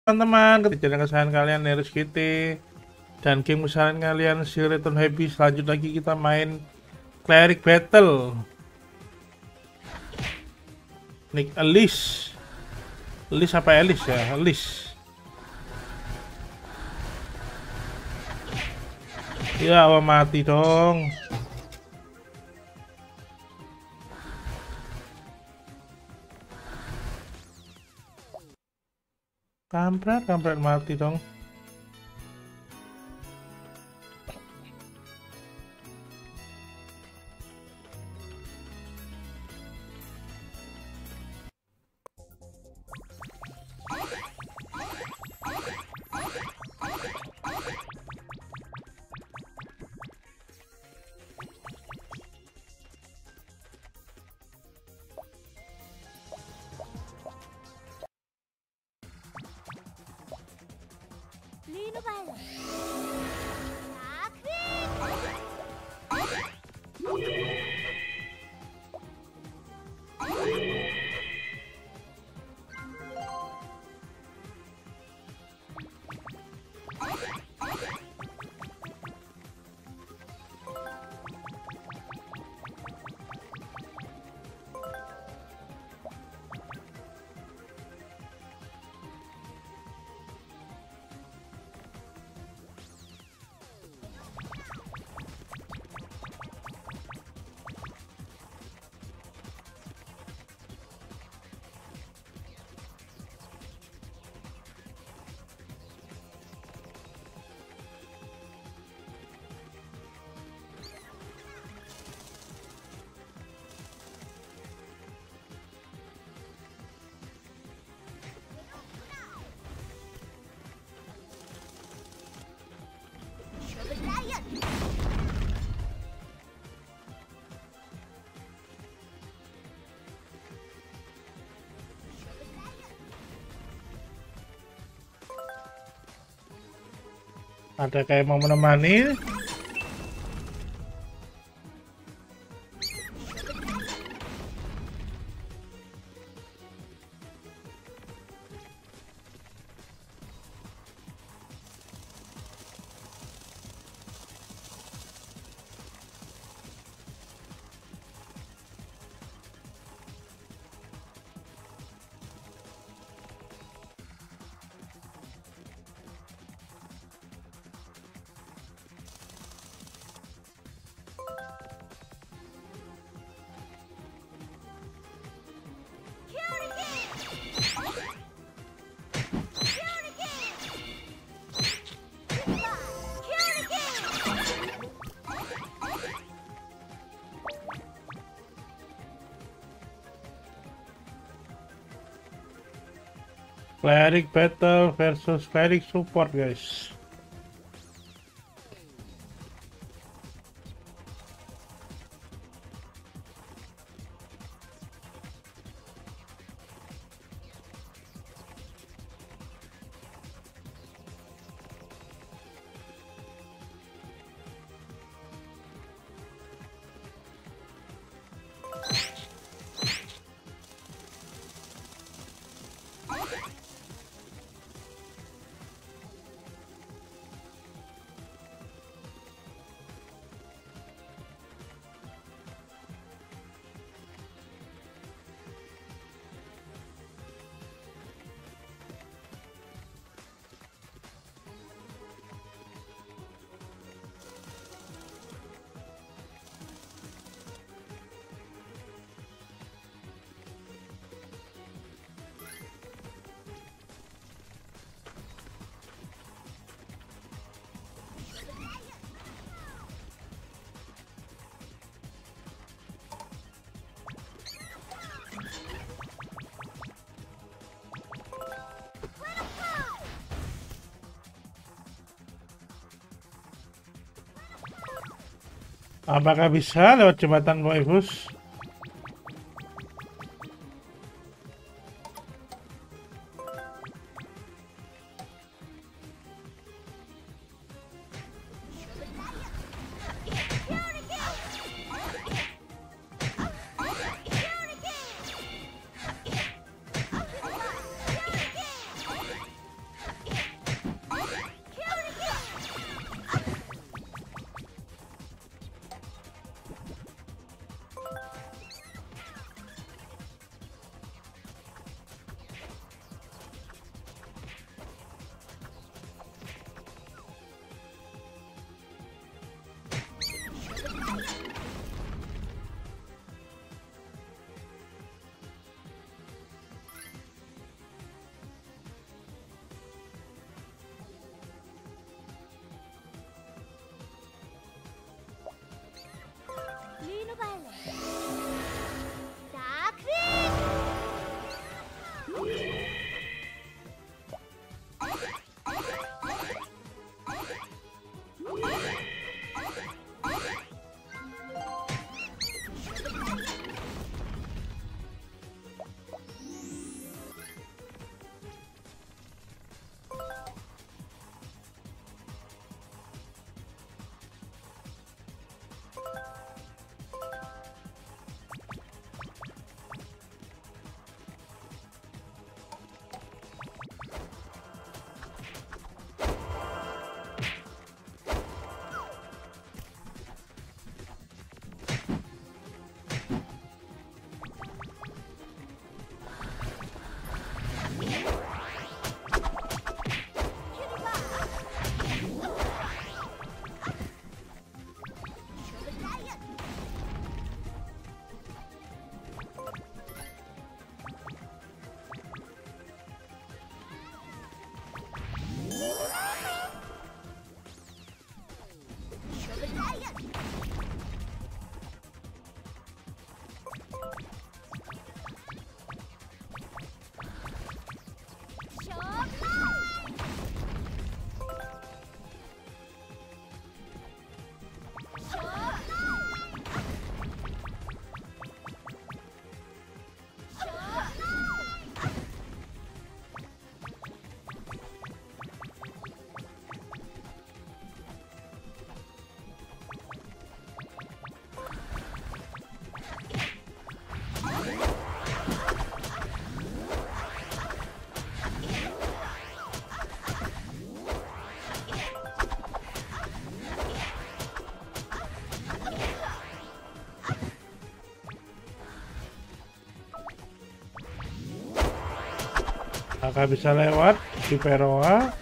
teman-teman, ketika kesayangan kalian Neris Kitty dan game kesayangan kalian si Return Happy. Selanjut lagi kita main Cleric Battle. Nick Alice apa Alice ya? Alice. Ya, awal mati dong. Kampret mati dong. Ada kayak mau menemani. Cleric Battle versus Cleric Support, guys. Apakah bisa lewat jembatan Moebius? Nggak bisa lewat di Peroa.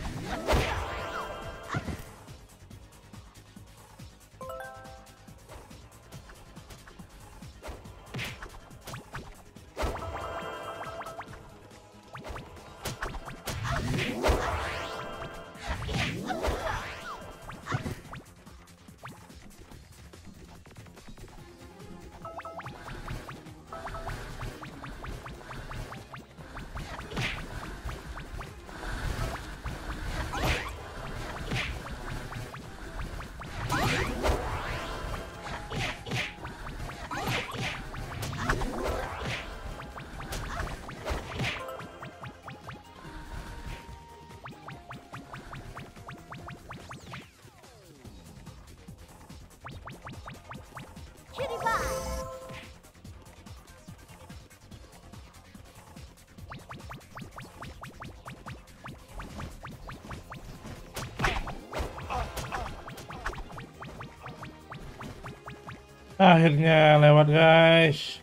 Akhirnya lewat guys.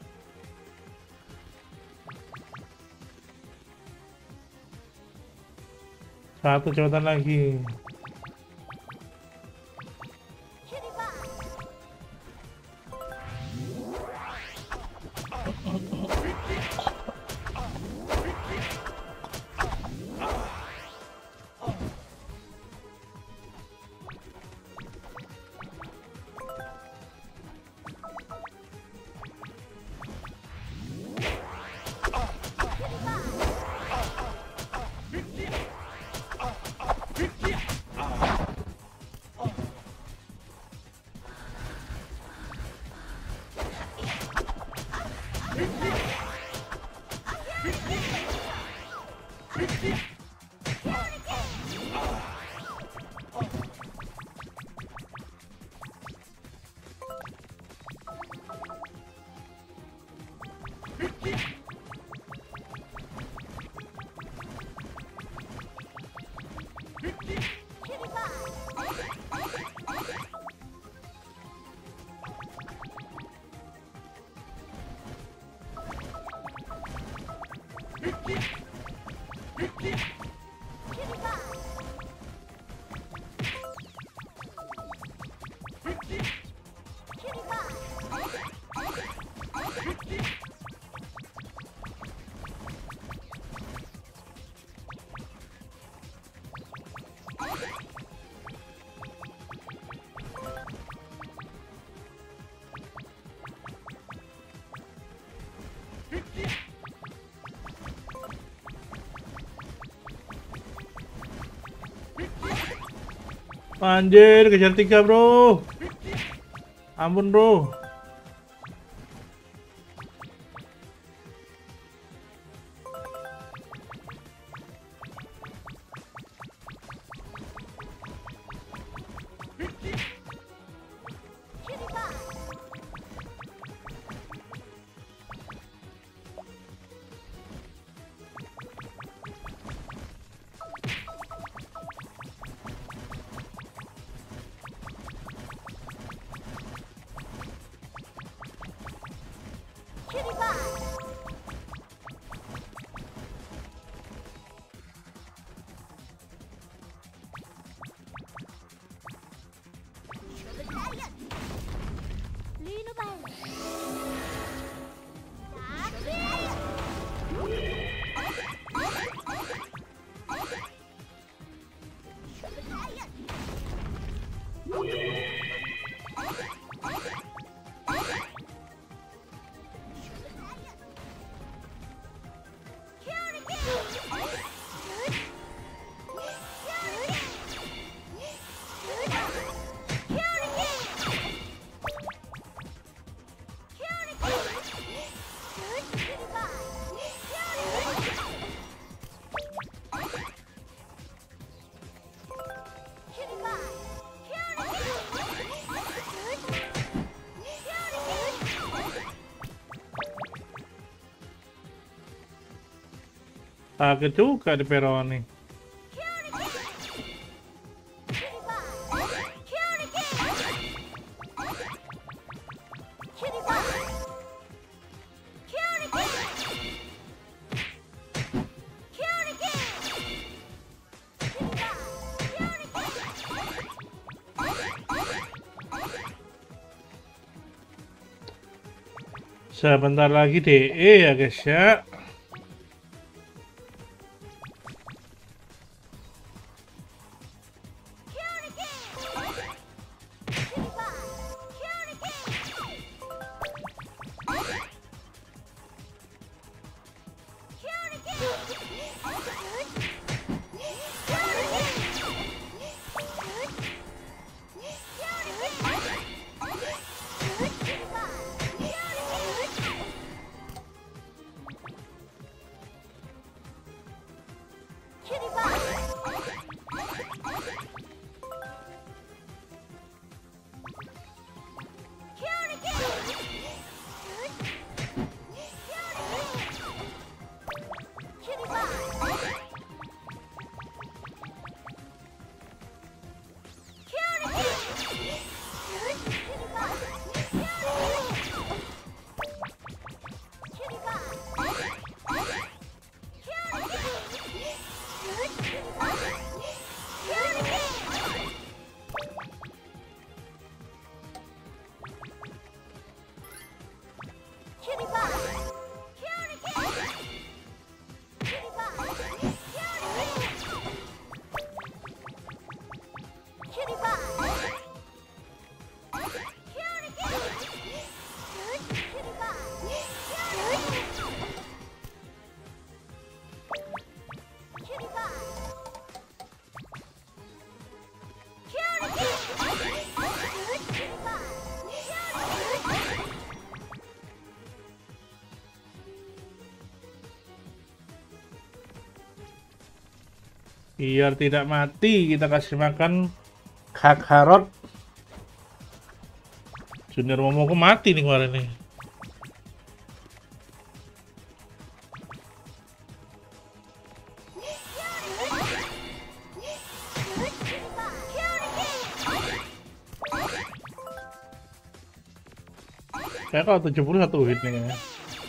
Satu cocotan lagi. Anjir, kejar 3 bro. Ampun bro. Kaget juga di Peroa nih. Sebentar lagi DE ya guys ya. Biar tidak mati, kita kasih makan Kakarot. Junior Momoku mati nih kemarin nih. Kayak kalau 71 hit nih kayaknya.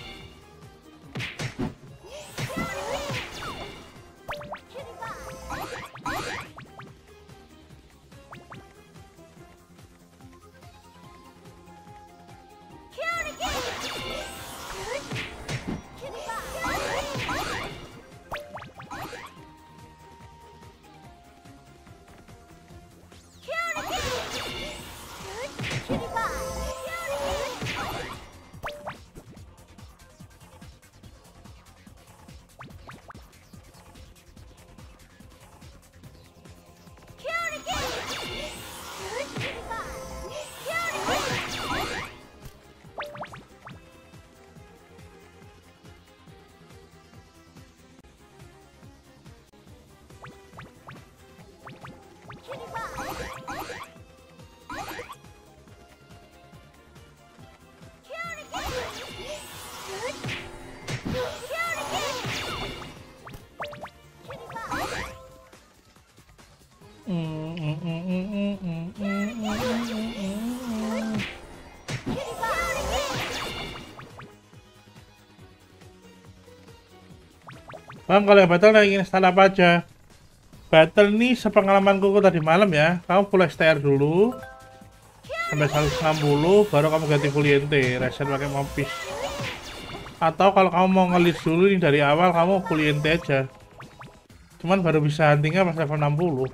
Bang, kalau yang battle ingin install apa aja? Battle nih sepengalamanku tadi malam ya, kamu full STR dulu sampai 160, baru kamu ganti full INT, reset pakai Mopis. Atau kalau kamu mau ngelis dulu nih dari awal, kamu full INT aja. Cuman baru bisa huntingnya pas level 60.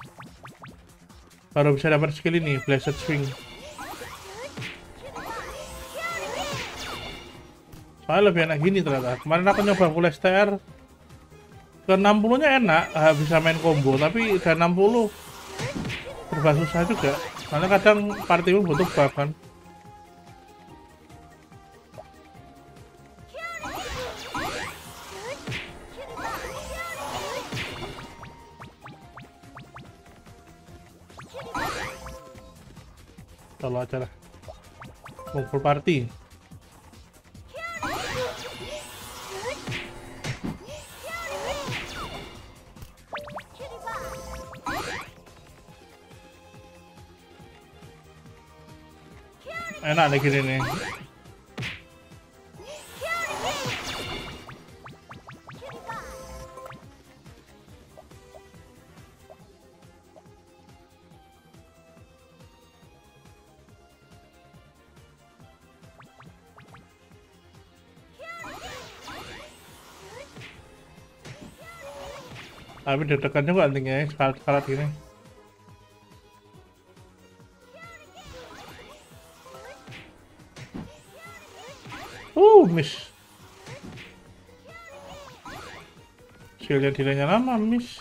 Baru bisa dapat skill ini, Blessed Swing. Soalnya lebih enak gini ternyata. Kemarin aku nyoba full STR, ke 60 nya enak, bisa main combo, tapi udah 60 serba susah juga. Karena kadang partimu butuh buff kan. Kalau aja lah, full party. Enak nih gini nih. Tapi deg-degan juga antingnya sekarat gini. Miss. Skillnya delaynya lama, miss.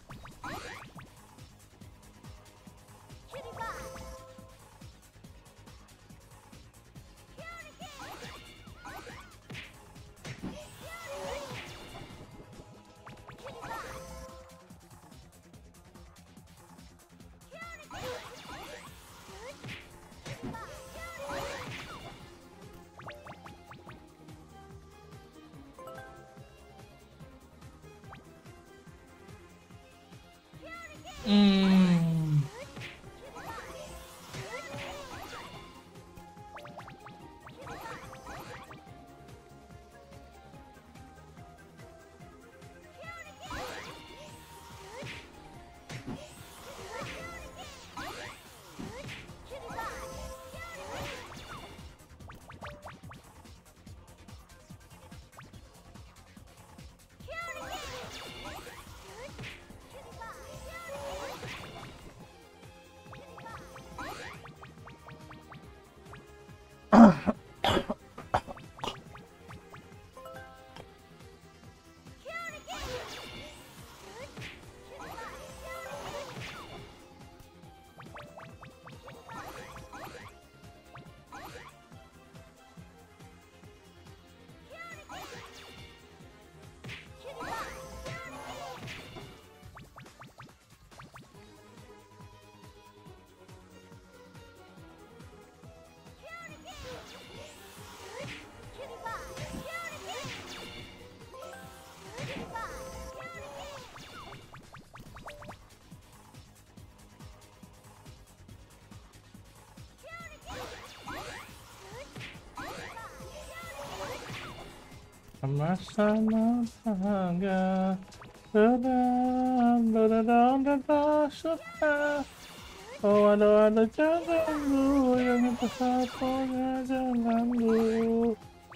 Sama-sama bangga dan suka. Oh ada jalanmu yang satu-satunya jalanmu.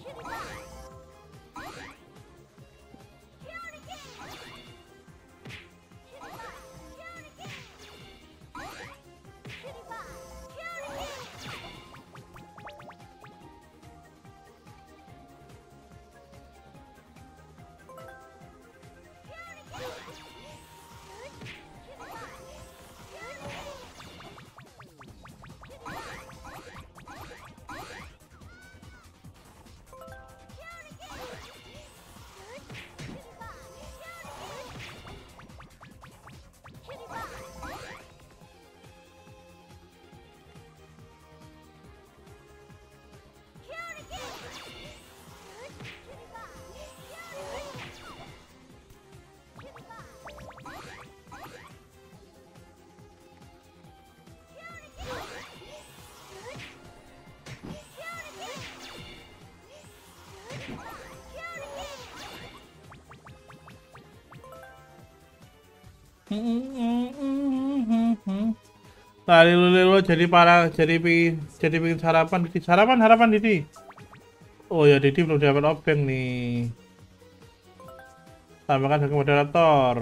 Lari lu jadi pingin sarapan Didi. Sarapan Didi. Oh ya Didi belum dapat obeng nih. Tambahkan sebagai moderator.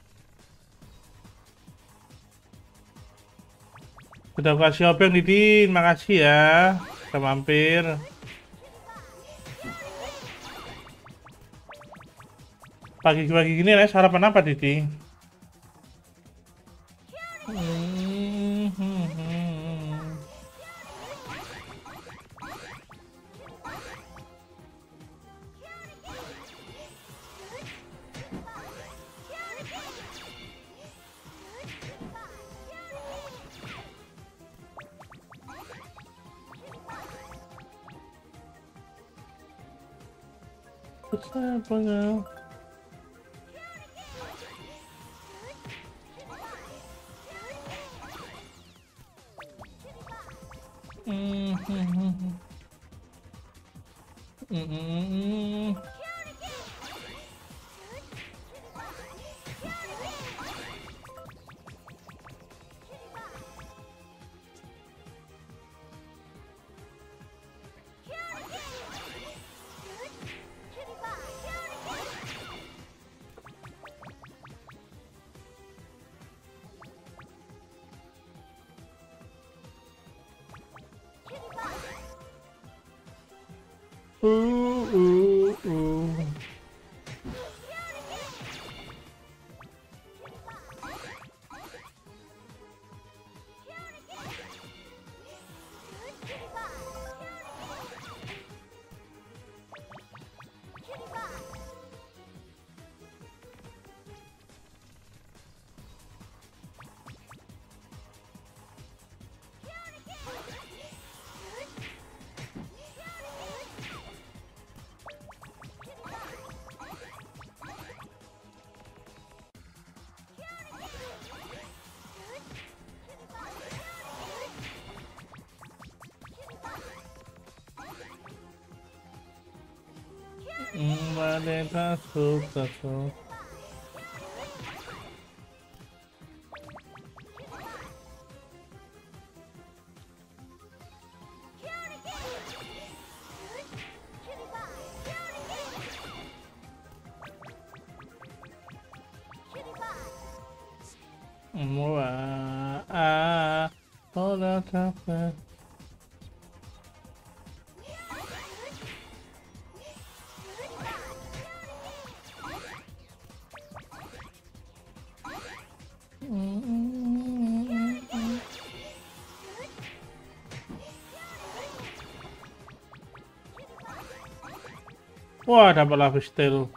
Udah kasih obeng Didi, makasih ya. Udah mampir. Pagi-pagi gini lah sarapan apa Didi? Apa Uh, uh, uh. Mereka suka. Capek. Wah, dapat lapis steel.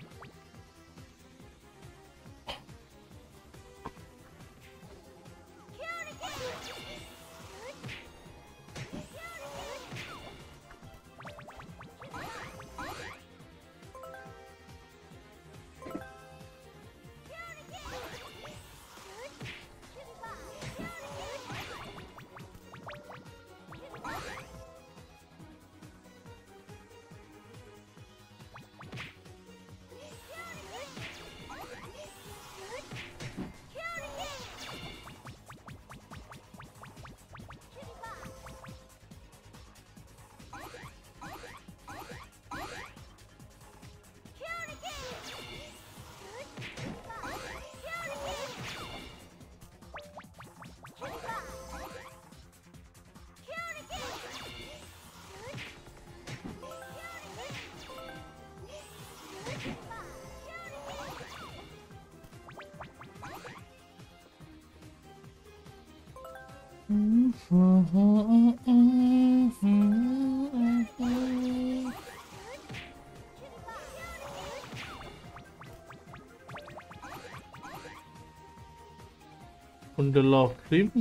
The love dream.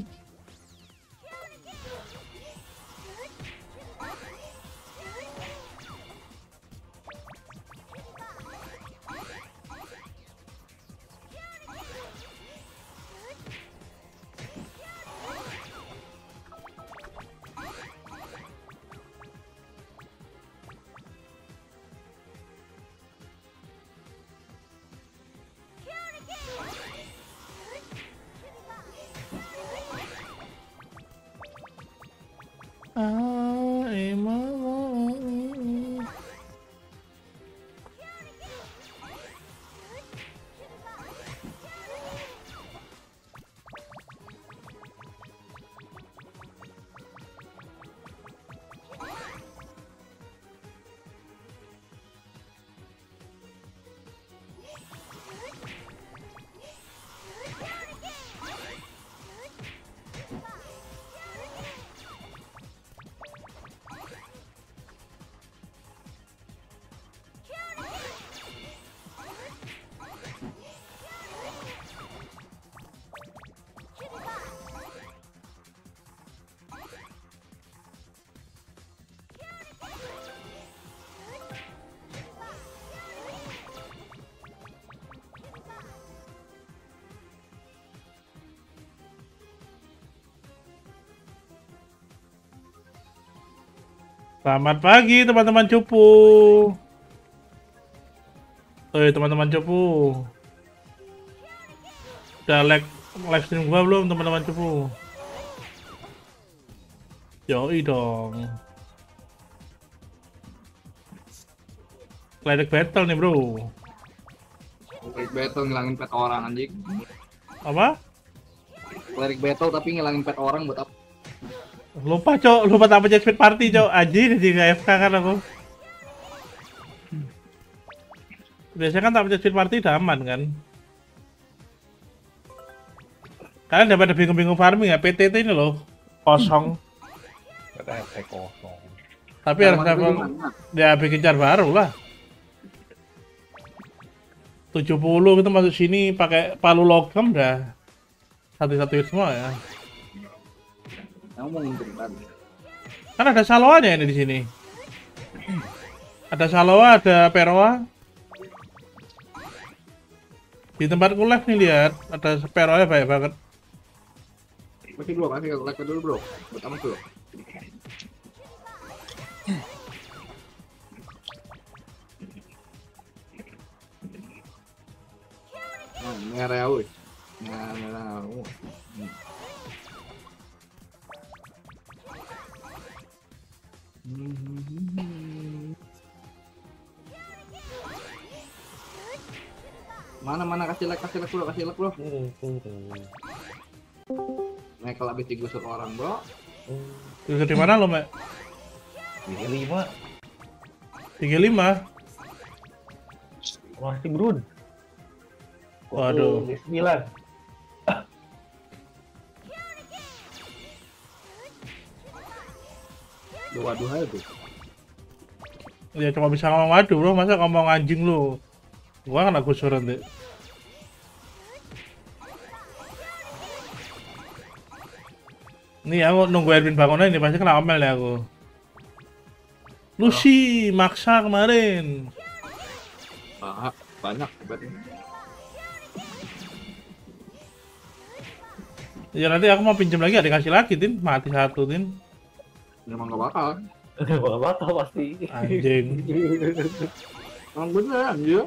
Selamat pagi teman-teman cupu. Teman-teman cupu. Udah live stream gua belum teman-teman cupu? Yoi dong. Cleric battle nih bro. Cleric battle ngilangin pet orang anjing. Apa? Cleric battle tapi ngilangin pet orang buat apa? Lupa cok, lupa apa speed party cok. Anjir, jadi nggak FK kan aku. Biasanya kan tak pencet speed party udah aman kan. Kalian daripada bingung-bingung farming ya, PTT ini loh kosong. PTT kosong. Tapi harus dapat ya bikin car baru lah. 70 itu masuk sini pakai palu logam dah satu-satu semua ya. Kamu mau ngintip Kan ada saloanya ini di sini. Ada saloa, ada peroa. Di tempatku live nih lihat, ada peroa banyak banget. Kasih dulu, kasih like dulu bro. Pertama tuh. Nah, merah woi. Merah. Mana kasih like bro, kasih like bro. Michael habis digusur orang bro. Digusur di mana lo, Mek? 35. 35? Masih Brun. Waduh. 9. Waduh aja tuh. Ya cuma bisa ngomong waduh bro, masa ngomong anjing lu. Gua kan aku suruh nanti. Nih aku nunggu Erwin bangun ini pasti kena omel ya aku. Lucy maksa kemarin. Banyak hebatnya. Ya nanti aku mau pinjam lagi, ada dikasih lagi Tin, mati satu Tin. Memang gak bakal. Gak bakal pasti. Anjing. Emang bener anjir.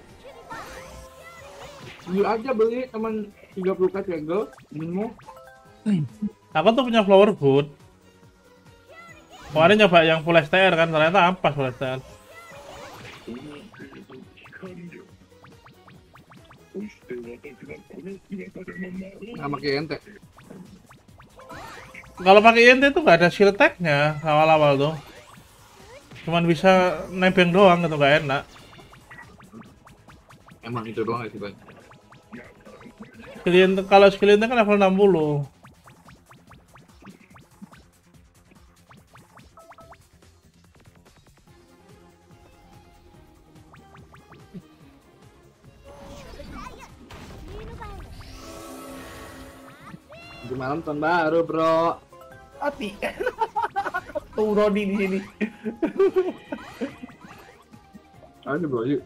Beli aja beli teman 30k cegel minum. Aku tuh punya flower boot. Kemarin nyoba yang full STR kan, ternyata ampas full STR. Nggak pakai ente. Kalau pakai ente tuh gak ada shield tag-nya awal-awal tuh. Cuman bisa nebeng doang gitu, gak enak. Emang itu doang sih bang. Kalau skill ente kan level 60. Di malam tahun baru bro. Hati. Tuh Rodi di sini. Ayo bro yuk.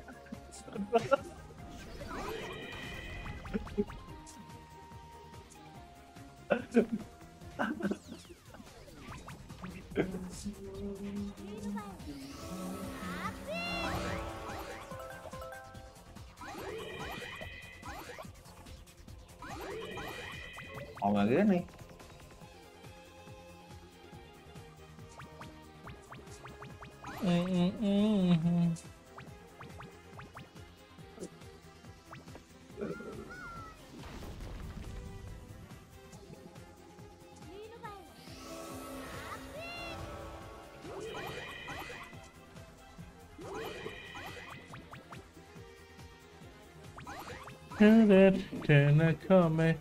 Oh nggak gini. Can come,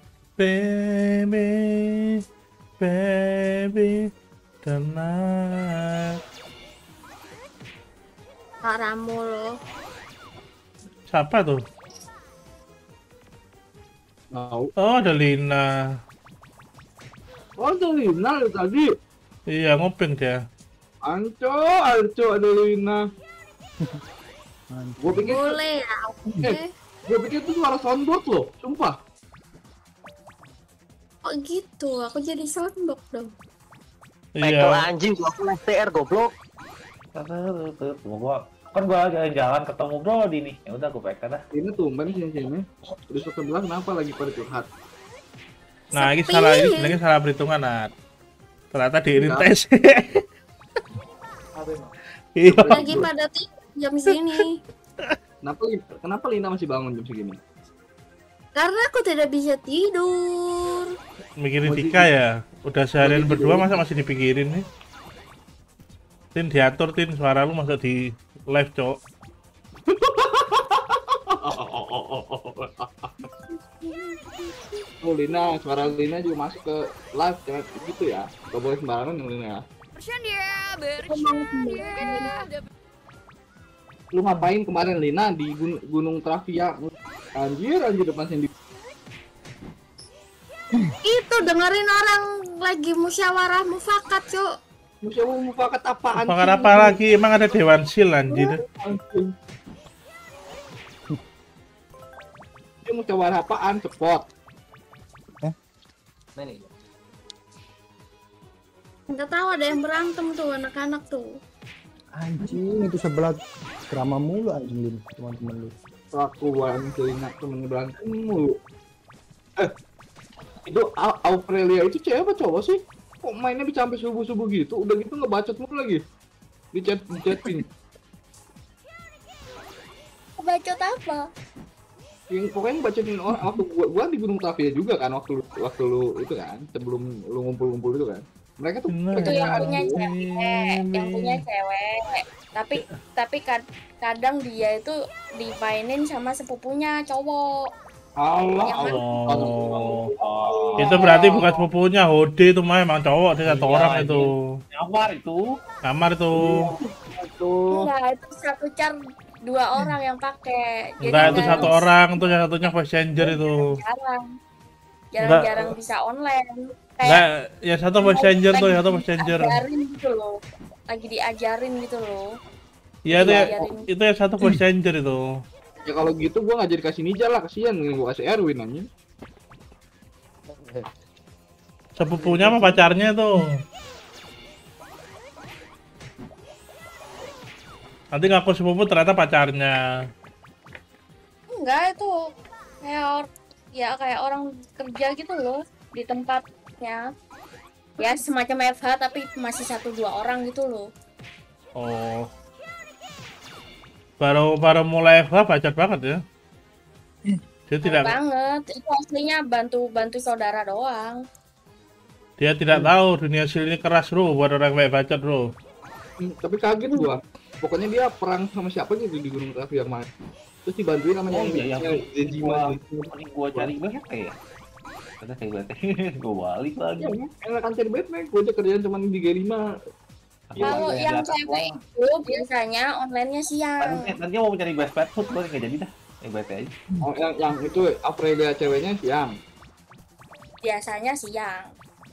baby, baby, tonight. Kak Ramo loh. Siapa tuh? Tahu. Oh, ada Lina. Oh ada Lina tadi. Iya, ngopeng dia. Anco ada Lina. Gue pikir Boleh ya. Oke. gue pikir itu suara soundboard loh, sumpah. Oh gitu, aku jadi soundbox dong. Pekel Iya. anjing gua full STR goblok. Gua jalan-jalan ketemu Brody nih. Ya udah gua pekel dah. Ini tumben sini. Terus sebelah kenapa lagi pada curhat? Nah, ini Sepi. salah, ini sebenarnya salah perhitungan, Nat. Ternyata diirin tes. Iya. Lagi pada jam segini. Kenapa Lina masih bangun jam segini? Karena aku tidak bisa tidur. Mikirin Dika ya. Udah seharian berdua masa masih dipikirin nih. Tin diatur Tin, suara lu masuk di live, Cok. Oh, Lina, suara Lina juga masuk ke live ya, gitu ya. Gak boleh sembarangan yang Lina ya. Lu ngapain kemarin Lina di Gunung Travia? Anjir depan sini. Itu dengerin orang lagi musyawarah mufakat, Cuk. Musyawarah mufakat apaan? Mufakat apa lagi? Emang ada Dewan Sil anjir. Dia musyawarah apaan? Cepot. Nggak tahu ada yang berantem tuh anak-anak tuh. Anjing itu sebelah drama mulu anjing teman-teman lu. Kelakuan Lina temen berantem mulu. Itu Aurelia itu cewek apa cowok sih? Kok mainnya bisa sampai subuh-subuh gitu? Udah gitu ngebacot mulu lagi. Di chatin. Bacot apa? Yang pokoknya bacotin orang waktu gua di Gunung Tavia juga kan waktu lu itu kan sebelum lu ngumpul-ngumpul itu kan. Mereka tuh Itu yang punya cewek. Tapi kadang dia itu dimainin sama sepupunya cowok. Allah. Itu berarti bukan sepupunya, Hode itu mah emang cowok, dia satu orang itu. Kamar itu. Enggak, itu satu char 2 orang yang pakai. Enggak, itu satu orang, tuh yang satunya voice changer itu. Jarang bisa online. Enggak, ya satu voice changer tuh, yang satu voice changer. Diajarin gitu loh. Lagi diajarin gitu loh. Iya itu yang satu voice changer itu. Ya kalau gitu gua nggak jadi kasih Nija lah, kasihan gua kasih Erwin aja. Sepupunya sama pacarnya tuh. Nanti ngaku sepupu ternyata pacarnya. Enggak, itu kayak orang kerja gitu loh di tempatnya. Ya semacam FH tapi masih 1-2 orang gitu loh. Oh. Baru mulai FH bacot banget ya. Dia tidak Banget. Itu aslinya bantu saudara doang. Dia tidak tahu dunia sil ini keras bro buat orang kayak bacot bro. Tapi kaget gua. Pokoknya dia perang sama siapa gitu di Gunung Tavia yang mana. Terus dibantuin namanya yang Dejima. gua cari banget kayak kata kayak bete gua balik lagi. Ya, enak kan cari Batman, gua aja kerjaan cuma di G5. Kalau yang cewek itu biasanya online-nya siang. Nanti mau mencari best pet food gua nggak jadi dah. Bete aja. Oh, yang itu Aurelia ceweknya siang. Biasanya siang.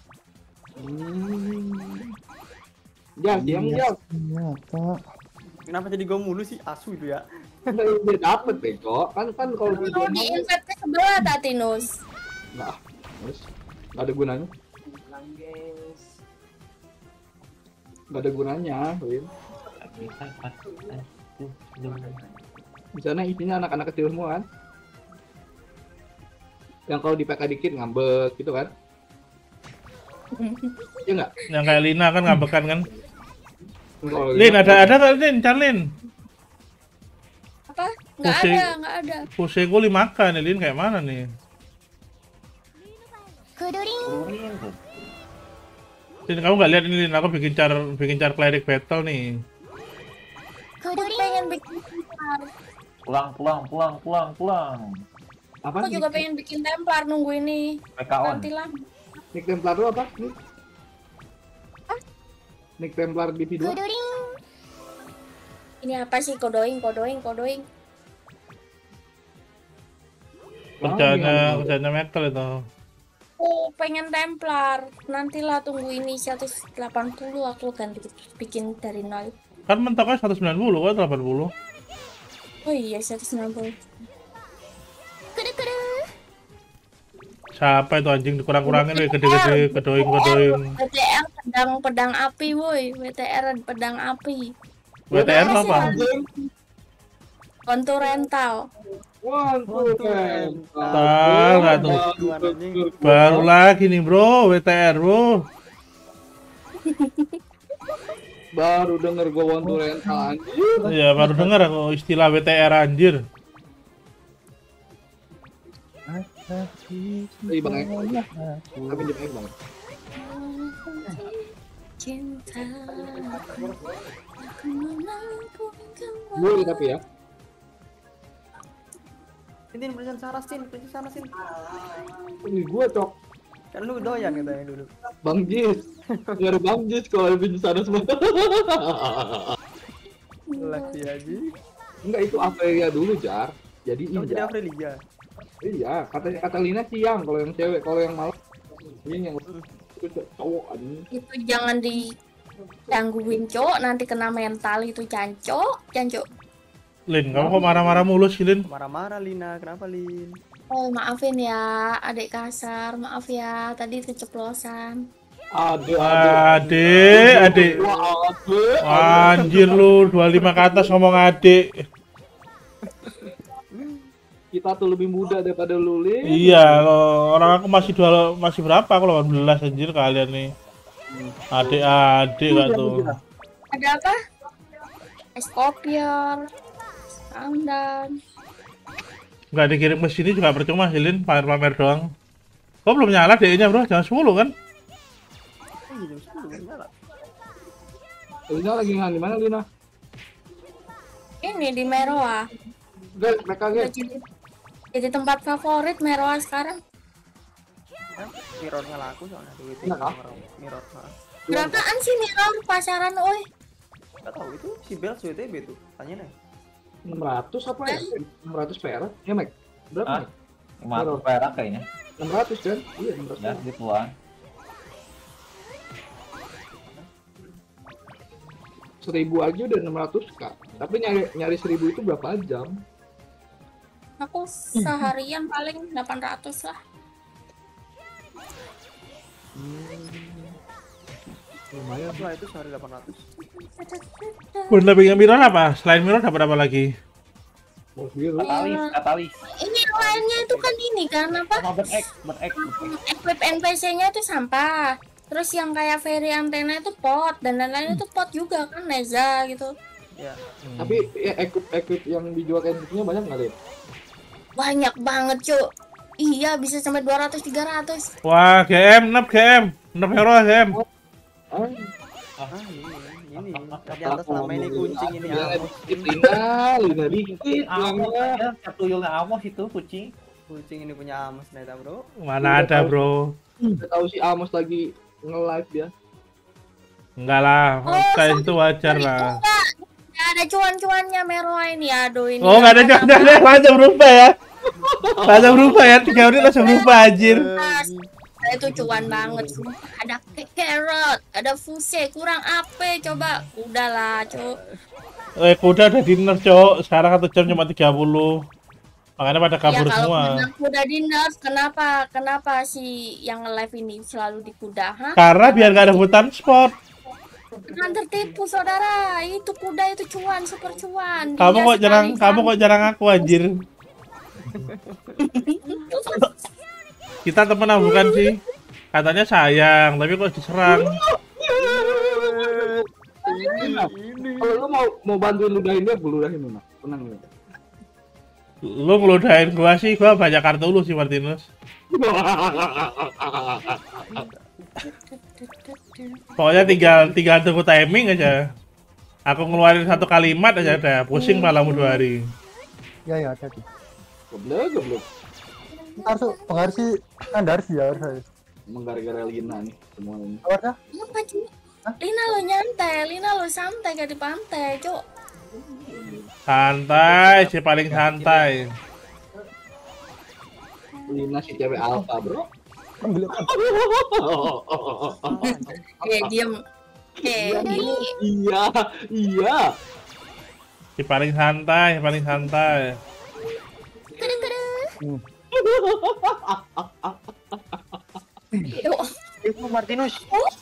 Ya, siang ya. Ternyata Kenapa jadi gue mulu sih asu itu ya? Dia dapet bego. Kan kalau Kalau di invite ke sebelah Tatinus. Nah, terus nggak ada gunanya. Nggak ada gunanya, Win. Di sana isinya anak-anak kecil semua kan. Yang kalau di PK dikit ngambek gitu kan. Iya nggak? Yang kayak Lina kan ngabekan kan. Kalau Lin ada nggak Lin? Lin. Apa? Nggak ada. Pusego 5K nih Lin kayak mana nih? Lin kamu nggak lihat ini Lin, aku bikin car cleric battle nih. Aku pengen bikin Pulang. apa? Aku juga pengen bikin Templar nunggu ini. PK on. Nanti lah. Nick Templar itu apa? Nick Templar di V2? Ini apa sih kodoing? Kerjanya metal itu. Aku pengen Templar. Nantilah tunggu ini 180 aku ganti bikin dari nol. Kan mentoknya 190 kan 80. Oh iya 190. Siapa itu anjing dikurang-kurangin weh gede-gede kedoing. WTR pedang api woi. WTR pedang api. WTR apa? Kontur rental. Wah, Tahu nggak tuh? Baru lagi nih bro, WTR bro. baru denger gua want to rental anjir. Iya baru dengar aku istilah WTR anjir. Bang Eko. Tapi pinjam Bang. Cinta. Boleh tapi ya. Ini Princess Sarah Sin. Ini gua cok. Kan lu doyan katanya dulu. Bang Jis. Nggak ada Bang Jis kalau ada di sana semua. Lagi aja. Enggak, itu Avelia dulu, Jar. Jadi Kamu jadi iya. Aurelia. Iya, kata Lina siang kalau yang cewek, kalau yang malam ini yang itu cowok anjing. Itu jangan digangguin, Cok. Nanti kena mental itu, Cancok. Lin, kamu kok marah-marah mulu sih, Lin? Marah-marah Lina, kenapa Lin? Oh, maafin ya, adik kasar. Maaf ya, tadi keceplosan. Adik. Wah, adek. Anjir lu, 25 ke atas ngomong adik. Kita tuh lebih muda daripada lu, Lin. Iya, lo orang aku masih berapa? Aku 18 anjir kalian nih. Adik-adik gak tuh. Ada apa? Es kopior. Pandan. Nggak dikirim ke sini juga percuma sih, Lin, pamer-pamer doang. Kok belum nyala DE-nya, Bro? Jangan 10 kan? Jam 10 belum nyala. Lina lagi di mana, Lina? Ini di Meroa. Guys, mereka Udah guys. jadi tempat favorit Meroa sekarang. Ya, mirror nggak laku soalnya duitnya. Enak, ah? Mirror. Berapaan sih Mirror pasaran, oi? Gak tahu itu si Bel WTB tuh. Tanya nih. 600 apa ya? 600 perak? Ya, Mek? Berapa, Ah, Mek? 500 perak kayaknya. 600 kan? Iya, 600 Ya, perak. gituan. 1000 aja udah 600 kak. Tapi nyari 1000 itu berapa jam? Aku seharian paling 800 lah. Lumayan. Setelah itu sehari 800. Bunda bingung mirror apa? Selain mirror dapat apa lagi? Bos biru. Katalis. Ini yang lainnya itu kan ini kan apa? Sama berex. Equip NPC-nya itu sampah. Terus yang kayak Fairy Antena itu pot dan lain-lain itu pot juga kan Neza gitu. Ya. Tapi ya, equip yang dijual NPC-nya banyak nggak deh? Banyak banget, Cuk. Iya, bisa sampai 200 300. Wah, GM. Hero GM. Ah, Ini. Ternyata selama ini kucing ini Amos. Lina dikit Amos bilangnya. aja, satu tuyulnya Amos itu kucing. Kucing ini punya Amos ternyata, Bro. Mana ada, Bro? Udah tahu si Amos lagi nge-live ya. Enggak lah, kayak itu wajar lah. Nggak ada cuan-cuannya Meroa ini, aduh ini. Oh, nggak ada cuan-cuannya, langsung berubah ya. Langsung berubah ya, 3 menit langsung berubah anjir. Itu cuan banget. Ada carrot, ada fuse, kurang apa coba. Udahlah, Cuk. Kuda udah dinner, Cok. Sekarang 1 jam cuma 30. Makanya pada kabur Ya, semua. kalau kuda di nerf, kenapa si yang live ini selalu di kuda, ha? Karena biar nggak ada hutan spot. Jangan tertipu, saudara. Itu kuda itu cuan, super cuan. Kamu Dia kok jarang, sekali kamu kok jarang aku anjir. Kita temenan bukan sih? Katanya sayang, tapi kok diserang. Kalau lu mau bantuin ludahin dia, gue ludahin lu, nah. Tenang lu. Lu ngeludahin gua sih, gua banyak kartu lu sih Martinus. Pokoknya tinggal tunggu timing aja. Aku ngeluarin 1 kalimat aja udah pusing malam 2 hari. Ya, hati-hati. Goblok. Harus pengaruh sih, kan harus ya, harus. Menggara-gara Lina nih semua ini. Harusnya? Apa, Cuk? Lina lo nyantai, Lina lo santai kayak di pantai, Cuk. Santai, si paling santai. Lina si cewek alpha, bro. Ambil Diem. Ini Iya. Si paling santai, paling santai. Yuk. Itu Martinus.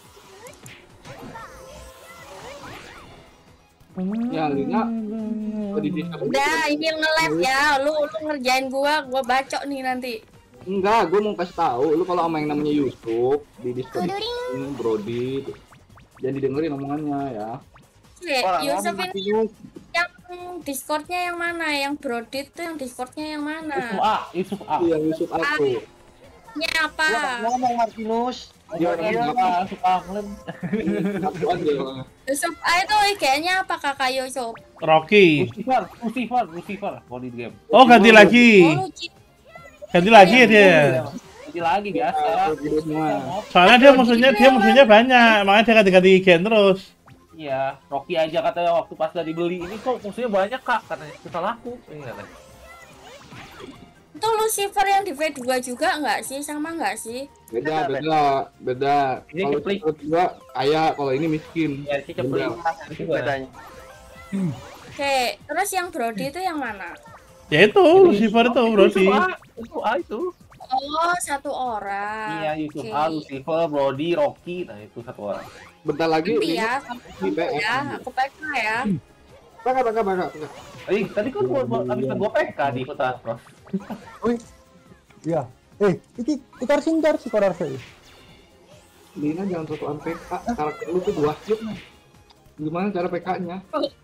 Ya Lina. Udah, ini nge-live ya. Lu ngerjain gua bacok nih nanti. Enggak, gue mau kasih tahu lu kalau sama yang namanya Yusuf di Discord ini Brody tuh. Jangan didengerin omongannya ya. Yusuf ini yang Discordnya yang mana? Yang Brodit tuh yang Discordnya yang mana? Yusuf A. Iya, Yusuf aku. Ini apa? Ngomong Martinus. Dia orang suka ngelem. satu aja orangnya. Yusuf, itu IG-nya apa kakak Yusuf? Rocky. Lucifer, body game. Oh, ganti lagi. Oh, Luci. Ganti lagi ya dia. Jadi lagi biasa. Gitu semua. Soalnya dia musuhnya banyak, makanya dia ganti-ganti gen terus. Iya, Rocky aja katanya waktu pas udah dibeli ini kok musuhnya banyak kak, katanya kita laku. Ini katanya. Itu Lucifer yang di V2 juga nggak sih? Sama nggak sih? Beda. Ini Kalau ceplik. menurut gua kaya, kalau ini miskin. Ya sih cepet. Itu bedanya. Oke, terus yang Brody itu yang mana? Ya itu, Lucifer itu, Brody. Itu A itu. Oh, satu orang. Iya, Yusuf Oke. A, Lucifer, Brody, Rocky, nah itu satu orang. Bentar lagi Nanti ini ya, di PS. ya, aku PK ya. Baka. Tadi kan gua habis gua PK di Kota Cross. Iya. Iki harus sih. Lina jangan sosokan PK, karakter lu tuh 2 hit. Gimana cara PK-nya?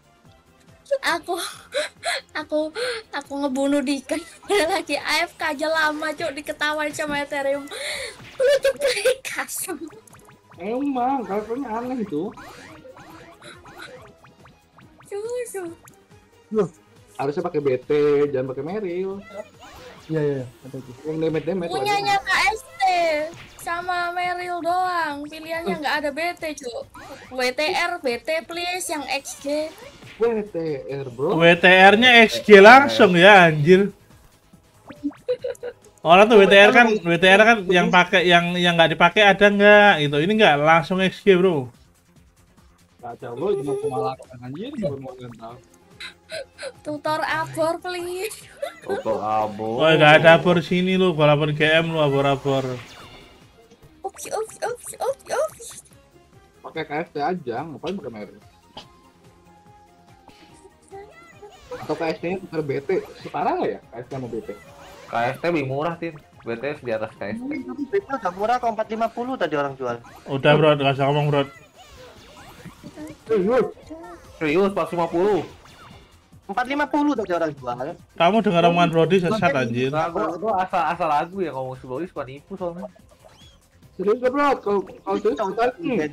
Aku ngebunuh Dika. Lagi AFK aja lama, cok, diketawain sama Ethereum. Lu tuh kasem. Emang karakternya aneh itu. Susu. Harusnya pakai BT, jangan pakai Meryl. Iya. Ada itu. Yang demet-demet. Punyanya KST sama Meryl doang. Pilihannya nggak ada BT, cok. WTR, BT please yang XG. WTR bro. WTR-nya XG langsung ya, anjir. Orang tuh WTR kan yang pakai yang nggak dipakai ada nggak gitu. Ini nggak langsung XG, Bro. Kacau bro, cuma pemalakan anjir, mau tahu. Tutor abor please. Toto Abo. Oh, nggak ada abor sini lu, balapan GM lu abor-abor. Ups. Pakai KFT aja, ngapain pakai Meryl? Atau KST-nya tukar BT, setara nggak ya KST sama BT? KST lebih murah, Tin. BTS di atas KST. Itu udah murah kok 450 tadi orang jual. Udah, Bro, nggak usah ngomong, Bro. Serius, 450. 450 tadi orang jual. Kamu dengar omongan Brody sesat, anjir. Nah, gua asal lagu ya ngomong Subowi suka nipu soalnya. Serius gak bro? Kalau serius tahu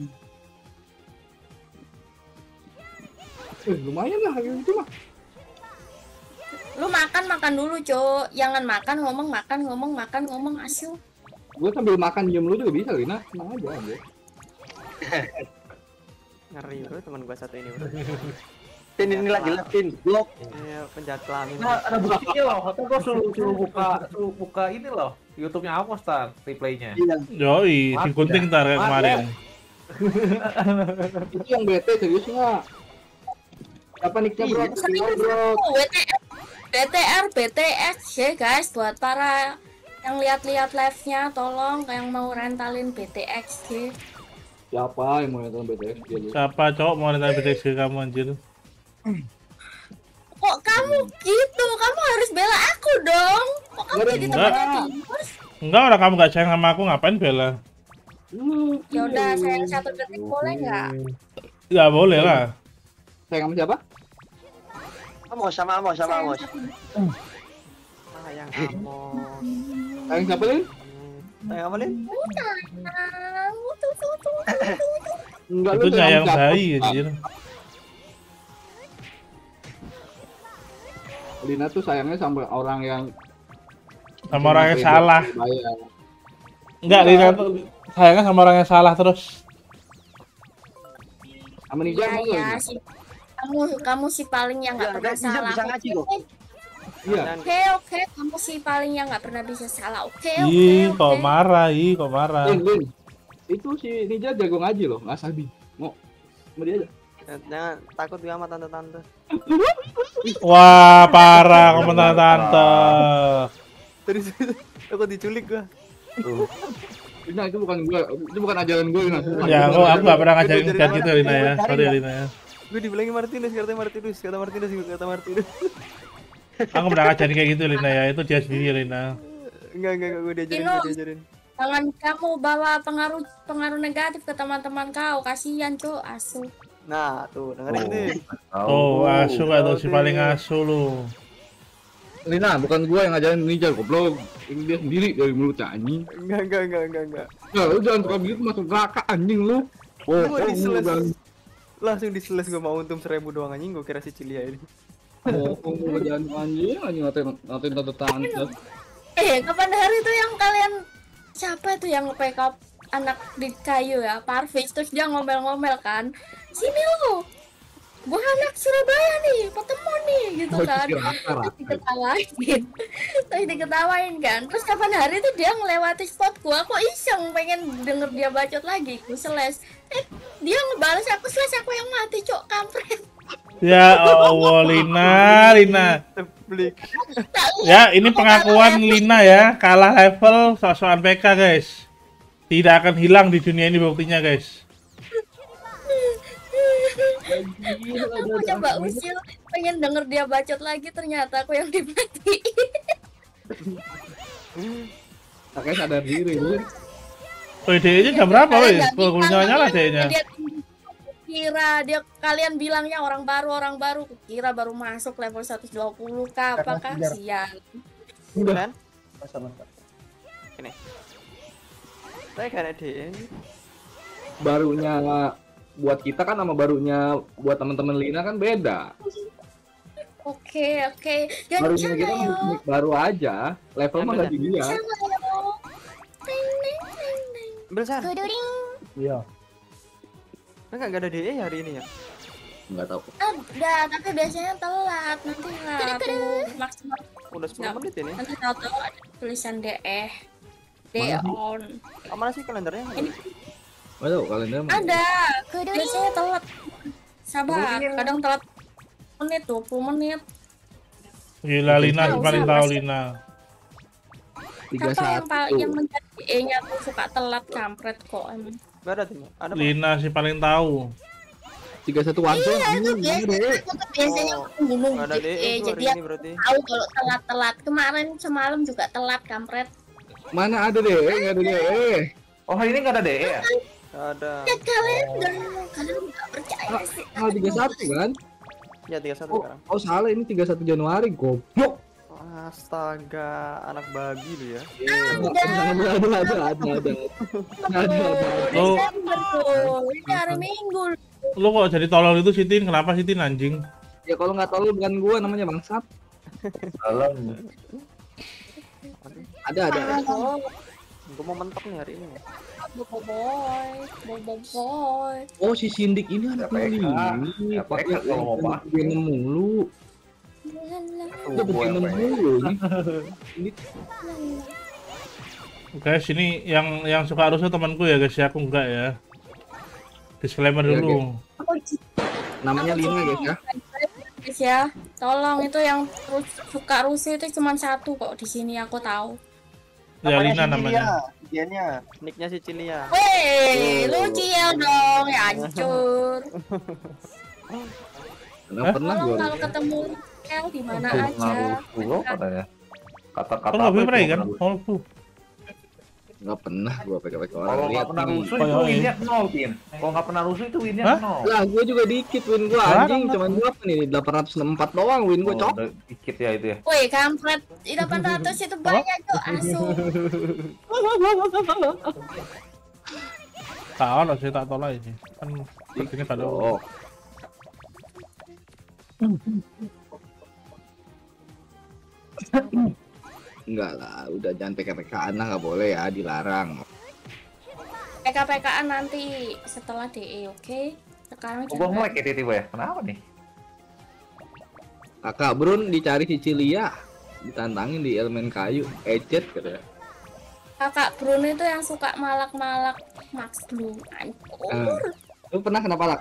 lumayan lah gitu mah. Lu makan dulu, cok. Jangan ngomong asyik. Gue sambil makan diem lu juga bisa, Lina. Tenang aja aja. Ngeri bro teman gua satu ini bro. Tin ini lagi Tin, blok. Ini penjahat kelamin. Nah, ada buktinya loh. Atau gua suruh buka ini loh. YouTube-nya Amos tar, replaynya. Iya. Yoi, si gunting ntar kayak kemarin. Itu yang BT serius nggak? Apa nicknya bro? Bro. BTR, BTX ya guys, buat para yang lihat-lihat live-nya, tolong yang mau rentalin BTX ya. Siapa yang mau nonton BTX dia lu? Siapa cowok mau nonton BTX kamu, anjir? Kok kamu gitu? Kamu harus bela aku dong. Kok kamu jadi Enggak. temannya Timus? Enggak, orang kamu gak sayang sama aku, ngapain bela? Ya udah, sayang 1 detik boleh nggak? Nggak boleh lah. Sayang sama siapa? Amos sama Amos. Sayang Sayang Amos. Sayang siapa Lin? Sayang apa Lin? Enggak Itu nyayang bayi, anjir. Lina tuh sayangnya sama orang yang Sama orang yang salah. bayar. Enggak, Lina tuh sayangnya sama orang yang salah terus. Sama Nija mau nggak, Iya Lina? sih. Kamu sih paling yang nggak Ya, pernah bisa salah. ngaji kok. Iya. Oke, kamu sih paling yang nggak pernah bisa salah. Oke. Kok marah, kok marah. Lin. Itu si Nija jago ngaji loh, nggak sabi. Mau sama dia aja. Jangan takut gue sama tante-tante. Wah, parah komentar tante. Terus takut diculik gua. Lina itu bukan ajaran gue Lina. Ya, aku gak pernah ngajarin kayak gitu, Lina ya. Sorry ya, Lina ya. Gue dibilangin Martinus, kata Martinus. Aku pernah ngajarin kayak gitu, Lina ya. Itu dia sendiri, Lina. Enggak, gue diajarin. Jangan kamu bawa pengaruh negatif ke teman-teman kau. Kasihan, Cuk, asu. Nah, tuh dengerin nih. Oh, asu gak tuh si paling asu lu. Lina, bukan gua yang ngajarin ninja goblok. Ini dia sendiri dari mulut anjing. Enggak. Nah, lu jangan suka begitu masuk neraka anjing lu. Gua lu diseles. jangan Langsung diseles gua mau untung 1000 doang anjing, gua kira Sicilia ini. lu jangan anjing ngatain tante. Kapan hari itu yang kalian siapa itu yang nge-pick up anak di kayu ya, Parvis, terus dia ngomel-ngomel kan, sini lu, gua anak Surabaya nih, ketemu nih, gitu kan, terus diketawain kan, terus kapan hari itu dia ngelewati spot gua, aku iseng pengen denger dia bacot lagi, gua seles, dia ngebales aku seles, aku yang mati, cok, kampret. Ya Allah, Lina. Ya, ini pengakuan Lina ya, kalah level soal PK guys. Tidak akan hilang di dunia ini buktinya guys. Aku coba usil, pengen denger dia bacot lagi, ternyata aku yang dimatiin. Makanya sadar diri lu. Woi, DE-nya jam berapa woi? Kok nyala DE-nya? Kira dia kalian bilangnya orang baru, kira baru masuk level 120 kah? Apakah sial? Udah kan? Masa. Ini. Saya kan ada Barunya buat kita kan sama barunya buat teman-teman Lina kan beda. Oke. Barunya kita masih baru aja, level mah nggak tinggi ya. Besar. Iya. Enggak ada DE hari ini ya? Nggak tahu. Ada, tapi biasanya telat. Nanti nggak aku maksimal. Udah 10 menit ini. Nanti tahu ada tulisan DE on. Oh, mana sih kalendernya? Nggak tahu kalendernya. Ada. Biasanya telat. Sabar, kadang telat menit, 20 menit. Gila, Lina paling tahu Lina. Apa yang menjadi DE-nya tuh suka telat, kampret kok emang. Enggak ada tuh. Ada Lina sih paling tahu. 31 Wanso. Itu biasanya ngomong Nggak ada DE jadi hari dia ini berarti. tahu kalau telat. Kemarin semalam juga telat, kampret. Mana ada deh? Nggak ada deh. Oh, hari ini nggak ada DE ya? Ada. Ya kalian nggak percaya sih. Tanggal 31 kan? Ya 31 sekarang. Oh salah, ini 31 Januari, goblok. Astaga, anak babi lu ya. Ada. Lu, Desember tuh, ini hari Minggu. lu kok jadi tolol itu Sitin? Kenapa Sitin anjing? Ya kalau nggak tahu bukan gua namanya bangsat. Dalam. Ada. Gua mau mentok nih hari ini. Boy. Oh si Sindik ini anak ini. Pakai kalau mau apa? Dia mulu. Dia begini mulu ini. Guys, ini yang suka harusnya temanku ya guys, ya aku enggak ya. Disclaimer dulu. Namanya Lina guys ya. Guys ya, tolong itu yang suka rusuh itu cuma satu kok di sini aku tahu. Ya Lina namanya. Dianya. Nicknya Sicilia. Weh, lu ciel dong, ya hancur. Nggak pernah Tolong gua. kalau ketemu Ciel di mana aja. Lu katanya. Kata-kata Kok nggak apa boleh itu? kan? Oh, tuh. Nggak pernah gua pakai orang. Kalau nggak Lihat pernah nih. rusuh itu winnya 0, Pin. Kalau nggak pernah rusuh itu winnya Hah? 0. Lah gua juga dikit win gua anjing, cuman berapa nih 804 doang win gua cok. udah dikit ya itu ya. Woi, kampret, 800 itu banyak tuh asu. Tahu lah, saya tak tahu lah ini. Kan sepertinya pada. Oh. Enggak lah, udah jangan PK-PKan lah, nggak boleh ya, dilarang. PK-PKan nanti setelah DE, oke? Sekarang Oh, gua nge-lag ya tiba-tiba ya. Kenapa nih? Kakak Brun dicari Sicilia, ditantangin di elemen kayu, ecet katanya. Kakak Bruno itu yang suka malak-malak Max Blue. Ancur. Lu pernah kena palak?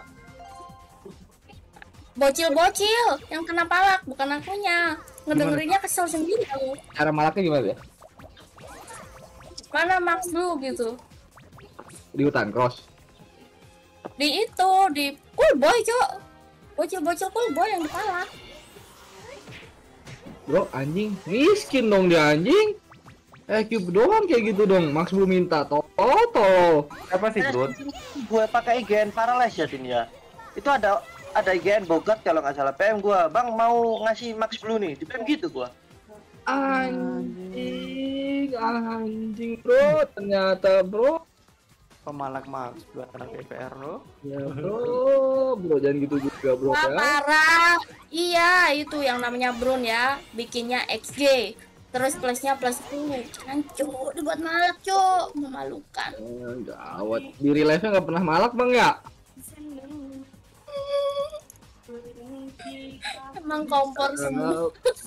Bocil-bocil yang kena palak, bukan akunya. Ngedengerinnya kesel sendiri aku. Cara malaknya gimana ya? Mana Max Blue gitu. Di hutan cross. Di itu, di Cool Boy, Cok. Bocil-bocil Cool Boy yang dipalak. Bro, anjing, miskin dong dia anjing. Cube doang kayak gitu dong. Max Blue minta tol. Apa sih, Bro? Gue pakai IGN Paralyze ya, Din ya. Itu ada IGN Bogart kalau nggak salah. PM gua, Bang mau ngasih Max Blue nih. Di PM gitu gua. Anjing bro, ternyata bro. Pemalak Max buat anak DPR lo. Ya bro, jangan gitu juga bro Wah, ya. parah. Iya, itu yang namanya Brown ya. Bikinnya XG. Terus plusnya plus 10. Jangan cuk, dibuat malak cuk. Memalukan. Gawat. Di real life-nya nggak pernah malak bang ya? Emang kompor semua.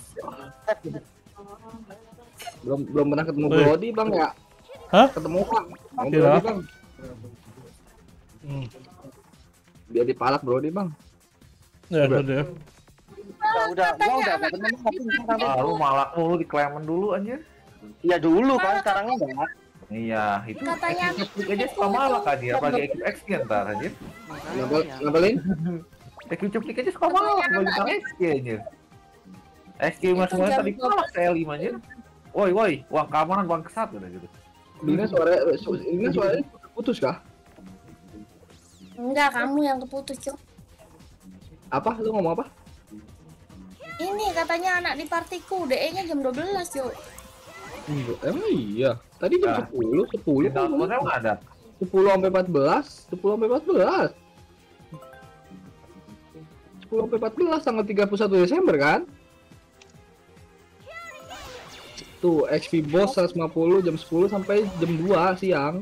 Belum pernah ketemu Woi. Brody bang ya? Hah? Ketemu bang. Mau Kira? Brody bang. Hmm. Biar dipalak Brody bang. Ya sudah. Udah gak ketemu tapi sekarang. Ah, lu malak mulu di Clement dulu anjir. Iya dulu kan, sekarang enggak. Iya, itu Katanya ekip aja suka malak aja, apalagi ekip XG ntar anjir. Ngapalin? Ekip cuplik aja suka malak, bagi tang XG anjir. XG mas Itu semuanya jam tadi dua- malak L5 anjir. Woi, uang keamanan bang kesat udah gitu. Ini suaranya putus kah? Enggak, kamu yang keputus cuk. Apa? Lu ngomong apa? Ini katanya anak di partiku, DE-nya jam 12 cuk. Emang iya. Tadi jam Nah. 10 Tidak kan? emang ada. 10 sampai 14, 10 sampai 14. 10 sampai 14 tanggal 31 Desember kan? Tuh, XP Boss 150 jam 10 sampai jam 2 siang.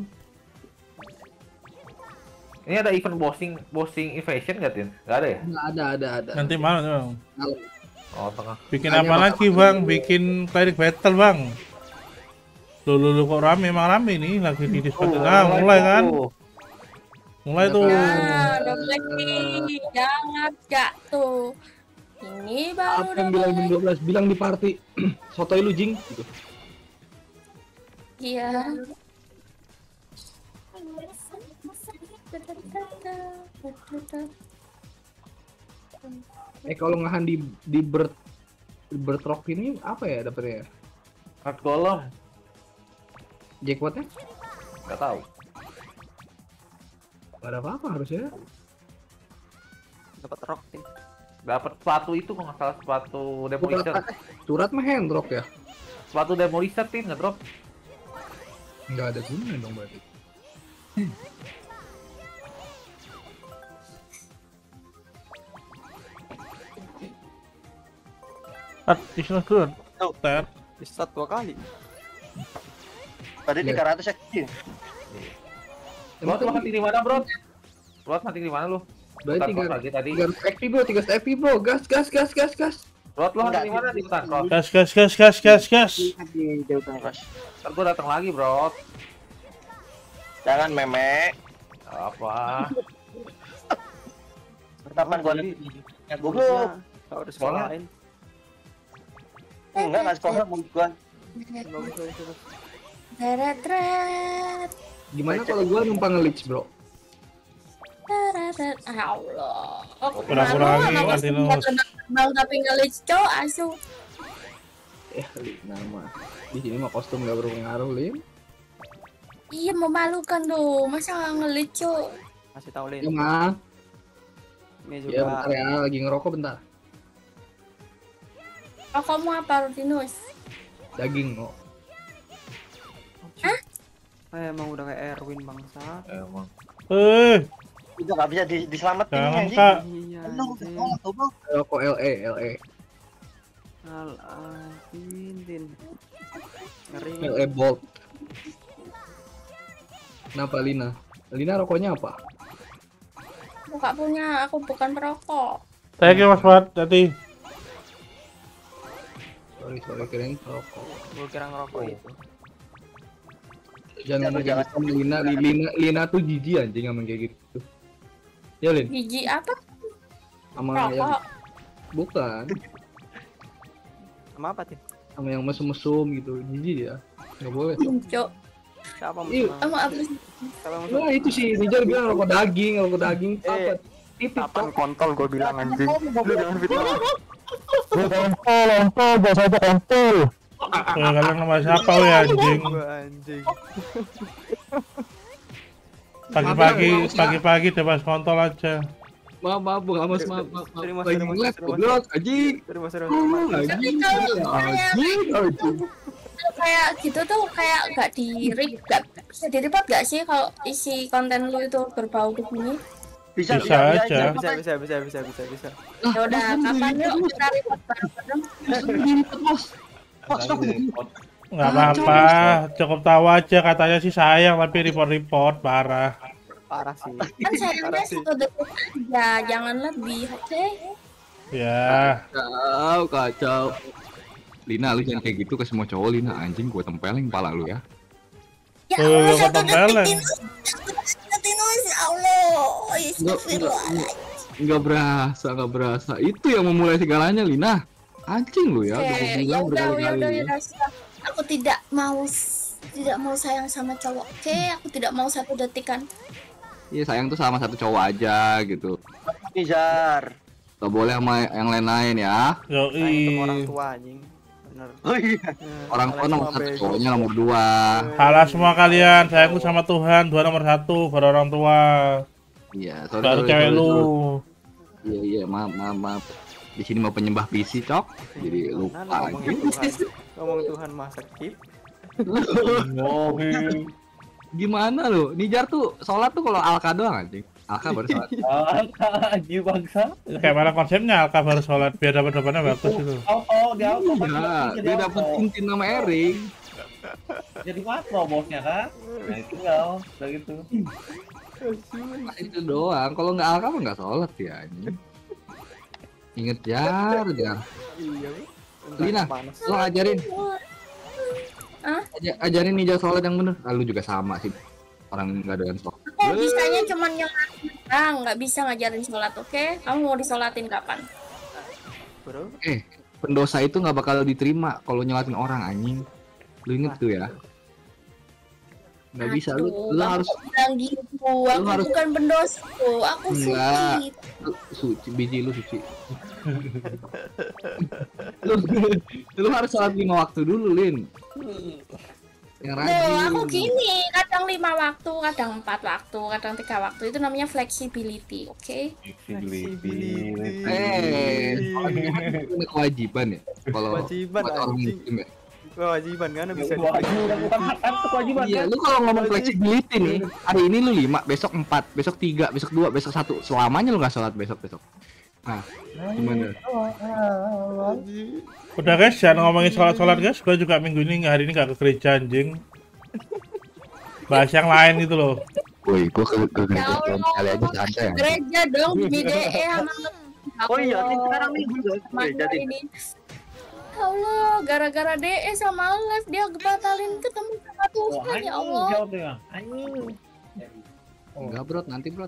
Ini ada event bossing invasion nggak Tin? Nggak ada ya? Nggak ada. Nanti malam bang. Malam. Oh tengah. Bikin Hanya apa lagi bang? Bikin cleric battle bang. Lu kok rame, emang rame nih lagi di Discord. Nah, mulai kan? Mulai tuh. Nah, double nih, jangan jatuh. Ini baru Apa yang bilang jam double. 12? Bilang di party. Sotoy lu jing gitu. Iya. Kalau ngahan di bird rock ini apa ya dapetnya? Hard golem. Jackpotnya? Nggak tahu. Gak ada apa-apa harusnya. Dapat rock tim. Dapat sepatu itu kok nggak salah, sepatu demolition. Surat mah hand rock ya? Sepatu demolition Tin nggak drop. Nggak ada gunanya dong berarti. It's not good. Tuh. Ter. Bisa 2 kali. Tadi Iya. 300 XP. Bro, lu mati di mana, Bro? Bro, mati di mana lu? Berarti Bukan lagi tadi. 300 FP bro, 300 FP bro, gas. Bro, lu mati di mana di hutan, Bro? Gas. Di hutan keras. Ntar gua datang lagi, Bro. Jangan meme. Apa? Kapan gua ya goblok. Kau harus Sekolah. sekolahin. Enggak sekolah mulut gua. Bagus. Teret. Gimana kalau gua numpang nge-leech bro? Teret. Allah. Kurang-kurangi, Martinus. Bang tapi ngelis cowok asu. Nama. Di sini mah kostum gak berpengaruh, Lim. Iya memalukan tuh. Masa ngelis cowok. Kasih tahu Ya, Lin. mah. Ini Ya, juga bentar ya, lagi ngerokok bentar. Kamu apa Rutinus? Daging kok. emang udah kayak Erwin bangsa. Emang. Itu nggak bisa diselamatin Jangan anjing. kak. Iya. Lu anjing. tuh bang. Rokok LE. Al-Azin. Ngeri. LE Bolt. Kenapa Lina? Lina rokoknya apa? Aku gak punya, aku bukan perokok. Thank you Mas Fuad, tadi. Sorry, kirain rokok. Gue kira ngerokok itu. Jangan Jangan. sama Lina tuh jijik anjing ngomong kayak gitu. Ya Lin, Gigi apa? sama yang Rokok. bukan, Sama apa tim? sama yang mesum-mesum gitu, jijik ya. Nggak boleh. Cok. Siapa Iya. musuh? Kamu apa sih? Siapa musuh? Nah itu sih Nijar bilang rokok daging apa? Tipis Kapan kok. kontol gue bilang anjing. Lu jangan fitnah. Kalian nama siapa we anjing? Gua anjing. Pagi-pagi tebas kontol aja. Maaf, Bung Amos, maaf. Sorry, Mas, Lagi sorry, Mas, ngeliat, sorry, Mas. goblok, anjing. Sorry mas, sorry Oh, mas. Tapi anjing. kalau Anjing. kayak gitu tuh kayak nggak nggak bisa di report nggak sih kalau isi konten lu itu berbau begini? Bisa Bisa aja. Bisa. Ya udah, kapan yuk kita report bareng-bareng? Nggak apa-apa, cukup tahu aja katanya sih sayang tapi report-report parah. Parah sih. Kan sayangnya Parah sih. 1 detik aja, jangan lebih, oke? Ya, Kacau. Lina, lu jangan kayak gitu ke semua cowok, Lina. Anjing, gue tempelin kepala lu ya. Ya Oh, Allah, kok 1 tempelan? detik Tinus, ya Allah. Astagfirullahaladzim. Nggak berasa. Itu yang memulai segalanya, Lina. Anjing lu ya, udah Oke, gua ya bilang udah, berkali-kali. ya. Aku tidak mau sayang sama cowok, oke? Aku tidak mau 1 detikan. Iya, sayang tuh sama satu cowok aja gitu. Nizar. Gak boleh sama yang lain-lain ya. Sayang sama orang yoi. tua anjing. Bener. Oh iya. Orang tua nomor 1, cowoknya nomor 2. Kalah semua kalian, sayangku sama Tuhan, Tuhan nomor 1, baru orang tua, Iya, baru cewek lu. Iya, maaf. Di sini mau penyembah PC, Cok. Jadi lupa Ngomongin lagi. Tuhan. Ngomong Tuhan masa skip. Gimana lu? Nijar tuh sholat tuh kalau Alka doang anjing. Alka baru sholat. Anjir bangsa. Kayak mana konsepnya Alka baru sholat biar dapat dapannya bagus itu. Di auto kan Iya, dia dapat cincin nama Erik. jadi makro bosnya kan. Nah itu ya, udah gitu. Itu doang. Kalau nggak Alka mah nggak sholat ya anjing. Ingat Jar. Iya. Lina, lo ajarin. Ajarin Nijar sholat yang bener. Ah, lu juga sama sih. Orang nggak doyan sholat. Aku bisanya cuma nyolatin doang, nggak bisa ngajarin sholat, oke? Kamu mau disolatin kapan? Bro. Pendosa itu nggak bakal diterima kalau nyolatin orang anjing. Lu inget tuh ya. Nggak bisa. Lu harus bilang gitu. Aku harus- bukan pendosa, aku Enggak. suci. Suci, biji lu suci. lu harus sholat 5 waktu dulu, Lin. Yang Loh, rajin. aku gini, kadang 5 waktu, kadang 4 waktu, kadang 3 waktu. Itu namanya flexibility, oke? Sholat 5 waktu itu kewajiban ya. Kalau Kewajiban, buat orang anjing. muslim ya. Kewajiban kan bisa Kewajiban bukan hak kan itu kewajiban Iya, kan. lu kalau ngomong flexibility nih, hari ini lu 5, besok 4, besok 3, besok 2, besok 1. Selamanya lu nggak sholat besok. Nah, gimana? Udah guys, jangan ngomongin sholat guys. Gue juga minggu ini hari ini nggak ke gereja anjing. Bahas yang lain gitu loh. Woi, gua ke Ya gereja kali aja santai ya. Gereja dong, BDE sama Oh iya, Tin, sekarang minggu ya. Mantap Jadi ini. Ya Allah, gara-gara DE sama live dia batalin ketemu sama Tuhan, ya Allah. Jawab ya. Anjing. Enggak, Bro, nanti, Bro.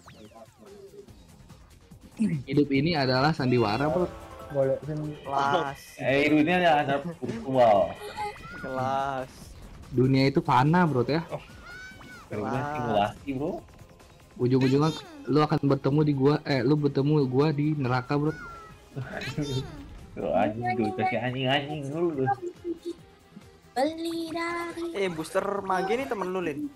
Hidup ini adalah sandiwara, Bro. Boleh sini. kelas. Ini ada virtual. Kelas. Dunia itu fana, Bro ya. Simulasi bro. Ujung-ujungnya lu akan bertemu di gua, lu bertemu gua di neraka, Bro. Tuh anjing tuh kasih anjing dulu. Beli dari Booster mage nih temen lu, Lin.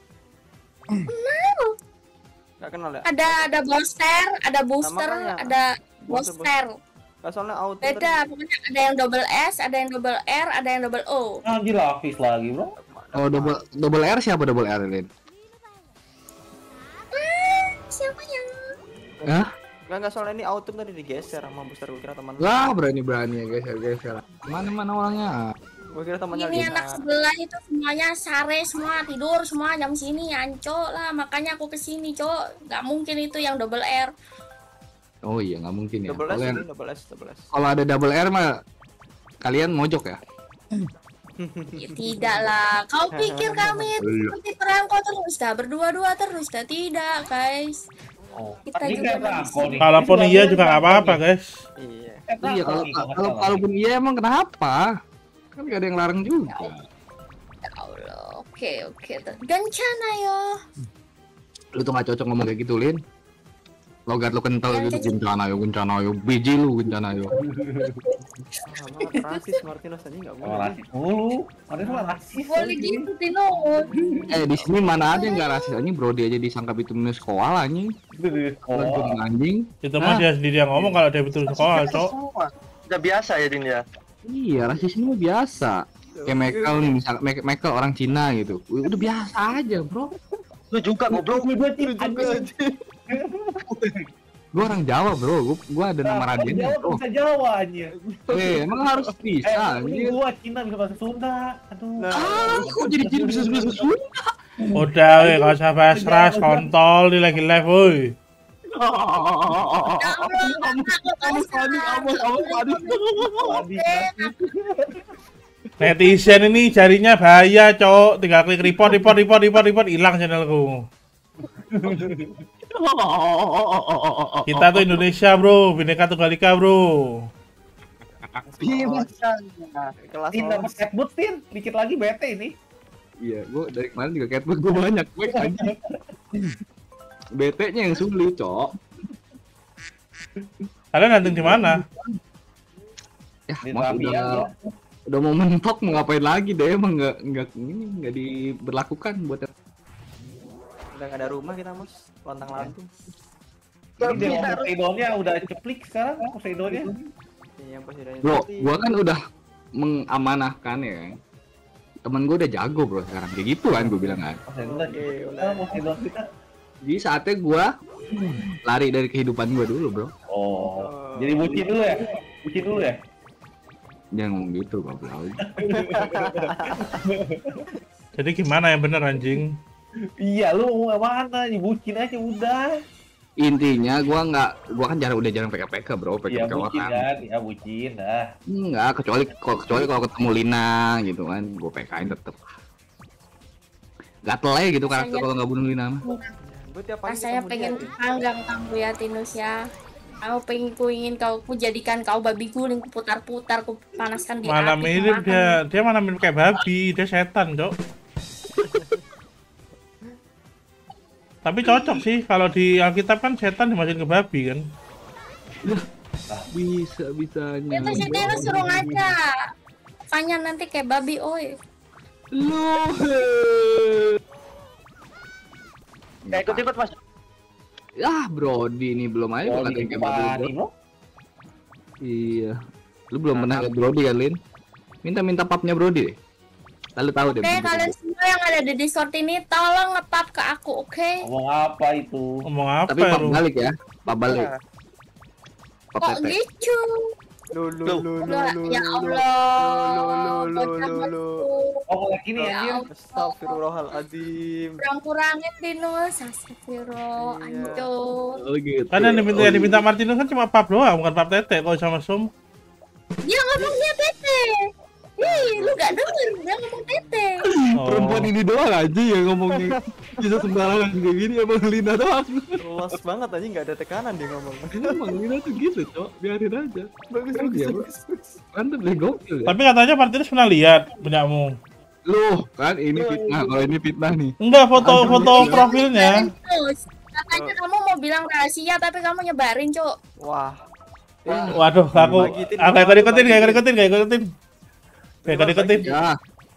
Gak kenal ya? ada booster, ada booster, makanya. ada Booster, booster. Gak soalnya auto Beda, pokoknya ada yang double S, ada yang double R, ada yang double O. Anjir lapis lagi bro. Oh, double R siapa double R, Lin? Siapa yang? Hah? Gak soalnya ini auto tadi digeser sama booster, gue kira teman. Wah, berani ya, guys. Mana orangnya? Gue kira temannya Ini Lina. anak sebelah itu semuanya sare semua, tidur semua jam sini, anco lah, makanya aku kesini, cok. Gak mungkin itu yang double R. Oh iya, nggak mungkin ya. Double S Kalau yang- ini, double S. Kalau ada double R mah kalian mojok ya? Ya, tidak lah, kau pikir kami itu seperti perangko terus dah, berdua-dua terus dah, tidak guys. Oh, Kita ini juga kayak nggak perangko bisa. nih. Kalaupun iya juga nggak apa-apa guys. Iya. Iya, kalaupun iya emang kenapa? Kan gak ada yang larang juga. Ya Allah, oke. Gancana yo. Lu tuh gak cocok ngomong kayak gitu, Lin. Logat lu kental gitu, gencana yo, biji lu gencana yo. Malah rasis Martinez aja nggak Sama boleh. rasis mulu. Martinez mah rasis. Boleh gitu Tino. Di sini mana ada yang nggak rasis anjing, Brody aja disangka bituminus sekolah anjing. Itu di Bukan sekolah. anjing. Itu mah dia sendiri yang ngomong kalau dia betul sekolah, Cok. Udah biasa ya Din ya. Iya, rasis ini mah biasa. Kayak Michael nih, misalnya Michael orang Cina gitu. Udah biasa aja, bro. Lu juga goblok. Gue orang Jawa, bro. Gue ada nama radiannya, Jawa bro. bisa Jawa anjir. Emang harus bisa, anjir. Gua Cina bisa bahasa Sunda. Aduh. Kok jadi Cina bisa bahasa Sunda? Udah, weh, gak usah bahas ras, kontol, di lagi live, woi. Netizen ini jarinya bahaya, Cok. Tinggal klik report, hilang channelku. Kita tuh Indonesia, bro. Bineka Tunggal Ika, bro. Kelas Tin dapat catboot Tin. Dikit lagi bete ini. Iya, gue dari kemarin juga catboot gue banyak, gue anjing. BT-nya yang sulit, Cok. Kalian nanti di mana? Ya, Di mau Zambia, ya. udah mau mentok mau ngapain lagi deh, emang nggak diberlakukan buat udah nggak ada rumah kita Mas, lontang lantung. Ini Demon Poseidonnya udah ceplik sekarang Poseidonnya. Yang Poseidonnya bro. mati. Gua kan udah mengamanahkan ya. Temen gue udah jago bro sekarang kayak gitu kan gue bilang kan. Poseidon Oke, kita Poseidon kita. Jadi saatnya gue lari dari kehidupan gue dulu bro. Oh, jadi bucin dulu ya? Bucin dulu ya? Jangan ngomong gitu goblok. Jadi gimana yang bener, anjing? Iya, lu mau mana? Bucin aja udah. Intinya gue kan udah jarang PK bro, Iya PK bucin orang. kan, ya bucin dah. Enggak, kecuali kalau ketemu Lina gitu kan, gue PK-in tetep. Gatel aja gitu karakter kalau nggak bunuh Lina mah. Gue tiap pagi Rasanya ketemu pengen dia. panggang kamu ya Tinus ya. Aku ingin ku jadikan kau babi guling, ku putar-putar, ku panaskan di Mana api, mirip ku makan. dia mana mirip kayak babi, dia setan, Cok. Tapi cocok sih kalau di Alkitab kan setan dimasukin ke babi kan. Bisa-bisanya. Itu si Tinus suruh ngaca. Makanya nanti kayak babi, oi. Lu. Kayak ikut-ikut Mas. Ah, Brody ini belum aja gua katain kayak babi, bro. bro. Iya. Lu belum pernah lihat Brody kan, Lin? Minta papnya Brody deh. Lalu tahu deh. Oke, kalian semua yang ada di Discord ini tolong nge-pap ke aku, oke? Ngomong apa itu? Ngomong apa Tapi ya pap lu? balik ya. Pap balik. Pap Kok tete. gitu? Ya Allah, bocah batu. Oh, kayak gini Ya anjir. Allah, Astagfirullahaladzim. kurang-kurangin Tinus, astagfirullah, ancur. Oh gitu. Kan yang diminta Martinus kan cuma pap doang, bukan pap tete kalau sama Sum. Dia ngomongnya tete. Ih, lu gak denger, dia ngomong tete. Perempuan ini doang aja yang ngomongnya bisa sembarangan kayak gini, emang Lina doang. Luas banget aja nggak ada tekanan dia ngomong. Emang Lina tuh gitu, Cok. Biarin aja. Bagus Kan dia, bro. Mantep deh, gokil ya. Tapi katanya Martinus pernah lihat punyamu. Loh, kan ini fitnah. Kalau ini fitnah nih. Enggak, foto profilnya. Terus, katanya kamu mau bilang rahasia, tapi kamu nyebarin, Cuk. Wah. Waduh, aku ikutin. Ya.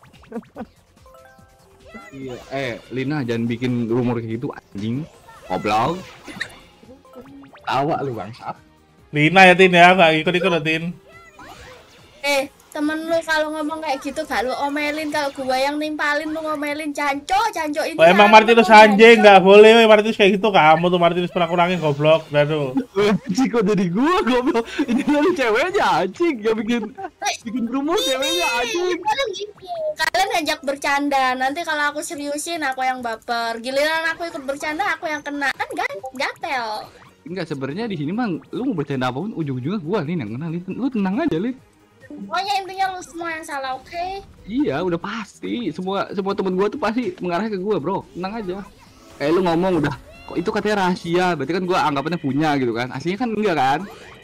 Iya, Lina jangan bikin rumor kayak gitu anjing. Goblok. Tawa lu bangsat. Lina ya Tin ya, nggak ikut Tin. Temen lu kalau ngomong kayak gitu gak lu omelin, kalau gua yang nimpalin lu ngomelin canco ini. Oh, emang Martinus anjing, nggak boleh weh Martinus kayak gitu. Kamu tuh Martinus pernah kurangin goblok, aduh. Anjing kok jadi gua goblok. Ini dari ceweknya anjing, gak bikin rumor ceweknya anjing. Kalian ngajak bercanda, nanti kalau aku seriusin aku yang baper. Giliran aku ikut bercanda aku yang kena, kan gatel. Enggak, sebenarnya di sini mah lu mau bercanda apapun ujung-ujungnya gua Lin yang kena. Lu tenang aja, Lin. Pokoknya intinya lu semua yang salah, oke? Iya, udah pasti. Semua temen gua tuh pasti mengarah ke gua, bro. Tenang aja. Kayak lu ngomong udah, kok itu katanya rahasia. Berarti kan gua anggapannya punya gitu kan. Aslinya kan enggak kan?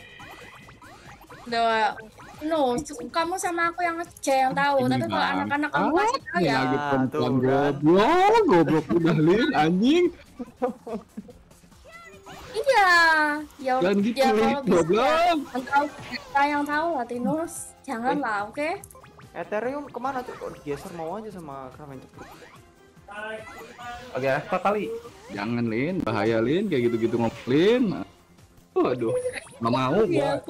No, kamu sama aku yang aja yang tahu. Ini Tapi kalau Bang. anak-anak kamu kasih tahu ya. Lagi perempuan tuh, kan. goblok udah Lin anjing. Iya, Iya. Ya Jangan gitu, ya kalau bisa goblok. yang tahu lah Tinus. Janganlah, oke? Ethereum kemana tuh? Kok digeser mau aja sama Kraven Cepluk? Oke, apa kali? Jangan Lin, bahaya Lin, kayak gitu-gitu ngomelin. Waduh, nggak mau Iya, gua. aku.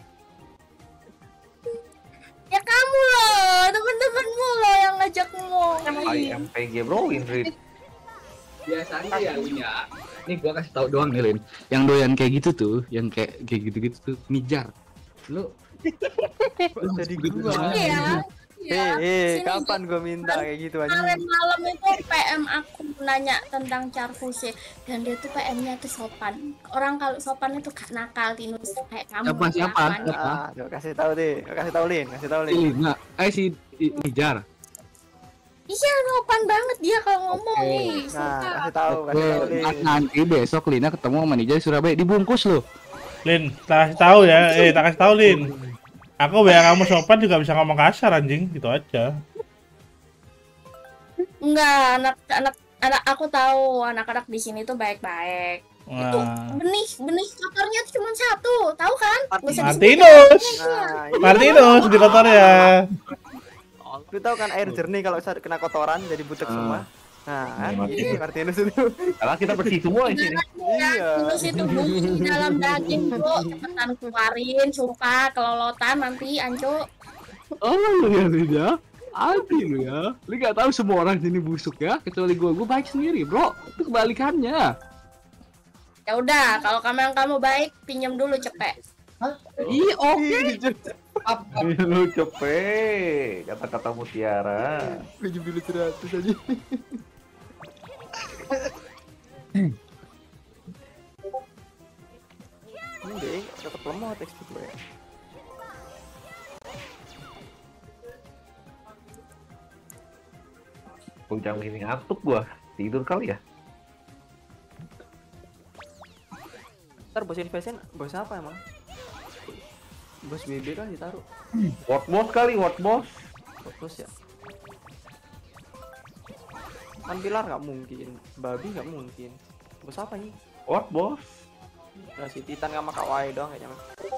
Ya kamu loh, teman-temanmu loh yang ngajak ngomong. IMPG bro, win rate. Biasanya ya Lin ya. Nih gua kasih tahu doang nih Lin. Yang doyan kayak gitu tuh, yang kayak gitu-gitu tuh Nijar. Lu Jadi gua. Iya. Sini, Kapan gua minta kayak gitu aja? kemarin malam itu PM aku nanya tentang Charfuse dan dia tuh PM-nya tuh sopan. Orang kalau sopan itu gak nakal Tinus kayak kamu. Siapa? Ah, coba kasih tahu deh. Kasih tahu Lin, kasih tahu Lin. Lina, si Nijar. Iya, sopan banget dia kalau ngomong Oke. nih. Nah, Suka. kasih tahu Lin. Nanti besok Lina ketemu sama Nijar di Surabaya dibungkus loh. Lin, tak kasih tahu ya. Tak kasih tahu Lin. Aku biar kamu sopan juga bisa ngomong kasar anjing, gitu aja. Enggak, anak aku tahu anak-anak di sini tuh baik-baik. Itu Wah. benih kotornya tuh cuma satu, tahu kan? Nggak usah disebut Martinus. Nah, Martinus di kotor ya. lu tahu kan air jernih kalau kena kotoran jadi butek semua. Nah, kan ini Martinus itu. Karena kita bersih semua di sini. Iya. Terus itu bumbu di dalam daging bro, cepetan keluarin, sumpah kelolotan nanti anco. Oh lu ya Lina, hati lu ya. Lu gak tahu semua orang sini busuk ya, kecuali gua baik sendiri bro. Itu kebalikannya. Ya udah, kalau kamu baik, pinjam dulu cepet. Iya oke. Lu cepet, kata-kata mutiara. Pinjam dulu 100 aja. Ini tetap lemot XP gue ya. Jam ini ngantuk gua, tidur kali ya. Ntar bos invasion, bos apa emang? Bos BB kan ditaruh. Word boss kali, word boss. Bos ya. Kan pilar nggak mungkin, babi nggak mungkin. Bos apa nih? Word boss. Nah, si Titan sama Kawaii doang kayaknya.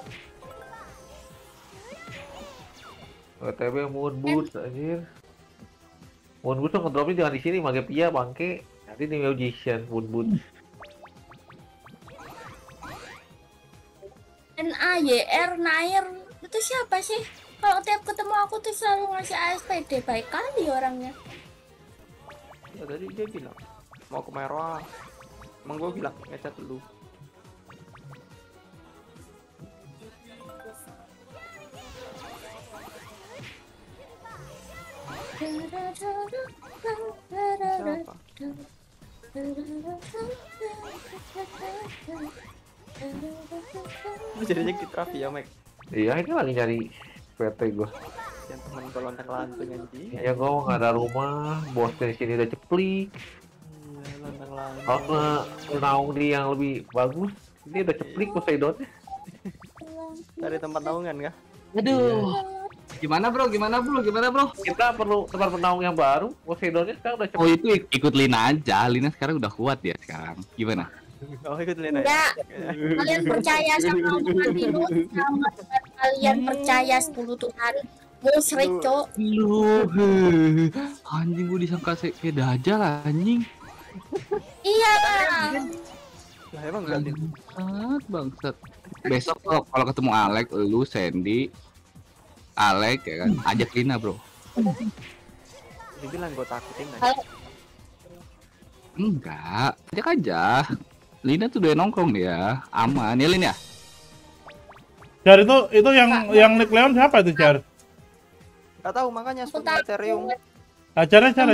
OTW moon boots anjir. Moon boots tuh ngedropnya jangan di sini, Magepia bangke. Nanti di Magician moon boots. NAYR Nair itu siapa sih? Kalau tiap ketemu aku tuh selalu ngasih ASPD, baik kali orangnya. Ya tadi dia bilang mau ke merah. Emang gue bilang ngecat dulu. Siapa? Lu jadinya kita Raffi ya, Mek. Iya, ini lagi nyari PT gua. Yang temen gue lonteng-lantung anjing. Ya gua mau nggak ada rumah, bos dari sini udah ceplik. Iya, lonteng-lantung. Kalau naung di yang lebih bagus, ini udah ceplik Poseidonnya. Cari tempat naungan kah? Aduh. Gimana bro? Kita perlu tempat penaung yang baru. Poseidonnya sekarang udah Oh ceplik. itu ikut Lina aja. Lina sekarang udah kuat ya sekarang. Gimana? Oh, ikut Lena ya? Enggak, kalian percaya sama omongan Tinus sama dengan kalian percaya 10 Tuhan. Musrik, cok. Lu, anjing gua disangka kayak dajal anjing. Iya. Lah emang enggak Lin? Bangsat. Besok kalau ketemu Alek, lu Sandy, Alek ya kan, ajak Lina bro. Dibilang gue takutin aja. Kalau Enggak, ajak aja. Lina tuh udah nongkrong dia, aman ya Lin ya. Jar itu yang Nick Leon siapa itu Jar? Gak tahu makanya aku Super Ethereum. Ajarin Jar.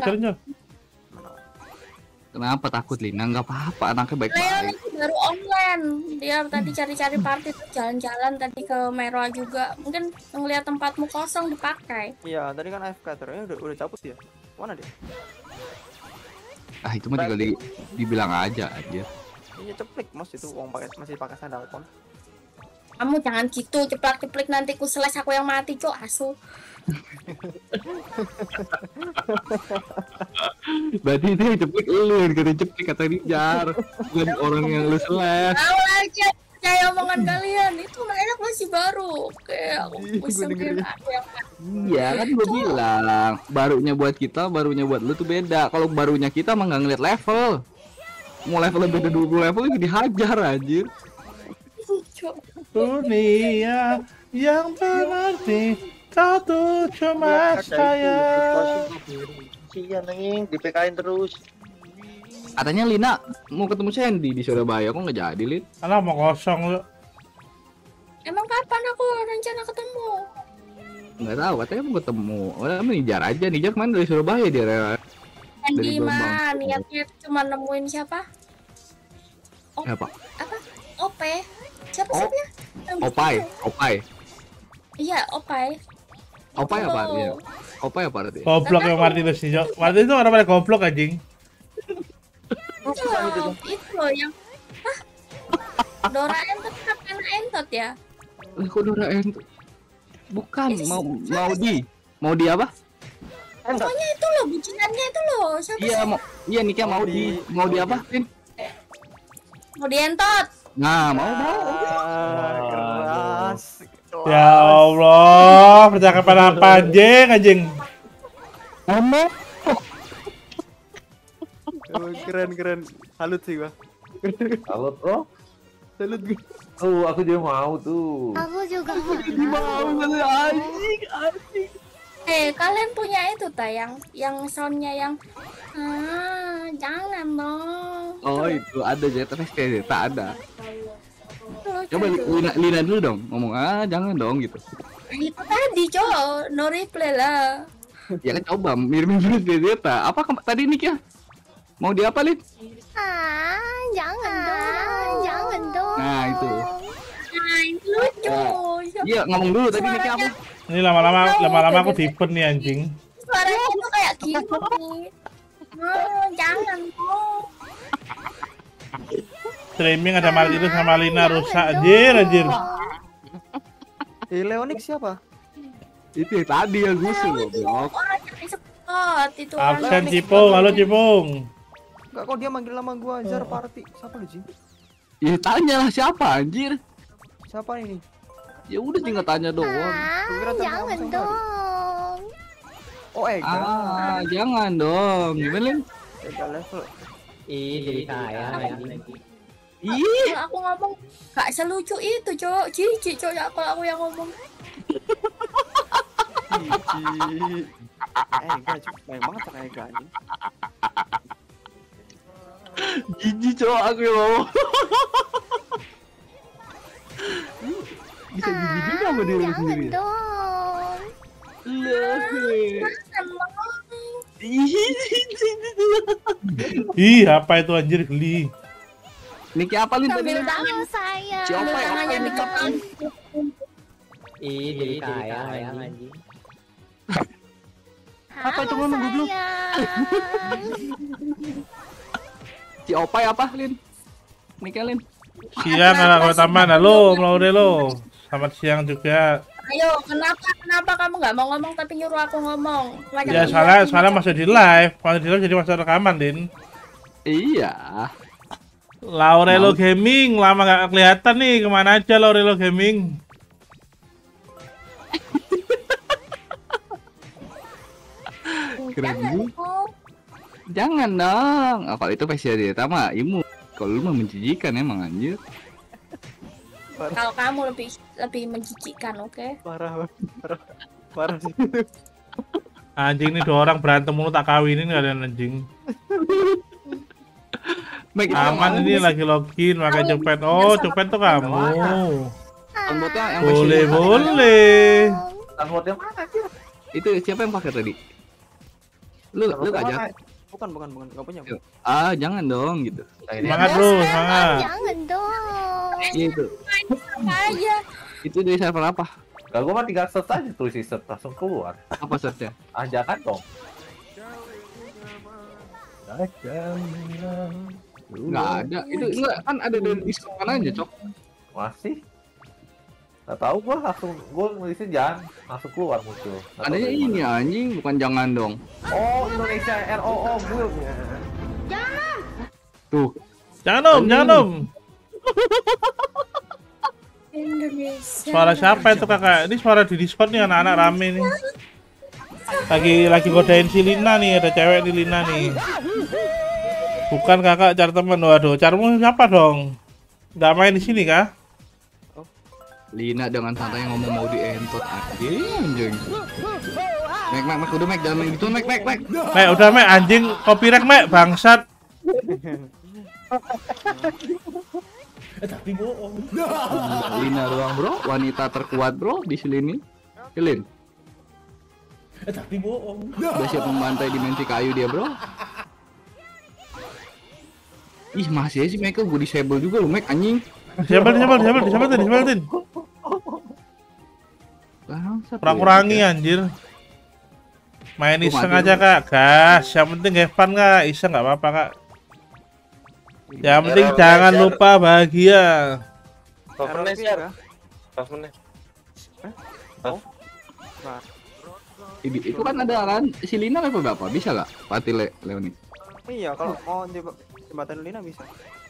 Kenapa takut Lina? Enggak apa-apa, anaknya Leon baik-baik. itu baru online. Dia tadi cari-cari party tuh jalan-jalan tadi ke Merah juga. Mungkin ngeliat tempatmu kosong dipakai. Iya, tadi kan AFK ternyata udah cabut dia. Mana dia? Ah itu mah tinggal dibilang aja. Ini ceplik Mas itu uang pakai masih pakai sandal pon. Kamu jangan gitu, ceplak-ceplik nanti ku slash aku yang mati, cok, asu. Berarti itu yang ceplik lu, yang kata ceplik kata Nijar. Bukan orang yang lu slash. Tahu lagi percaya omongan kalian, itu mereka masih baru. Oke, aku bisa bikin aku yang mati. Iya kan gua bilang, barunya buat kita, barunya buat lu tuh beda. Kalau barunya kita mah nggak ngeliat level. Mau level beda 20 level lagi dihajar anjir. Cok. Dunia yang berarti kau tuh cuma saya. Iya neng, di PK-in terus. Katanya Lina mau ketemu Sandy di Surabaya, kok nggak jadi, Lin? Alah mau kosong lu. Emang kapan aku rencana ketemu? Nggak tahu, katanya mau ketemu. Oh, Nijar aja, Nijar kemarin dari Surabaya dia. Dan Dari gimana? Bambang. Niatnya cuma nemuin siapa? Apa? Apa? Ope? Siapa Oh, siapa? Yang Opai, gitu? Opai. Iya, Opai. Opai apa Oh. artinya? Opai apa artinya? Goblok yang Martinus sih, Cok. Martinus itu orang pada goblok anjing. Itu loh yang Dora Entot kan kena entot ya? Kok Dora Entot? Bukan, Itu mau di apa? Pokoknya itu loh, bucinannya itu loh. Siapa Iya, sih? iya Nika mau di apa, Lin? Mau dientot. Nah, mau. Keras. Ya Allah, percakapan apa anjing? Ngomong. Keren. Salut sih gua. Salut bro. Salut gua. Tuh, aku juga mau tuh. Aku juga Mau anjing. kalian punya itu yang soundnya yang jangan dong. Oh, itu ada Zeta tak ada. Lucu Coba tuh. Lina dulu dong, ngomong jangan dong gitu. Itu tadi cowok, no reply lah. Ya kan coba mirip-mirip Zeta. Apa tadi Nik ya? Mau di apa, Lin? Jangan dong. Nah, itu. Nah, ini lucu. Iya, ngomong dulu tadi Nik apa? Ini lama-lama aku tipen nih anjing. Suaranya tuh kayak gini. Jangan dong. Streaming ada Martinus sama Lina rusak anjir. Leonix siapa? Itu yang tadi yang gusul goblok. Orang yang disepot itu Absen Cipung, halo Cipung. Enggak, kok dia manggil nama gua Zar Party. Siapa lu, Ji? Ya tanya lah siapa anjir. Siapa ini? Ya udah tinggal tanya doang. Jangan dong. Oh, Ega. Jangan dong. Gimana, Lin? Ega level. Ih, jadi saya anjing. Ih, Kalau aku ngomong gak selucu itu, Cok. Jijik, Cok, ya kalau aku yang ngomong. Iji. Ega, main banget sama Ega anjing. jijik cowok aku yang ngomong. Bisa jijik juga sama diri lu sendiri. Ih, apa itu anjir geli. Niki apa Lin tadi? Sambil tangan saya. Siapa Sambil yang tangannya apa di ini? kepala. Ih, jadi saya anjing. Apa itu ngomong goblok? Si Opai apa Lin? Niki Lin. Siang anak taman, halo Laure lo. Selamat siang juga. Ayo, kenapa kamu nggak mau ngomong tapi nyuruh aku ngomong? Banyak Ya soalnya masih di live, masih di live jadi masih rekaman, Din. Iya. Laurelo Gaming, lama gak kelihatan nih, kemana aja Laurelo Gaming? Keren Jangan, juga. Bu. Jangan dong. Kalau itu pasti dia mah imu. Kalau lu mah menjijikan emang anjir. Kalau kamu lebih menjijikkan, oke? Parah sih. Anjing nih dua orang berantem mulu tak kawinin kalian anjing. Baik, Aman ini lagi login pakai cepet. Oh, cepet tuh kamu. Botnya yang Boleh. Download yang mana sih? Itu siapa yang pakai tadi? Lu aja. Bukan, enggak punya. Jangan dong gitu. Semangat bro, semangat. Jangan dong. Gitu. Apa aja? Itu dari server apa? Gak, gua mah tinggal search aja tulis search langsung keluar. Apa searchnya? Jangan dong. Nggak ada. Itu enggak kan ada dari Discord mana aja, Cok? Masih? Nggak tahu gua langsung nulisnya jangan langsung keluar muncul. Nggak tahu Adanya dari ini mana. anjing, bukan jangan dong. Oh, Indonesia ROO Guild. Tuh, Jangan om, jangan om. Indonesia. Suara siapa itu kakak? Ini suara di Discord nih, anak-anak rame nih. Lagi godain si Lina nih, ada cewek di Lina nih. Bukan kakak, cari temen. Waduh, carimu siapa dong? Nggak main di sini kah? Lina dengan santai ngomong mau dientot anjing. Mek, udah Mek, jangan main gitu Mek. Mek, udah Mek, anjing copyright Mek, bangsat. Tapi bohong. Lina doang bro, wanita terkuat bro di sini. Lin, Tapi bohong. udah siap membantai dimensi kayu dia bro. Ih masih aja sih Michael, gue disable juga lu Mek anjing. Disabatin. Bangsat, Kurang-kurangi anjir. Main iseng aja kak, gas. Yang penting have fun kak, iseng nggak apa-apa kak. Yang penting jangan lupa bahagia. ROP ya? Itu kan ada kan, si Lina level berapa? Bisa gak? Pati Leoni. Iya, kalau mau jembatan Lina bisa.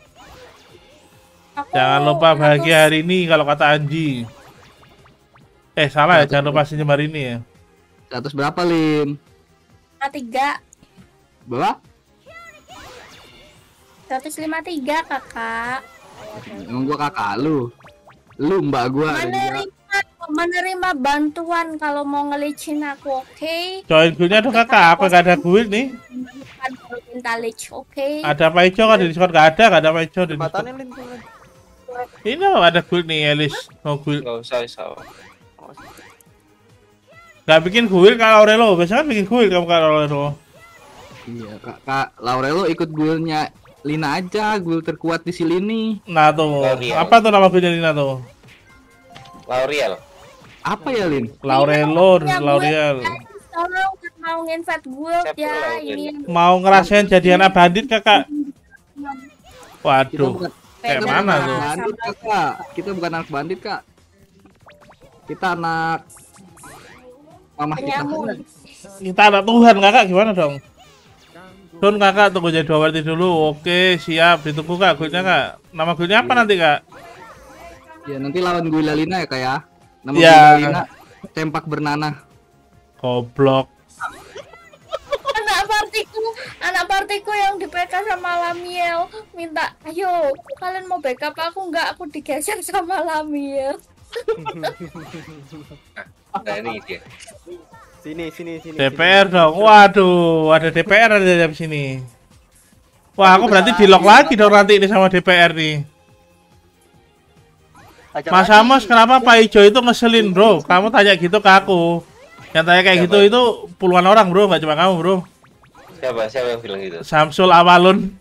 Jangan lupa bahagia hari ini kalau kata Anji. Salah ya, jangan lupa senyum hari ini ya. 100 berapa Lin? 3. Berapa? 153 kakak. Emang gua kakak lu. Lu mbak gua. Menerima bantuan kalau mau ngelicin aku, oke? Join guildnya dong kakak, aku nggak ada guild nih. Kalau minta lich, oke? Ada Paico kan di Discord, nggak ada Paico di Discord. Jembatannya Lin tuh Lin. Ini ada guild nih, Elis. No guild. Nggak usah. Nggak bikin guild kalau Aurelo, biasanya kan bikin guild kamu kalau Aurelo. Iya, Kak Laurelo ikut guildnya Lina aja, guild terkuat di sini nih. Nah tuh, Lauriel. apa tuh nama guildnya Lina tuh? Lauriel. Apa ya Lin? Laurelo, Ya, gue- Lauriel. Tolong mau nginvite gue Siapa ya, Laurel? ini yang Mau ngerasain jadi anak bandit kakak? Kita Waduh, bukan kayak Beda mana sama tuh? bandit Kak. Kita bukan anak bandit Kak. Kita anak mama kita. penyamun. Kita anak Tuhan kakak, gimana dong? Don kakak tunggu jadi 2 berarti dulu. Oke siap, ditunggu kak guildnya kak. Nama guildnya apa nanti kak? Ya nanti lawan gue Lina ya Kak ya. Nama Ya. gue Lina Tempak Bernanah. Goblok. anak partiku yang di PK sama Lamiel minta, ayo kalian mau backup aku nggak, aku digeser sama Lamiel. Nah ini dia. Sini. DPR dong. Waduh, ada DPR ada di sini. Wah, aku berarti di lock lagi dong nanti ini sama DPR nih. Ajak Mas lagi. Amos, kenapa Pak Ijo itu ngeselin, bro? Kamu tanya gitu ke aku. Yang tanya kayak gitu itu puluhan orang, bro, nggak cuma kamu, bro. Siapa yang bilang gitu? Samsul Awalun.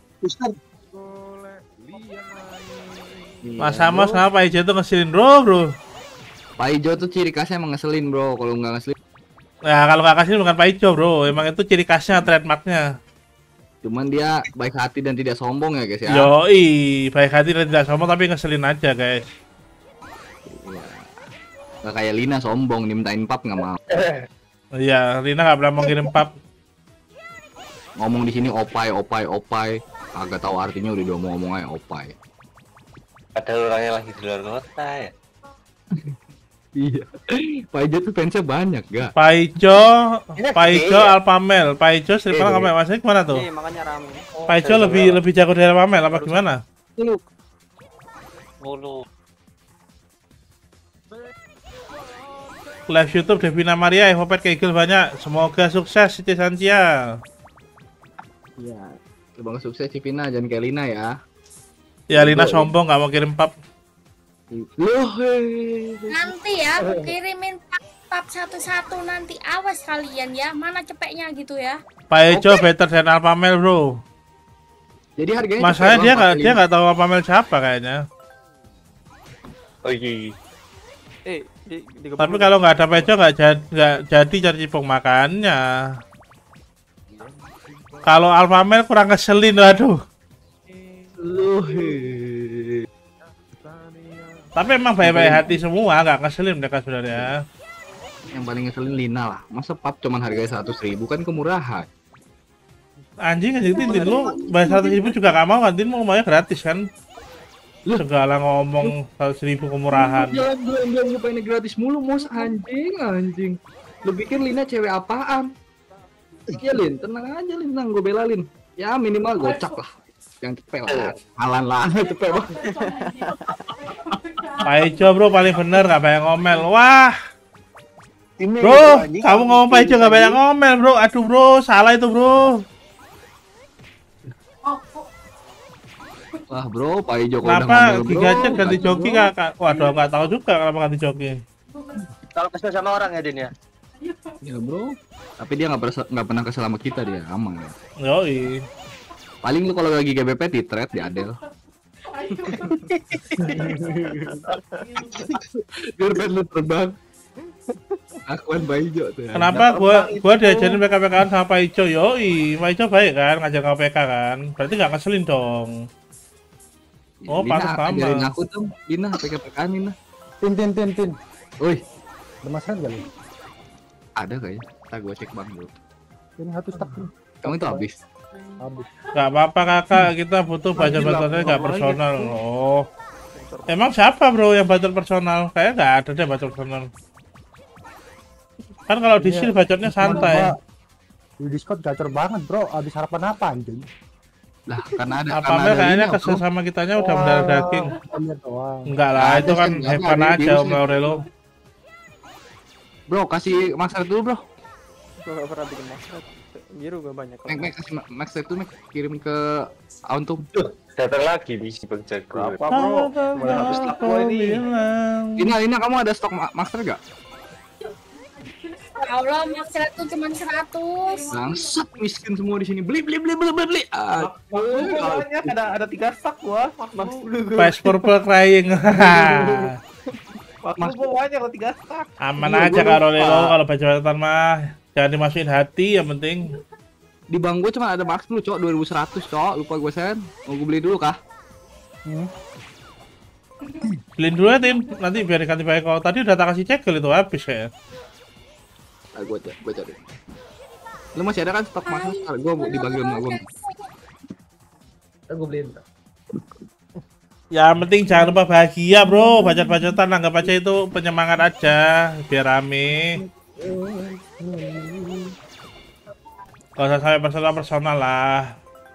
Mas Amos, kenapa Pak Ijo itu ngeselin, bro? Pak Ijo tuh ciri khasnya emang ngeselin bro. Kalau nggak ngeselin, Ya, kalau nggak kasih bukan Pak Ijo, bro. Emang itu ciri khasnya, trademarknya. cuman dia baik hati dan tidak sombong ya guys ya. Yoi, baik hati dan tidak sombong tapi ngeselin aja, guys. Nggak kayak Lina sombong, dimintain pap nggak mau. Iya, Rina nggak pernah mau ngirim pap. Ngomong di sini opai. Agak tahu artinya udah ngomong aja opai. Padahal orangnya lagi di luar kota ya. Iya. Pak Ijo tuh fansnya banyak gak? Pak Ijo Alpamel, Pak Ijo Sripala Kamel, maksudnya gimana tuh? Iya, makanya rame. Pak Ijo lebih jago dari Alpamel apa gimana? Mulu. Live YouTube Devina Maria, Hopet Kegel banyak. Semoga sukses Siti Santia. Iya. Semoga sukses Cipina, jangan kayak Lina ya. Ya Lina sombong nggak mau kirim pap. Loh, Nanti ya aku kirimin pap satu-satu, nanti awas kalian ya, mana cepeknya gitu ya. Pak Ijo better than Alpamel, bro. Jadi harganya Masalahnya cepet dia doang, nggak tahu Alpamel siapa kayaknya. Oh iya. Tapi kalau nggak ada Pak Ijo nggak jadi cari cipung makannya. Kalau Alpamel kurang ngeselin, waduh. Loh. Tapi emang baik-baik hati semua, nggak ngeselin mereka sebenarnya. Yang paling ngeselin Lina lah. Masa pub cuman harganya 100.000 kan kemurahan. Anjing Tin lu bayar 100.000 juga gak mau kan? Tin mau lumayan gratis kan? Segala ngomong 100.000 kemurahan. Jalan ngapain gratis mulu, Mos, anjing. Lu pikir Lina cewek apaan? Iya Lin, tenang aja Lin, tenang gue bela Lin. Ya minimal gocap lah. Yang cepet lah, halan lah, cepet banget. Pak Ijo bro paling bener gak banyak ngomel. Wah Timnya bro, gitu, anjing. kamu ngomong Pak Ijo gak banyak ngomel bro. Aduh bro, salah itu bro. Wah bro, Pak Ijo kalau udah Kenapa ngomel bro. Gigajet ganti Pak joki Ijo. kakak? Waduh gak tahu juga kenapa ganti joki. Kalau kesel sama orang ya Din ya. Ya bro, tapi dia nggak pernah kesel sama kita, dia aman ya. Yoi. Paling lu kalau lagi GBP di trade di Adel. Biar band lu terbang. Akuan Pak Ijo tuh. Ya. Kenapa gua diajarin PK-PK sama Pak Ijo? Yoi, Pak Ijo baik kan ngajar KPK kan? Berarti gak ngeselin dong. Oh, Lina, pantas sama. ajarin aku dong, Lina, PK-PK-an Lina. Tin. Woi, Ada masalah gak lu? ada kayaknya. Ntar gua cek bang dulu. Ini satu stuck nih. Kamu itu habis. Habis. Gak apa-apa kakak, kita butuh baca-bacanya gak personal. Oh. Emang siapa bro yang baca personal? Kayaknya gak ada deh baca personal. Kan kalau di sini bacotnya santai. Di Discord gacor banget bro. Abis harapan apa anjing? Lah, karena ada Apa kayaknya Lina, kesel bro. sama kitanya udah mendarah daging. Lihat doang. Enggak lah, Ada itu kan sih, Evan ada aja virus Om nih. Aurelo. Bro, kasih Max Red dulu, bro. Gue gak pernah bikin maksud. Biru gue banyak. Max kasih Max Red dulu, Max. Kirim ke Auntum. Datang lagi di Bang Jago. Apa bro? Mulai habis luck gua ini. Lina, kamu ada stok Max Red gak? Ya Allah, Max Red tuh cuma 100. Bangsat, miskin semua di sini. Beli. Ah, Banyak ada 3 stack gua. Max dulu gua. Pas purple crying. Max gua banyak ada 3 stack. Aman Iya, aja gua kalau lupa. Lelo kalau baca-bacaan mah. Jangan dimasukin hati yang penting. di bang gue cuma ada Max dulu, cok. 2100, cok. Lupa gue sen. Mau gue beli dulu kah? Beliin dulu ya Tim, nanti biar diganti pakai kau. Tadi udah tak kasih cegel itu habis kayak. Ah, gue cari. Lu masih ada kan stok Max? Gue dibagi sama gue. Ntar gua beliin. Ya yang penting jangan lupa bahagia bro. Bacot-bacotan anggap aja itu penyemangat aja biar rame. Gak usah sampai personal lah.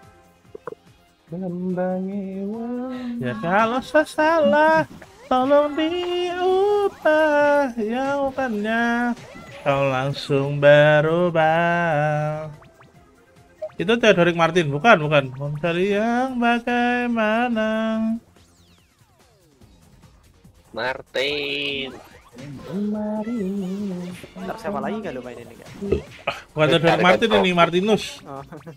Ya kalau saya salah tolong diubah. Ya bukannya kau langsung berubah. Itu Theodoric Martin, bukan. Mencari yang bagaimana. Martin. Ntar siapa lagi gak lu main ini gak? Bukan Theodoric Martin ini, Martinus. Oh.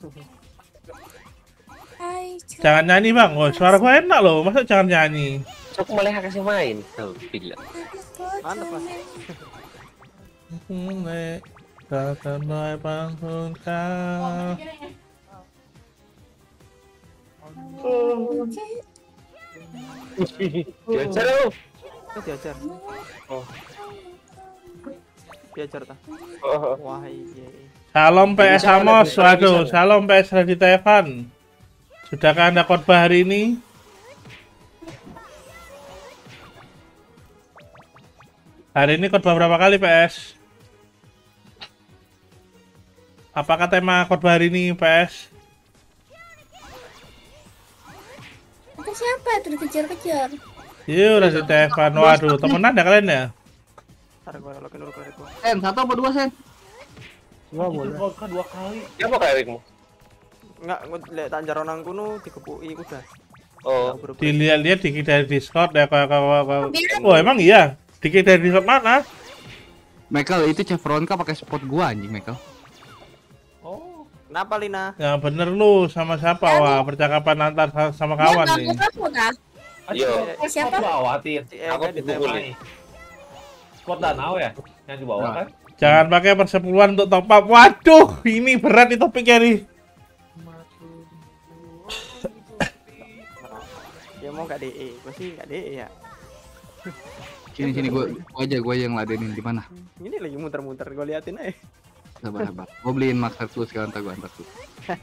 Hai, Jangan nyanyi bang, oh, suara gua enak loh, masa jangan nyanyi? Aku malah kasih main. Tuh, bila. Mantap lah. Takkan mulai bangun kau. Diajar lu. Diajar. Oh. Diajar ta. Oh. Wah iya. Salam PS Amos, waduh, salam PS Radita Evan. Sudahkah anda khotbah hari ini? Hari ini khotbah berapa kali PS? Apakah tema khotbah hari ini PS? itu siapa itu dikejar-kejar? Yuk Radita Evan, waduh, temenan ya kalian ya? Ntar gue login dulu ke gue. Sen, 1 apa 2 sen? Gua boleh. Vodka 2 kali. Siapa kayak Rikmu? Enggak, gue liat tanjar nang kuno dikepui udah. Oh. Dilihat-lihat dikit dari Discord ya oh emang iya? Dikit dari Discord mana? Michael, itu Chevronka pakai spot gua anjing, Michael. Oh, kenapa Lina? Ya bener lu sama siapa? Wah percakapan antar sama kawan nih. Kamu dah. Yo. Siapa? Bawatin. Si Aku Ega dipukul ditembak. nih. Squad Danau ya? Yang di bawah kan? Jangan pakai persepuluhan untuk top up. Waduh, ini berat nih topiknya nih. Dia mau gak DE, gue sih gak DE ya. Sini gua aja yang ladenin di mana? Ini lagi muter-muter, gue liatin aja. Sabar. Gua beliin Max Heart dulu sekarang, gua antar tuh.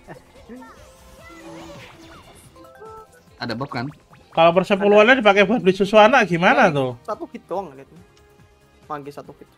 Ada bab kan? Kalau persepuluhannya dipakai buat beli susu anak gimana tuh? Satu hit doang liatnya. Manggil satu hit.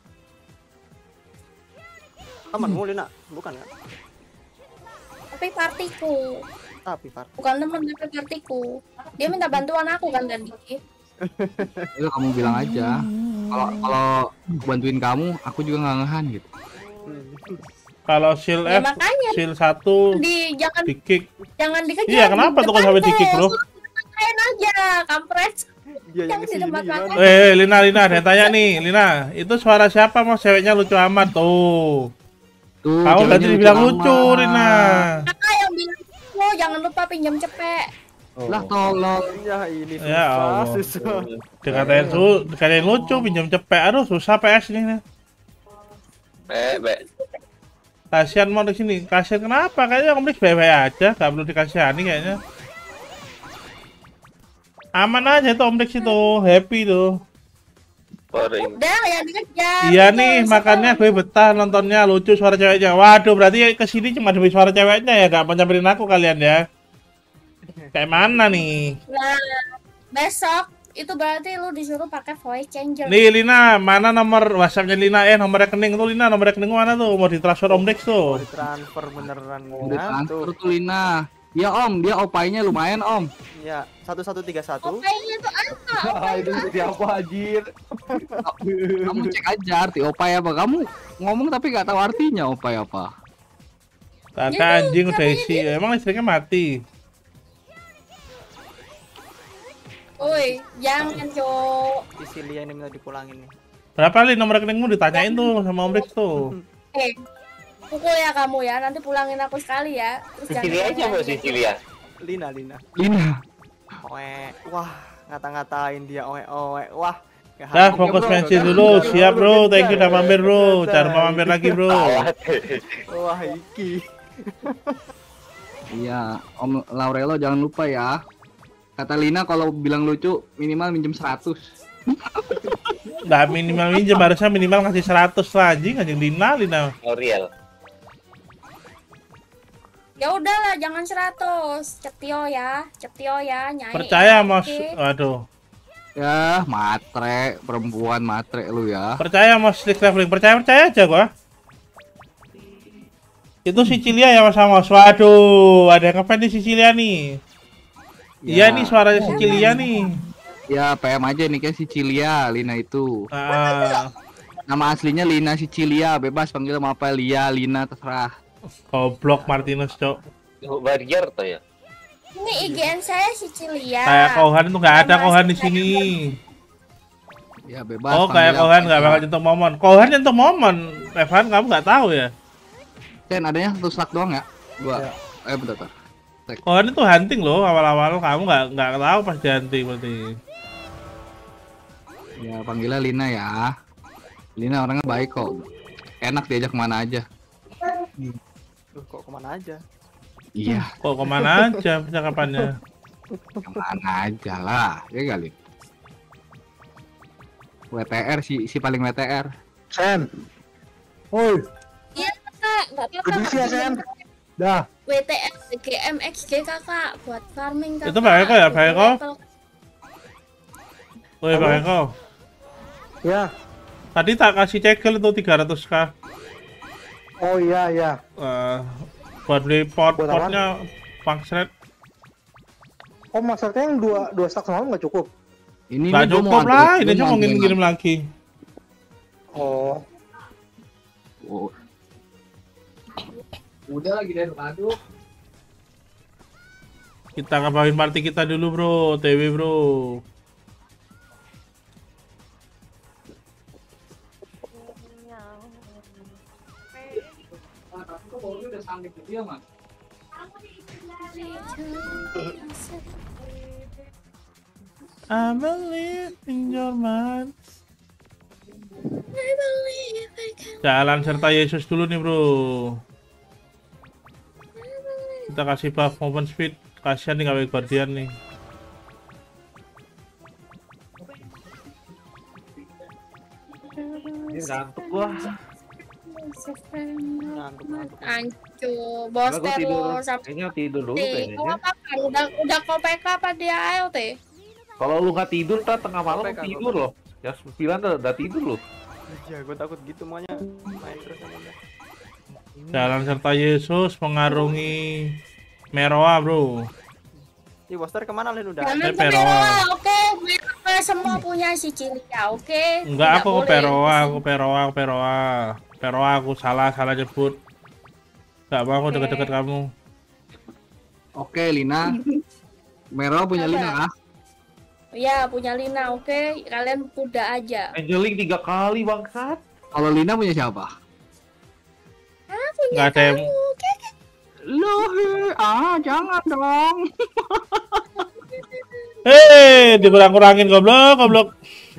Temanmu Lina, bukan kan? Tapi partiku. Tapi Far. Bukan temen, tapi partiku. Dia minta bantuan aku kan tadi. Itu kamu bilang aja. Kalau bantuin kamu, aku juga nggak ngehan gitu. Kalau shield Ya, F, makanya. shield 1 Jangan di kick. dikejar. Iya, kenapa tuh kok sampai di kick, bro? Main aja, kampret. Dia yang Yang di kesini tempat gimana? makan. Lina, ada yang tanya nih, Lina. Itu suara siapa, Mas? Ceweknya lucu amat tuh. Tuh, Kamu berarti ceweknya dibilang amat. lucu, Lina. Kakak yang bilang lu jangan lupa pinjam cepet. Lah tolong. Ya ini Ya Allah. susah. Dikatain lucu, pinjam cepet. Aduh, susah PS ini. Kasihan mau di sini. Kasihan kenapa? Kayaknya kompleks baik-baik aja, gak perlu dikasihani kayaknya. Aman aja tuh kompleks itu, happy tuh. Udah yang dikejar. Iya Itu nih, sekolah. makanya gue betah nontonnya, lucu suara ceweknya. Waduh, berarti kesini cuma demi suara ceweknya ya, gak mau nyamperin aku kalian ya. Kayak mana nih? Nah, besok itu berarti lu disuruh pakai voice changer. Nih Lina, mana nomor WhatsAppnya Lina? Nomor rekening tuh Lina, nomor rekening mana tuh? Mau ditransfer Om Dex tuh. Transfer beneran. Udah Nah, transfer tuh. tuh Lina. Ya Om, dia opainya lumayan Om. Ya, 1131. Opainya itu apa? Itu siapa anjir? Kamu cek aja arti opai apa. Kamu ngomong tapi nggak tahu artinya opai apa. Kakak Jadi, anjing udah katanya isi, emang listriknya mati. Woi, jangan cok. Sicilia ini minta dipulangin nih. Berapa Lin nomor rekeningmu ditanyain tuh sama Om Dex tuh. Pukul ya kamu ya, nanti pulangin aku sekali ya. Terus Sicilia aja Mbak Sicilia. Lina. Lina. Oe, wah, ngata-ngatain dia oe. Wah. nggak Dah, habis. fokus pensi dulu. Siap bro, thank you udah mampir bro. Jangan lupa mampir lagi bro. Wah, iki. Iya, Om Laurelo jangan lupa ya. Kata Lina kalau bilang lucu minimal minjem 100. Nggak minimal minjem, harusnya minimal ngasih 100 lah anjing Lina. L'Oreal. Ya udahlah, jangan 100. Cetio ya, Nyai. Percaya Mas, Oke. waduh. Ya, matre, perempuan matre lu ya. Percaya Mas Slick Traveling, percaya aja gua. Itu Sicilia ya Mas Amos. Waduh, ada yang ngefans di Sicilia nih. Iya nih suaranya Sicilia nih. Ya, PM aja nih kayak Sicilia, Lina itu. Nama aslinya Lina Sicilia, bebas panggil sama apa Lia, Lina terserah. Goblok Martinez, Cok. Barrier tuh ya. Ini IGN saya Sicilia. Kayak Kohan itu nggak ada Nama Kohan di asli sini. Ya bebas. Oh, kayak panggil Kohan apa nggak aja. bakal nyentuh Momon. Kohan nyentuh Momon. Evan, kamu nggak tahu ya? Ken, adanya 1 slug doang ya? Gua. Bentar. Kohan itu hunting loh awal-awal, kamu nggak tahu pas di hunting berarti. Ya panggilnya Lina ya. Lina orangnya baik kok. Enak diajak kemana aja. Duh, kok kemana aja? Iya, Kok kemana aja percakapannya? kemana aja lah. Ya kali. WTR si paling WTR. Sen. Woi, Iya kakak, nggak apa-apa. Kedisi ya, Sen. Dah. WTF, GM, XG kakak buat farming kakak. Itu Pak Eko ya, Pak Eko? Woi Bang Eko, Ya. tadi tak kasih cegel itu 300k. Oh iya. Buat beli Buat apa? potnya Pangsret. Oh maksudnya yang dua stack semalam nggak cukup? Ini Nggak nih gua mau cukup lah, anterin- ini gua cuma mau anterin- ngirim lagi. Oh. Oh, Udah lagi dari padu. Kita ngapain party kita dulu bro, TW bro. I believe in your mind. I believe I can. Jalan serta Yesus dulu nih bro. Kita kasih buff movement speed. Kasihan nih KW Guardian nih. ngantuk gua. Ancu, Boster lo sampai Kayaknya tidur dulu kayaknya. kayaknya. Apa kan? Udah kau PK apa dia ALT? Kalau lu nggak tidur, ntar tengah malam Sampai kan, tidur loh. Jam 9 udah tidur loh. Ya, gue takut gitu maunya main terus sama dia. Jalan serta Yesus mengarungi Meroa, bro. Ih, Boster kemana Lin udah? Jangan ke Peroa. Peroa, oke? Mereka semua punya si Cilia, oke? Enggak, aku ke boleh. Peroa, aku Peroa. Peroa, aku salah nyebut. Enggak mau aku deket-deket kamu. Oke, Lina. Merah punya Apa? Lina ah. Iya, punya Lina, oke? Kalian kuda aja. Angeling 3 kali bangsat. Kalau Lina punya siapa? Ah, punya Enggak ada yang kamu, oke? Loh, jangan dong. dikurang-kurangin goblok.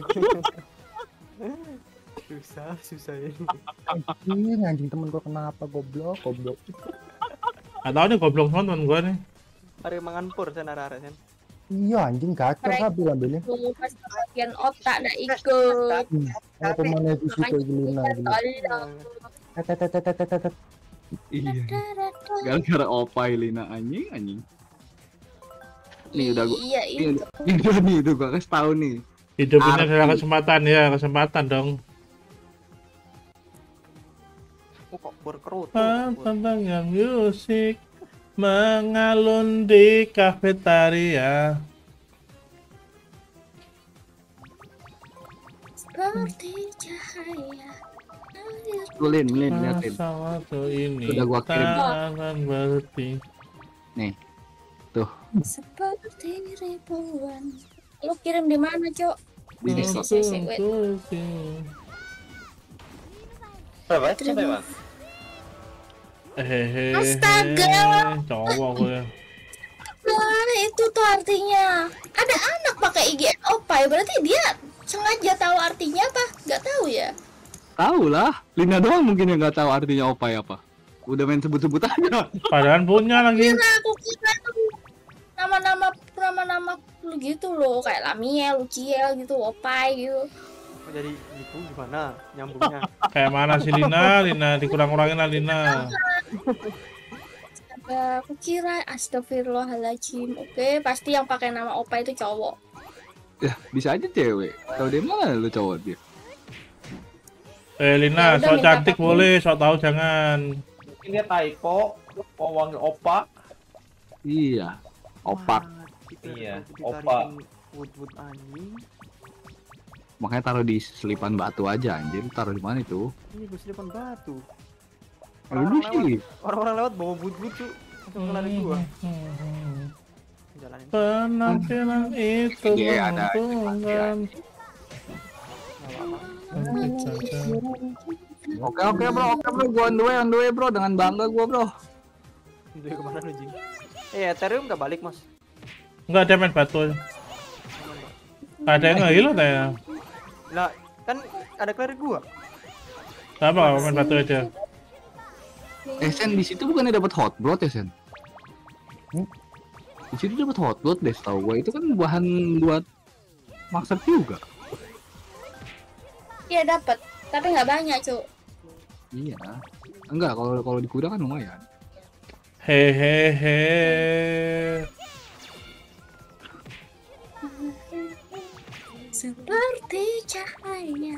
Susah ini. Anjing temen gua kenapa goblok. Enggak tahu nih goblok nonton gua nih. Hari mangan pur sen arah-arah sen. Iya anjing gacor Mereka- habis ambilnya. Tuh, pas bagian otak nggak ikut. Apa mana di situ Lina gila. Tolong. Tetetetetetetet. Iya. Gara-gara opai Lina anjing. Nih udah gua. Iya, itu. Ini itu gua kasih tahu nih. Hidup ini Arti. adalah kesempatan dong. Kok pur kerut. Tentang yang musik mengalun di kafetaria. Seperti cahaya. Tuh Lin, liatin. Masa waktu ini Udah gua kirim. tangan berhenti. Nih. Tuh, Seperti ribuan. Lu kirim di mana, Cok? di Discord. Wait. Berapa? Sampai Bang? Hehehe. Astaga. Cowok gue. Nah, itu tuh artinya. Ada anak pakai IGN Opai, berarti dia sengaja tahu artinya apa? Nggak tahu ya? Tahu lah, Lina doang mungkin yang nggak tahu artinya opai apa. Udah main sebut-sebut aja. Padahal punya lagi. Aku kira tuh nama-nama lu gitu loh, kayak Lamiel, Luciel gitu, Opai gitu. Oh, jadi gitu gimana nyambungnya? Kayak mana sih Lina dikurang-kurangin lah Lina. Astaga, aku kira astagfirullahaladzim. Oke, pasti yang pakai nama Opai itu cowok. Ya, bisa aja cewek. Tahu dia mana lu cowok dia. Lina, Ya udah, sok minta cantik pakai. boleh, sok tahu jangan. Mungkin dia typo, mau wangi opa. Iya. Opak. Iya, Ditarikin opa. Wood anjing. Makanya taruh di selipan batu aja anjir. Taruh di mana itu? Ini gue selipan batu. Lu sih. Orang-orang lewat bawa wood tuh langsung ngelarin gua. Jalanin. Penampilan itu Iya, ada. menguntungkan. Oke bro, gua on the way bro, dengan bangga gua bro. Itu kemana lu jing? Ethereum nggak balik mas? Enggak ada main batu. Ada yang nggak hilang ya? Lah kan ada clear gua. Apa kalau main batu aja? Sen di situ bukannya dapat hot blood ya Sen? Di situ dapat hot blood deh, setahu gua itu kan bahan buat maksud juga. Iya dapat, tapi nggak banyak, Cuk. Iya. Enggak, kalau di kuda kan lumayan. Hehehe. Seperti cahaya.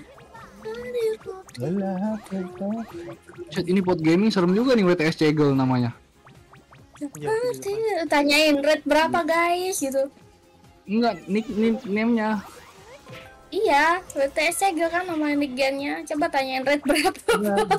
Set, ini pot gaming serem juga nih WTS Cegel namanya. Seperti tanyain rate berapa guys gitu. Enggak, nickname-nya. Iya, WTS Segel kan nama nick gennya. Coba tanyain rate berapa.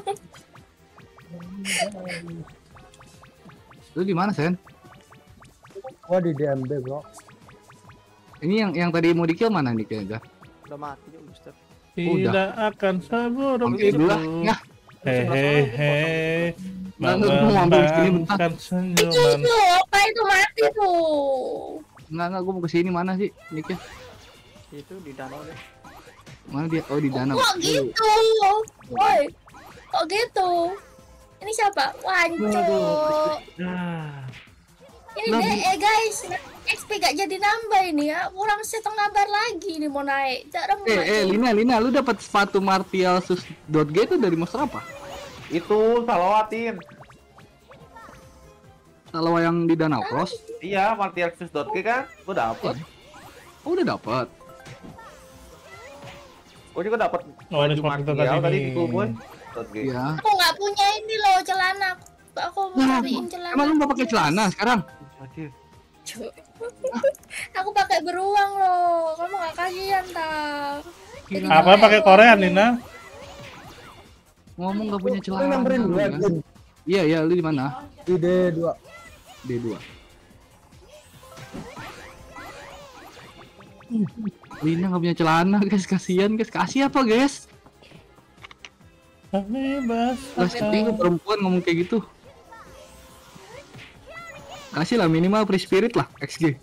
Lu di mana, Sen? Gua di DMB bro. Ini yang tadi mau di-kill mana nicknya? Udah mati ya booster. Tidak akan seburuk Oke, itu. dulu lah. Ya, Hehehe. Nggak, gua mau ambil sini bentar. Mengembangkan senyuman. Itu apa itu mati tuh. enggak, gua mau kesini mana sih nicknya? Itu di danau deh. Mana dia? Oh, di danau. Kok gitu? Woi. Kok gitu? Ini siapa? Wancuk. Nah, Ini DE guys. XP gak jadi nambah ini ya, kurang setengah bar lagi nih mau naik. Jangan Lina, lu dapat sepatu Martial Sus.G itu dari monster apa? Itu Salawatin. Kalau yang di Danau Cross? Iya, Martialsus.g kan? Gua dapet. Oh, udah dapat. Gua juga dapet Oh, ini baju seperti Martial tadi tadi nih. di Kuboy. .g. Iya. Aku nggak punya ini loh celana. Aku mau cariin celana. Emang lu nggak pakai celana sekarang? Anjir. Cuk. Aku pakai beruang loh. Kamu nggak kasihan tak? Apa pakai Korea, Nina? Ngomong nggak punya Lu celana. nyamperin gua, Gin. Iya, lu di mana? Di D2. D2. Lina nggak punya celana, guys. Kasihan, guys. Kasih apa, guys? Bebas. Kelas ketiga perempuan ngomong kayak gitu. Kasih lah minimal free spirit lah, XG.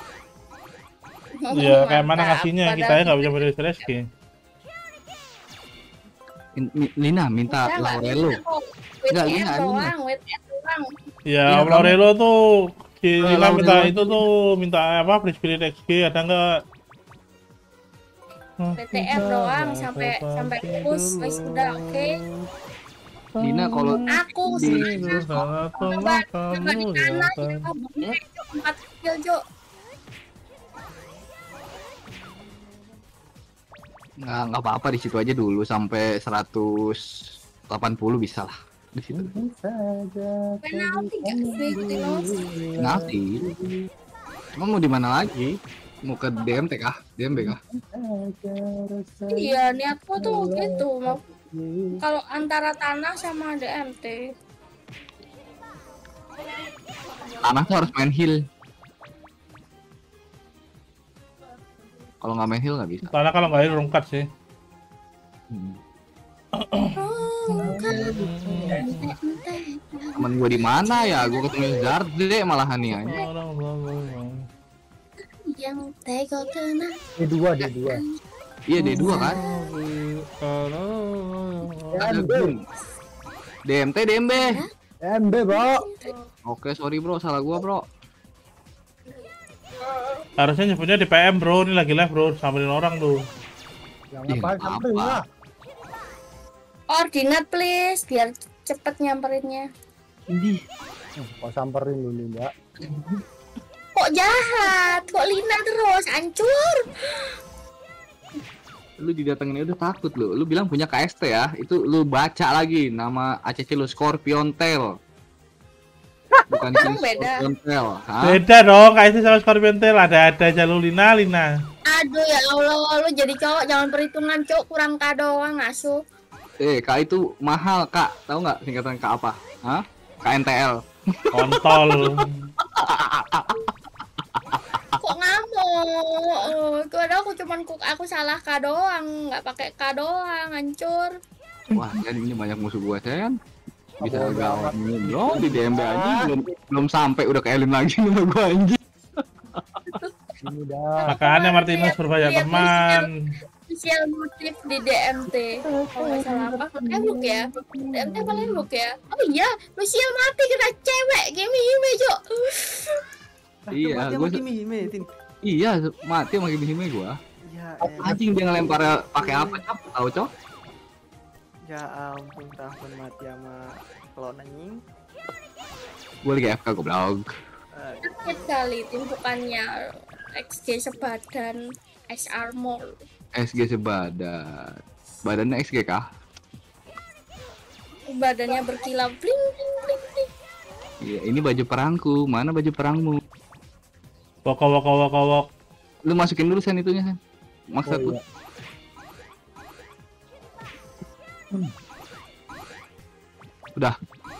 Ya kayak mana ngasihnya, kita aja nggak bisa beri SG. Lina minta Laurelo. Enggak, Lina, Lina. Ya, Iya, Laurelo tuh Lina Laurelo minta itu. itu tuh minta apa? Free Spirit XG ada nggak? PTR doang sampai push wes udah oke. Lina kalau Aku di coba di tanah ya, 4 skill Jo. nggak apa-apa di situ aja dulu sampai 180 bisa lah di situ. Penalti gak sih Tino? Nanti. Cuma mau di mana lagi? Mau ke DMT kah? DMB kah? Iya niatku tuh gitu mau kalau antara tanah sama DMT. Tanah tuh harus main heal. Kalau nggak main heal nggak bisa. Karena kalau nggak ada rungkat sih. Temen gue di mana ya? Gue ketemu Zarde malahan nih aja. Yang tega kena. D2, D2. Iya D2 kan? MB. DMT DMB. MB, Bro. Oke, sorry bro, salah gua bro. Harusnya nyebutnya di PM bro, ini lagi live bro, samperin orang tuh. Yang Ih, apa? Samperin apa? lah. Koordinat please biar cepet nyamperinnya. Ini Kok samperin lu, Linda? Kok jahat? Kok Lina terus hancur? lu didatengin udah takut lu. Lu bilang punya KST ya. Itu lu baca lagi nama ACC lu Scorpion Tail. Bukan Emang beda? Scorpion Tail. Hah? Beda dong, kayak itu sama Scorpion Tail ada jalur Lina. Aduh ya Allah, lu jadi cowok jangan perhitungan cok, kurang K doang ngasuh. Kak itu mahal kak. Tahu nggak singkatan Kak apa? Hah? KNTL. Kontol. Kok ngamuk? Padahal aku cuman aku salah K doang, nggak pakai K doang, hancur. Wah, kan ini banyak musuh gua kan. Bisa gawat bro di DMB aja belum sampai udah ke Elin lagi nih gua anjing. Ini dah. Makanya Martinez berbanyak Lihat teman. Official motif di DMT. Kalau nggak salah apa? Lemluk ya? DMT apa Lemluk ya? Oh iya, Luciel mati kena cewek, Kimi Jo. Iya, gua gua Tin. iya mati sama gini gua. Ya, Anjing dia ngelempar pakai apa? Tahu cok? ya ampun tahun mati sama klon anjing. Gua lagi FK goblok. Sakit kali tumpukannya XG sebadan X armor. SG sebadan. Badannya XG kah? Badannya berkilau bling bling bling bling. Iya, ini baju perangku. Mana baju perangmu? Wok. Lu masukin dulu Sen itunya Sen. Maksud Oh, lu. iya. Udah.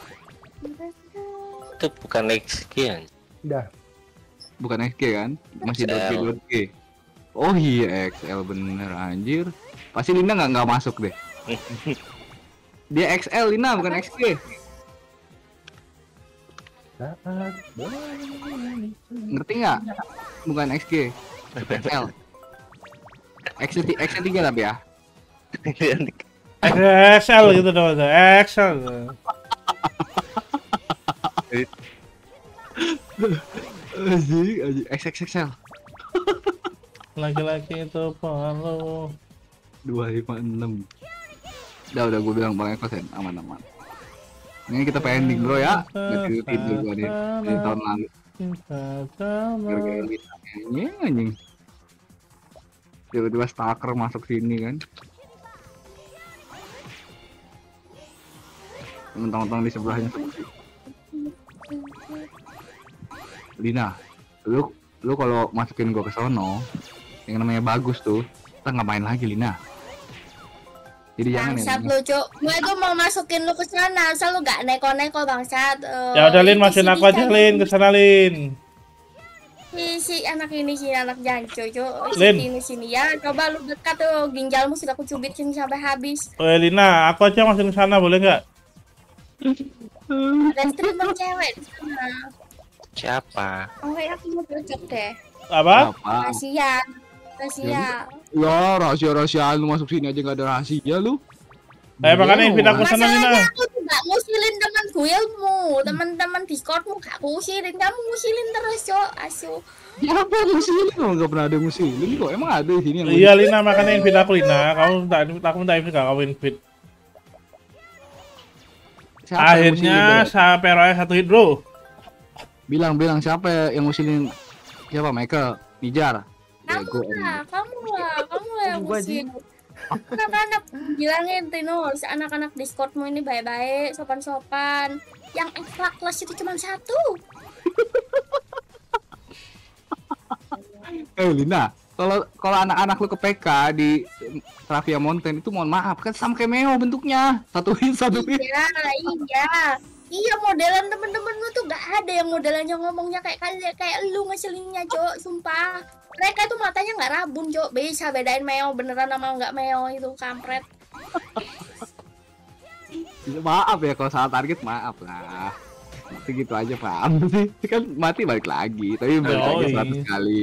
Itu bukan XG ya? Udah. Bukan XG kan? Masih XL. .g. Oh iya XL bener anjir. Pasti Lina nggak masuk deh. Dia XL Lina bukan XG. Ngerti nggak? Bukan XG. XL. XL 3 tapi ya. XL gitu dong, XL. Anjing, XXXL. Laki-laki itu perlu 256. Udah gue bilang Bang Eko Sen, aman. Ini kita pending bro ya. Nggak tidur gue nih. Dari tahun lalu. Gara-gara ini anjing. Tiba-tiba stalker masuk sini kan. Mentang-mentang di sebelahnya. Lina, lu kalau masukin gua ke sono, yang namanya bagus tuh, kita nggak main lagi Lina. Jadi jangan ya. Bangsat lu, Cuk. Gue tuh mau masukin lu ke sana, asal lu gak neko-neko bangsat. Ya udah Lin, masukin aku aja Lin, ke sana Lin. Si anak ini si anak jancu, Cuk. Lin. Sini ya. Coba lu dekat tuh, ginjalmu sudah aku cubitin sampai habis. Oh Lina, aku aja masukin ke sana boleh nggak? Ada streamer cewek di sana. Siapa? Oh, aku mau cocok deh. Apa? Rahasia. Ya rahasia lu masuk sini aja nggak ada rahasia lu. Makanya invite aku sana Lina. Masalahnya aku tuh gak ngusilin teman guildmu, teman-teman Discordmu gak ngusilin, kamu ngusilin terus, Cok. Asu. Ya apa ngusilin? Oh, nggak pernah ada ngusilin kok. Emang ada di sini yang Iya Lina, makanya invite aku Lina. Aku minta invite gak kamu invite. Akhirnya sampai roy 1 hit bro. Bilang siapa yang ngusilin? Siapa? Michael, Nijar. Kamu lah yang ngusilin. Anak-anak bilangin Tinus, anak-anak Discordmu ini baik-baik, sopan-sopan. Yang extra kelas itu cuma 1. Lina, kalau anak-anak lu ke PK di Travia Mountain itu mohon maaf kan sama kayak Meo bentuknya. Satu hit. Iya, modelan temen-temenmu tuh gak ada yang modelannya ngomongnya kayak lu ngeselinnya, Cok, sumpah. Mereka tuh matanya nggak rabun, Cok. Bisa bedain Meo beneran sama nggak Meo itu, kampret. Maaf ya kalau salah target, maaf lah. Tapi gitu aja paham sih. Kan mati balik lagi, tapi balik lagi 100 kali.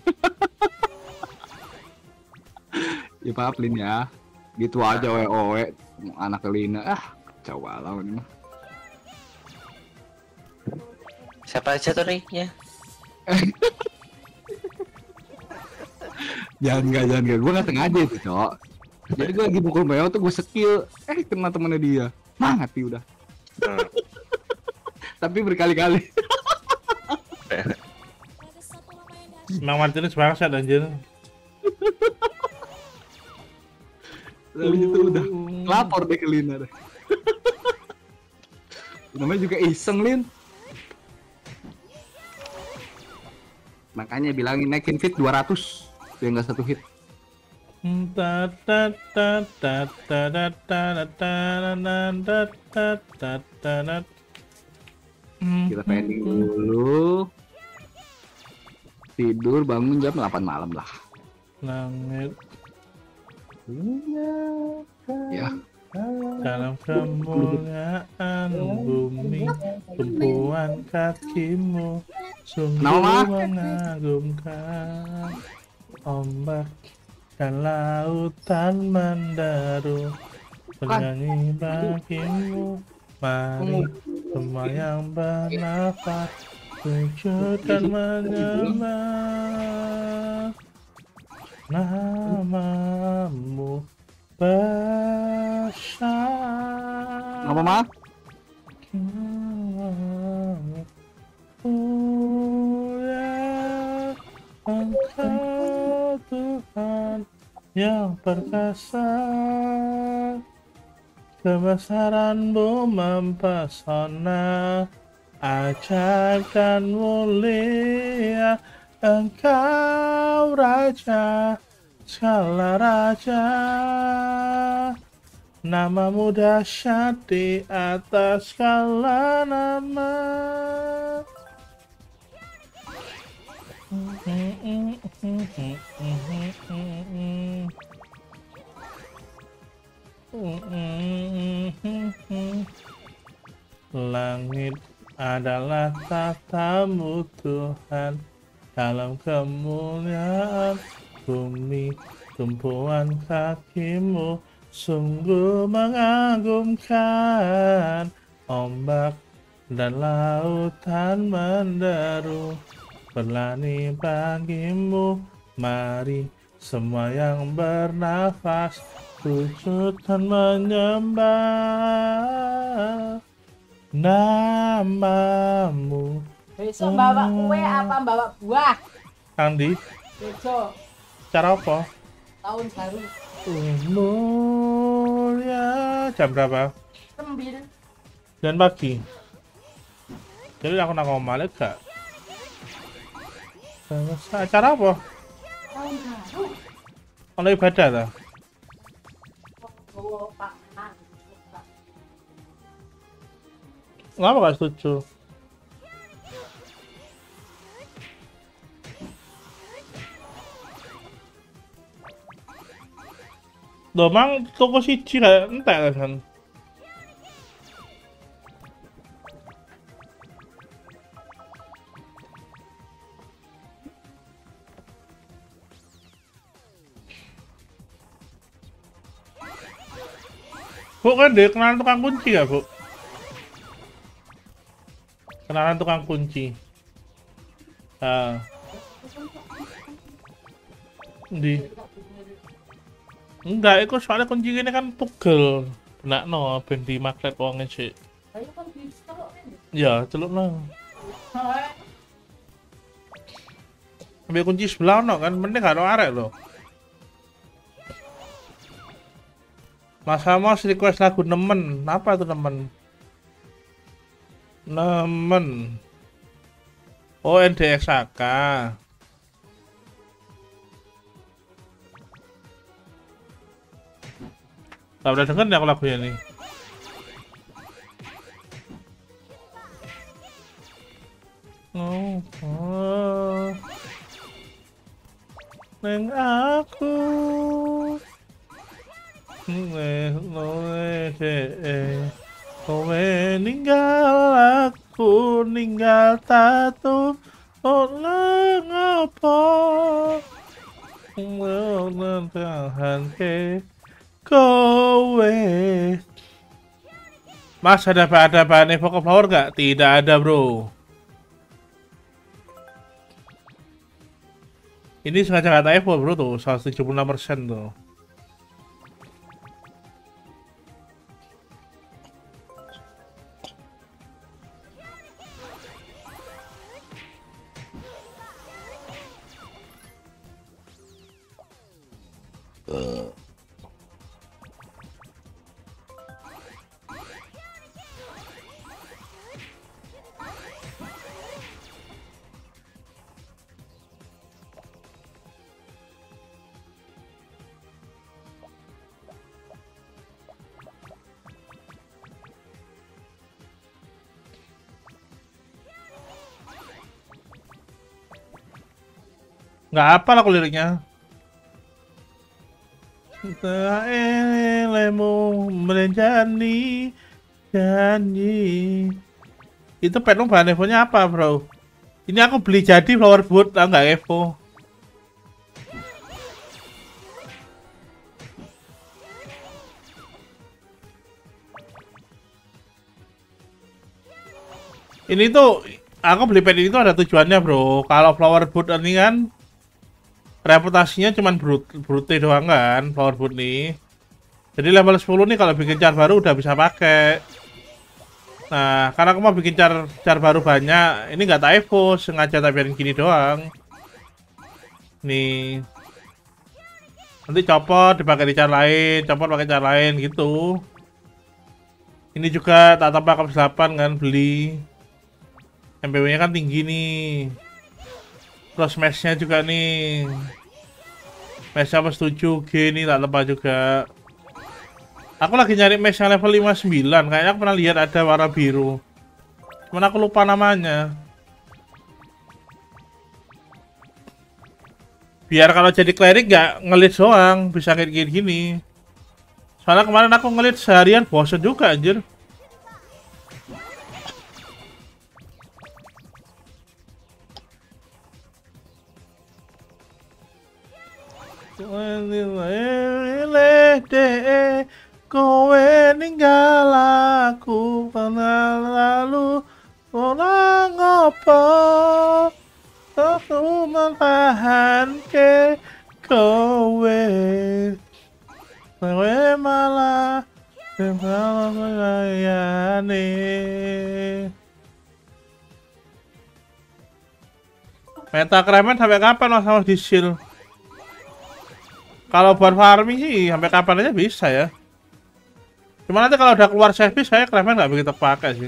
Ya maaf Lin ya. Gitu aja we anak Lina. Coba lah ini mah. Siapa aja tuh Ricknya? Jangan. Gue nggak sengaja itu, Cok. Jadi gue lagi pukul Meo tuh gue skill. Kena temennya dia. Mati udah. Tapi berkali-kali. Mang Martinez bangsat anjir. Lalu itu udah lapor deh ke Lina deh. Namanya juga iseng Lin. Makanya bilangin naikin fit 200 biar nggak 1 hit. Kita pending dulu. Tidur bangun jam 8 malam lah. Langit Ya. dalam kemuliaan bumi, tumpuan kakimu sungguh mengagumkan. Ombak dan lautan menderu bernyanyi bagimu. Mari semua yang bernafas sujud dan menyembah namamu besar. Apa mah? Engkau Tuhan yang perkasa, kebesaranmu mempesona, ajaib dan mulia. Engkau Raja, segala raja, namamu dahsyat di atas segala nama. Langit adalah tahtamu Tuhan, dalam kemuliaan bumi tumpuan kakimu sungguh mengagumkan. Ombak dan lautan menderu berlani bagimu. Mari semua yang bernafas sujud dan menyembah namamu. Besok bawa kue apa bawa buah? Andi, Besok cara apa? tahun baru. Mulia jam berapa? 9. Dan pagi. Jadi aku nak ngomong balik gak? Acara apa? Tahun baru. Kalau ibadah lah. Oh, Pak. Kenapa gak setuju? Domang toko siji kayak entek kan. Bu kan deh kenalan tukang kunci ya bu? Kenalan tukang kunci. Di enggak, itu soalnya kunci ini kan tugel. Benak no, ben di magnet wongnya sih. Ayo kan bisa kok ini. Ya, celuk no. Ambil kunci sebelah no kan, mending gak ada arek loh. Mas Amos request lagu nemen, apa itu nemen? Nemen. Oh, NDXAK. Gak pernah denger nih aku lagunya nih. Oh. Neng aku. Kowe ninggal aku, ninggal tatu. Oleh ngapa? Tahan ke kowe. Mas, ada bahan Evoke Flower gak? Tidak ada bro. Ini sengaja kata Evo bro tuh, 176% tuh. Nggak apa lah aku liriknya. Elemu menjani janji. Itu penuh bahan Evo-nya apa bro? Ini aku beli jadi flower boot, tau nggak Evo? Ini tuh aku beli pet ini tuh ada tujuannya bro. Kalau flower boot ini kan reputasinya cuman brute doang kan, flower boot nih. Jadi level 10 nih kalau bikin char baru udah bisa pakai. Nah, karena aku mau bikin char baru banyak, ini nggak tak Evo, sengaja tak biarin gini doang. Nih. Nanti copot dipakai di char lain, copot pakai char lain gitu. Ini juga tak tambah ke 8 kan beli. MPW-nya kan tinggi nih. Terus mesh-nya juga nih. Mesh apa 7G nih tak tambah juga. Aku lagi nyari mesh yang level 59. Kayaknya aku pernah lihat ada warna biru. Cuman aku lupa namanya. Biar kalau jadi cleric gak ngelit doang, bisa kayak gini. Soalnya kemarin aku ngelit seharian bosen juga anjir. Kowe ninggal aku pernah lalu orang apa aku mentahan ke kowe malah kayane. Meta kremen sampai kapan mas sama di shield? Kalau buat farming sih sampai kapan aja bisa ya. Cuma nanti kalau udah keluar service saya kremen nggak begitu pakai sih.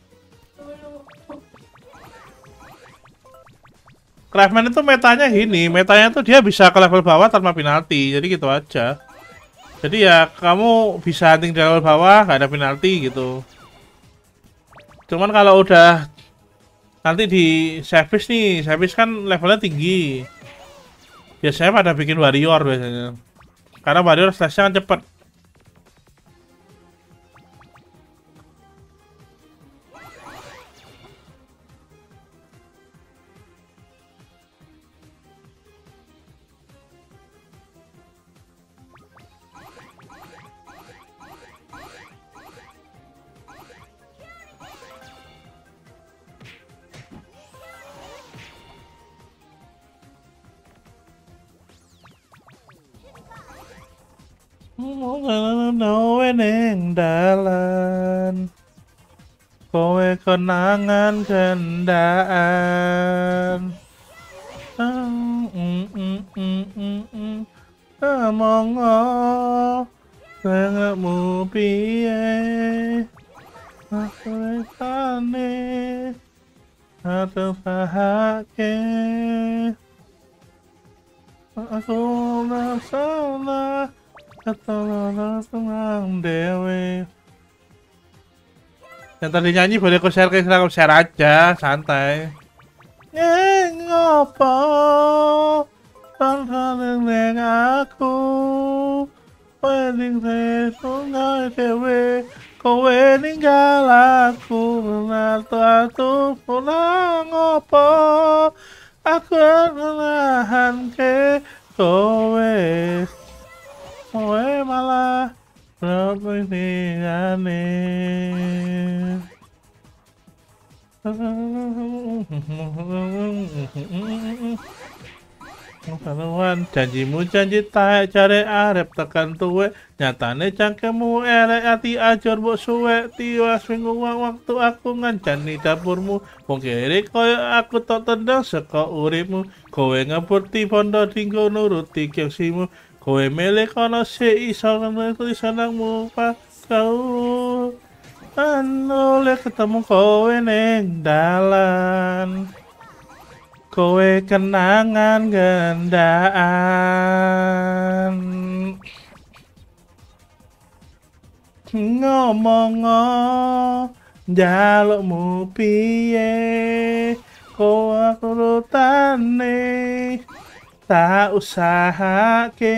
Craftman itu metanya gini, metanya tuh dia bisa ke level bawah tanpa penalti, jadi gitu aja. Jadi ya kamu bisa hunting di level bawah, nggak ada penalti gitu. Cuman kalau udah nanti di service nih, service kan levelnya tinggi. Biasanya pada bikin warrior biasanya. Karena warrior slashnya kan cepet. Nowe ning dalan kowe kenangan kendaan mongo sengamu piye aku tane atau pahake aku salah kata senang dewe. Yang tadi nyanyi boleh aku share ke Instagram, share aja, santai. Ngopo tantangan neng aku wedding sungai dewe kowe ninggal aku natu pulang ngopo aku menahan ke kowe kowe malah seperti aneh. Kanuan janjimu janji taek cari arep tekan tuwe nyatane cangkemmu elek ati ajur mbok suwek tiwas minggu waktu aku ngancani dapurmu wong kere koyo aku tok tendang saka uripmu kowe ngeburti pondo dinggo nuruti keksimu kowe milih kono se iso nangmu pas kau oleh ketemu kowe neng dalan kowe kenangan gendaan ngomong jalukmu piye kowe urutane tak usahake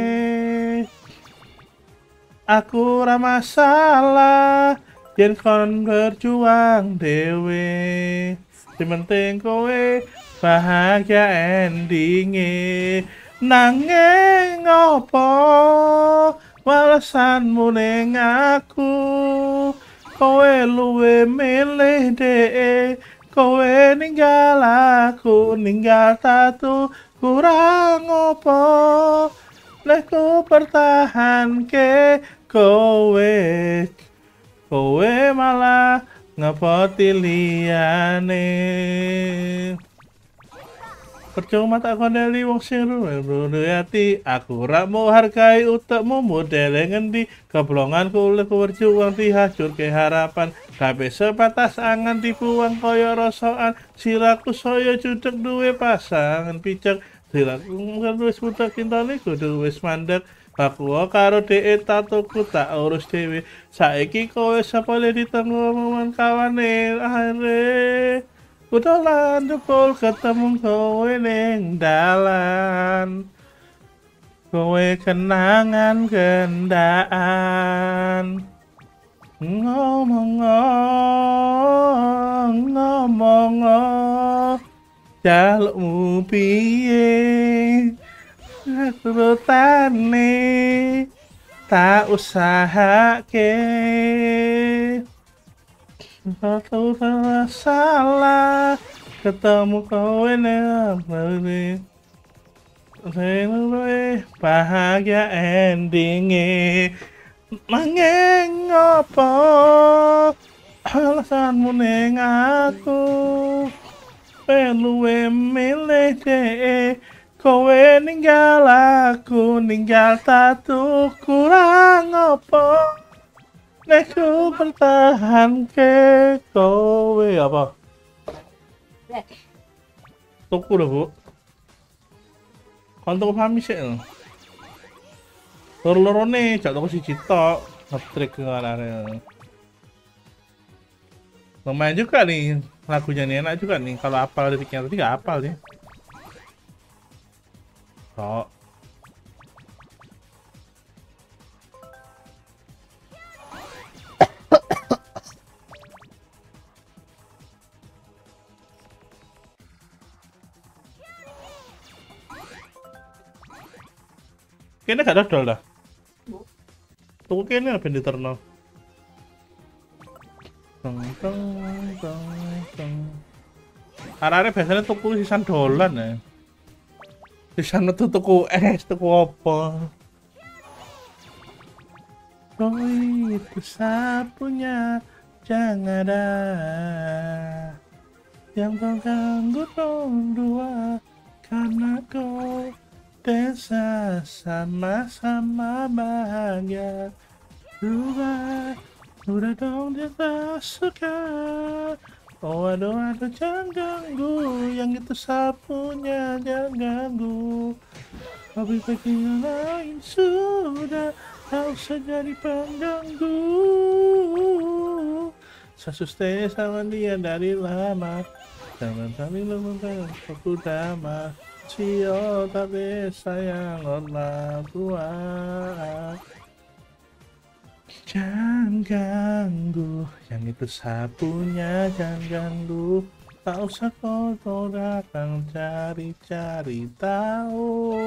aku ora masalah yen kon berjuang dewe sing penting kowe bahagia endinge nanging ngopo walesanmu ning aku kowe luwe milih dee kowe ninggal aku ninggal tatu kurang opo nek ku pertahanke kowe malah ngepoti liyane percuma tak kondeli wong sing ruwe ati aku rak mau hargai utekmu modele ngendi keblonganku oleh berjuang dihajurke harapan kabeh sebatas angan dibuang kaya rosokan siraku saya judek duwe pasangan picek siraku wis budak cintane kudu wis mandek aku karo dhek tatuku tak urus dhewe saiki kowe sepele ditenggo kawane are udah landepul ketemu kowe ning dalan kowe kenangan gendaan ngomong jalukmu piye urutane tak usahake aku salah ketemu kowe nang mrene. Saya bahagia endingnya. Nanging ngopo alasanmu ning aku luwe milih dek kowe ninggal aku ninggal tatu kurang ngopo nek ku bertahan ke kowe apa tuku lho bu kon tuku pahami sih loro-lorone jak tuku siji tok ngetrik ngarane lumayan juga nih lagunya nih enak juga nih kalau hafal liriknya tadi nggak hafal nih kok kayaknya gak dodol dah tuku kayaknya apa di terno arek-arek biasanya tuku sisan dolan ya sisan metu tuku es tuku apa kau itu sapunya jangan ada yang kau ganggu dua karena kau desa sama-sama bahagia udah dong dia tak suka oh aduh jangan ganggu yang itu sapunya jangan ganggu tapi bagi yang lain sudah tak usah jadi pengganggu saya stay sama dia dari lama jangan kami lemah aku damai Cio tapi sayang orang tua jangan ganggu yang itu sapunya jangan ganggu tak usah kau datang cari-cari tahu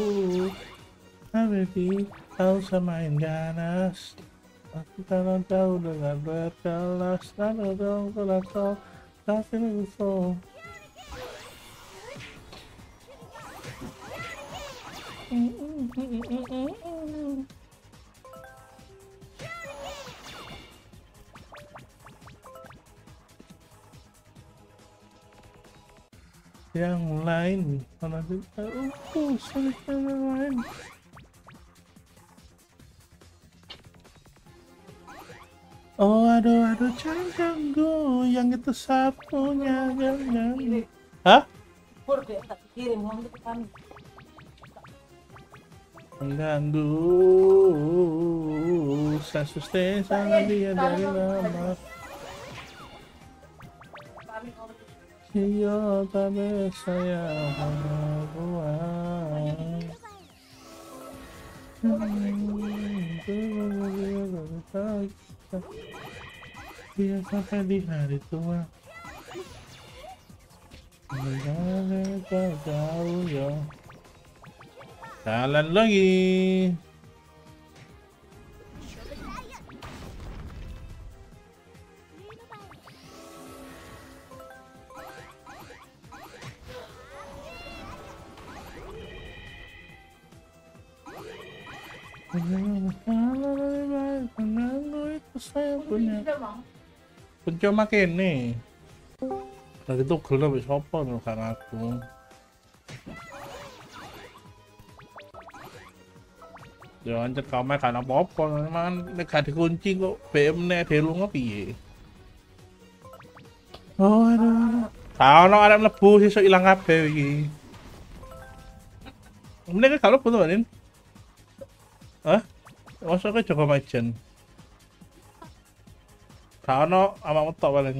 baby tak usah main ganas aku kan tahu dengan berkelas lalu dong kalau tapi lupa yang lain mana sulit yang lain oh aduh jangan ganggu yang itu sapunya jangan hah? Mengganggu saya sustain sama dia dari lama iya tapi saya buat dia sampai di hari tua jauh ya jalan lagi itu saya punya pencoma kene lagi tuh gelap sopo kan aku ya anjir kamera kan apa-apa memang nek gak dikunci kok BM nek dhewe lunga piye oh aduh tau ono arek mlebu sesuk ilang kabeh iki mending kalau butuh Anin hah? Masa ke Joko Majen? Gak ono ama metok paling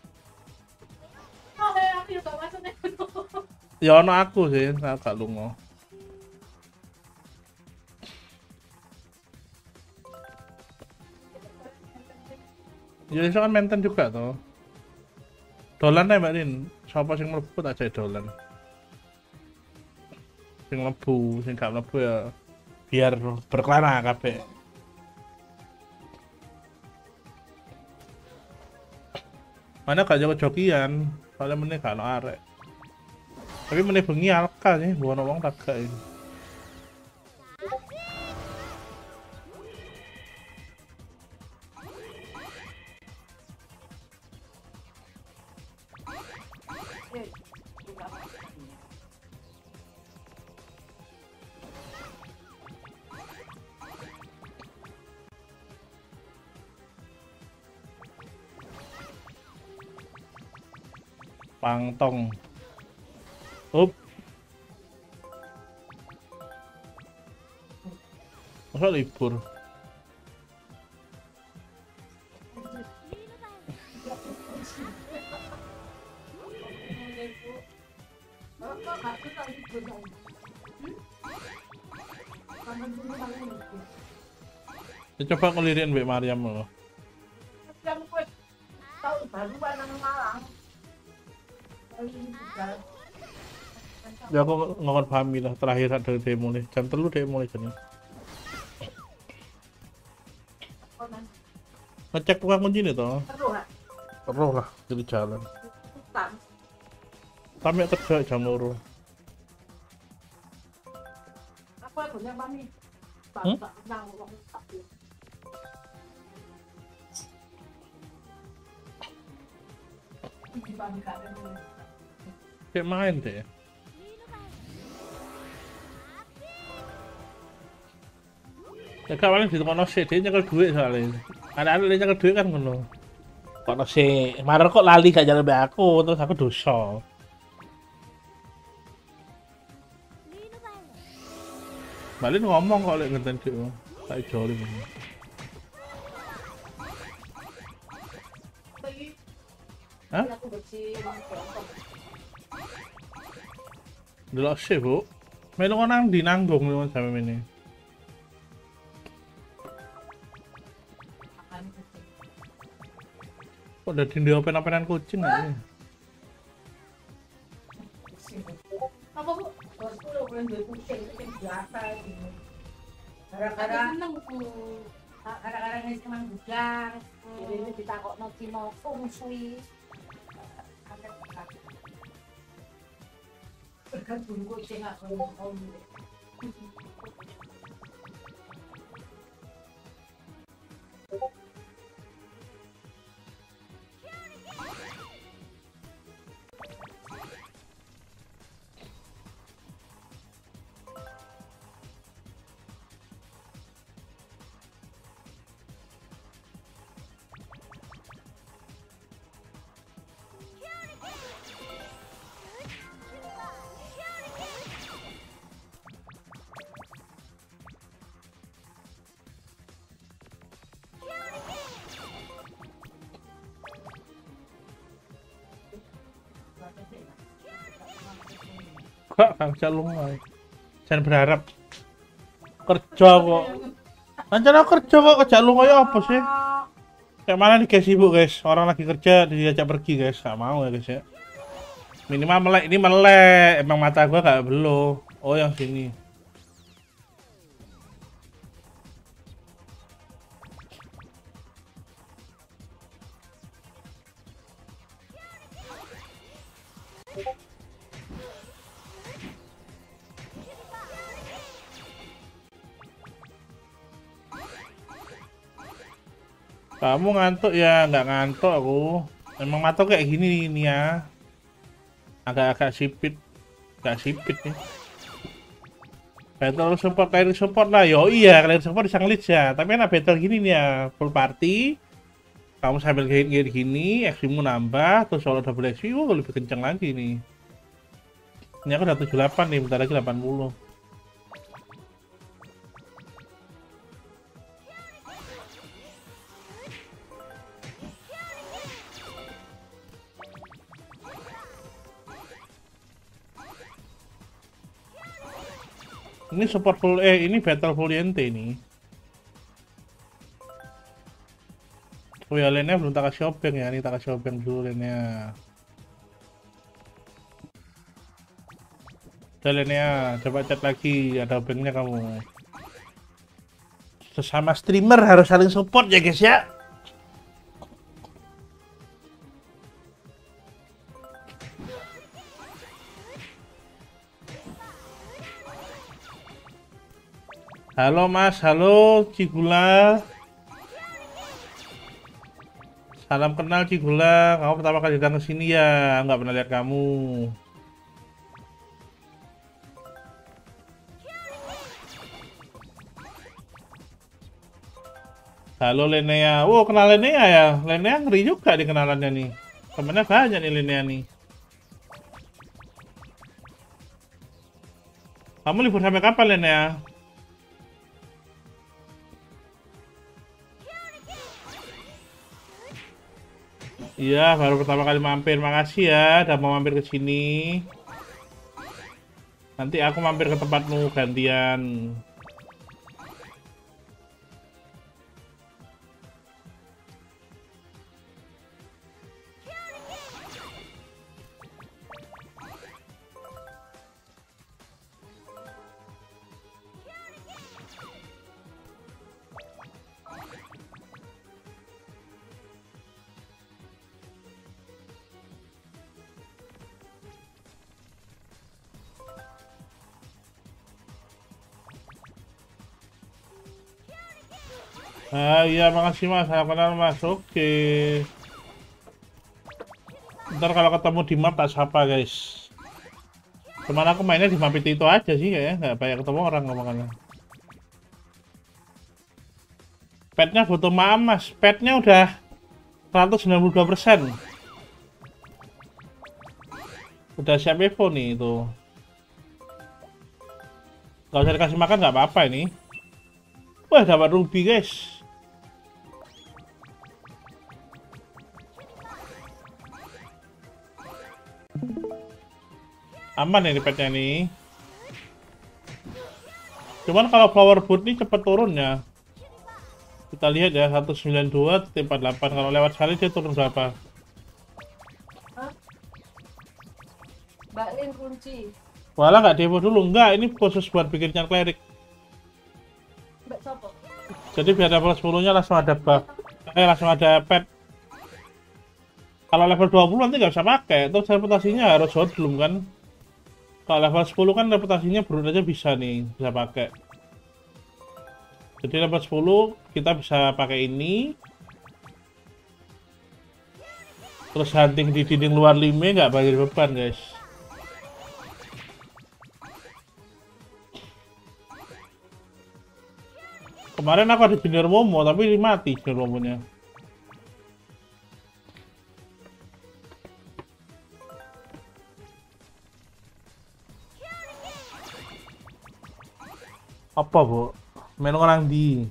ya ono aku sih, gak lunga ya iso kan maintain juga toh dolan ya Mbak Rin siapa sing mlebu tak jahit dolan sing mlebu, sing gak mlebu ya biar berkelana kabeh mana gak jago jokian Soalnya meneh gak ono arek. Tapi meneh bengi alka sih, bukan wong tak gak ini. Pangtong. Up. Masa libur? Ya, coba ngelirin Mbak Mariam loh. Tahun baru nang Malang. Ya aku ngomong pahami lah terakhir ada demo nih. Jam 3 demo nih jadinya. Ngecek tukang kunci nih toh. Perlu lah jadi jalan. Sampai kerja jam 2. Apa punya mami? Kayak main deh. Ya kawan di tukang nasi dia nyekel duit soalnya. Ada nyekel duit kan ngono. Kok nasi, marah kok lali gak jalan be aku, terus aku dosa. Balin ngomong kok lek ngenten dik. Tak joli. Hah? Delok sih, Bu. Melu nang di nanggung lho sampe ini. Kok udah di open-openan kucing aja. Apa Bu? Bosku lo pengen duwe kucing itu biasa gitu. Kadang-kadang seneng Bu. Kadang-kadang wis teman gudang. Ini ditakokno Cina fungsi. Berkat bulu kucing aku om. Kak bisa lunga. Jangan berharap kerja kok. Rencana kerja kok kerja lunga ya apa sih? Kayak mana nih guys, sibuk guys. Orang lagi kerja diajak pergi guys. Gak mau ya guys ya. Minimal melek, ini melek. Emang mata gua gak below. Oh yang sini. Kamu ngantuk ya? Nggak ngantuk aku. Emang mata kayak gini nih ya. Agak-agak sipit. Gak sipit nih. Battle support, clear support lah. Yo iya, clear support bisa ngelit ya. Tapi enak battle gini nih ya. Full party. Kamu sambil hit gini, XP-mu nambah. Terus solo double XP, lebih kenceng lagi nih. Ini aku udah 78 nih, bentar lagi 80. Ini support full ini battle full YNT nih. Oh ya lane-nya belum tak kasih obeng ya, ini tak kasih obeng dulu lane-nya. Udah lane-nya, coba chat lagi, ada obengnya kamu. Sesama streamer harus saling support ya guys ya. Halo Mas, halo Cigula. Salam kenal Cigula. Kamu pertama kali datang ke sini ya? Nggak pernah lihat kamu. Halo Lenea. Wow, kenal Lenea ya? Lenea ngeri juga di kenalannya nih. Temennya banyak nih Lenea nih. Kamu libur sampai kapan Lenea? Iya, baru pertama kali mampir. Makasih ya, udah mau mampir ke sini. Nanti aku mampir ke tempatmu gantian. Iya, makasih Mas. Saya kenal Mas. Oke. Ntar kalau ketemu di map tak sapa guys. Cuman aku mainnya di map itu aja sih kayaknya. Nggak banyak ketemu orang ngomongannya. Petnya butuh maaf Mas. Petnya udah 192%. Udah siap Evo nih itu. Gak usah dikasih makan nggak apa-apa ini. Wah, dapat ruby guys. Aman ini petnya nih. Cuman kalau flower boot nih cepet turunnya. Kita lihat ya, 192.48. Kalau lewat sekali dia turun berapa? Mbak Lin kunci. Walah nggak demo dulu. Enggak, ini khusus buat bikinnya klerik. Mbak Sopo. Jadi biar level 10 nya langsung ada buff. Langsung ada pet. Kalau level 20 nanti nggak bisa pakai. Terus reputasinya harus hot belum kan? Kalau level 10 kan reputasinya brut aja bisa nih, bisa pakai. Jadi level 10 kita bisa pakai ini. Terus hunting di dinding luar lime nggak bagi beban guys. Kemarin aku ada Junior Momo tapi mati Junior Momonya. Apa bu? Main orang di?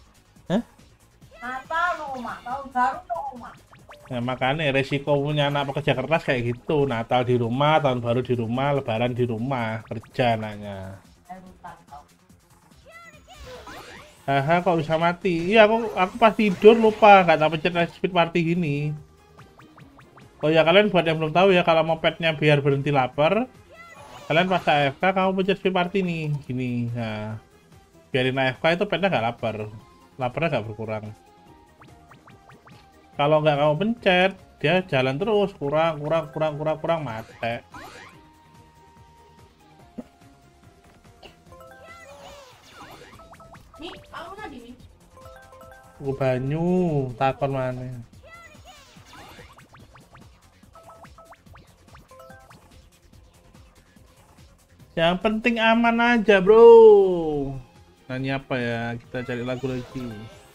Natal rumah, tahun baru rumah. Ya makanya resiko punya anak pekerja keras kayak gitu. Natal di rumah, tahun baru di rumah, lebaran di rumah, kerja anaknya. Haha, kok bisa mati? Iya, aku pas tidur lupa nggak tahu pencet speed party gini. Oh ya, kalian buat yang belum tahu ya, kalau mau petnya biar berhenti lapar, kalian pas AFK kamu pencet speed party nih, gini. Nah, biarin AFK itu petnya nggak lapar, laparnya nggak berkurang. Kalau nggak kamu pencet, dia jalan terus, kurang mati. Nih, aku tadi nih. Aku banyu, takon mana? Yang penting aman aja, bro. Nanya apa ya? Kita cari lagu lagi.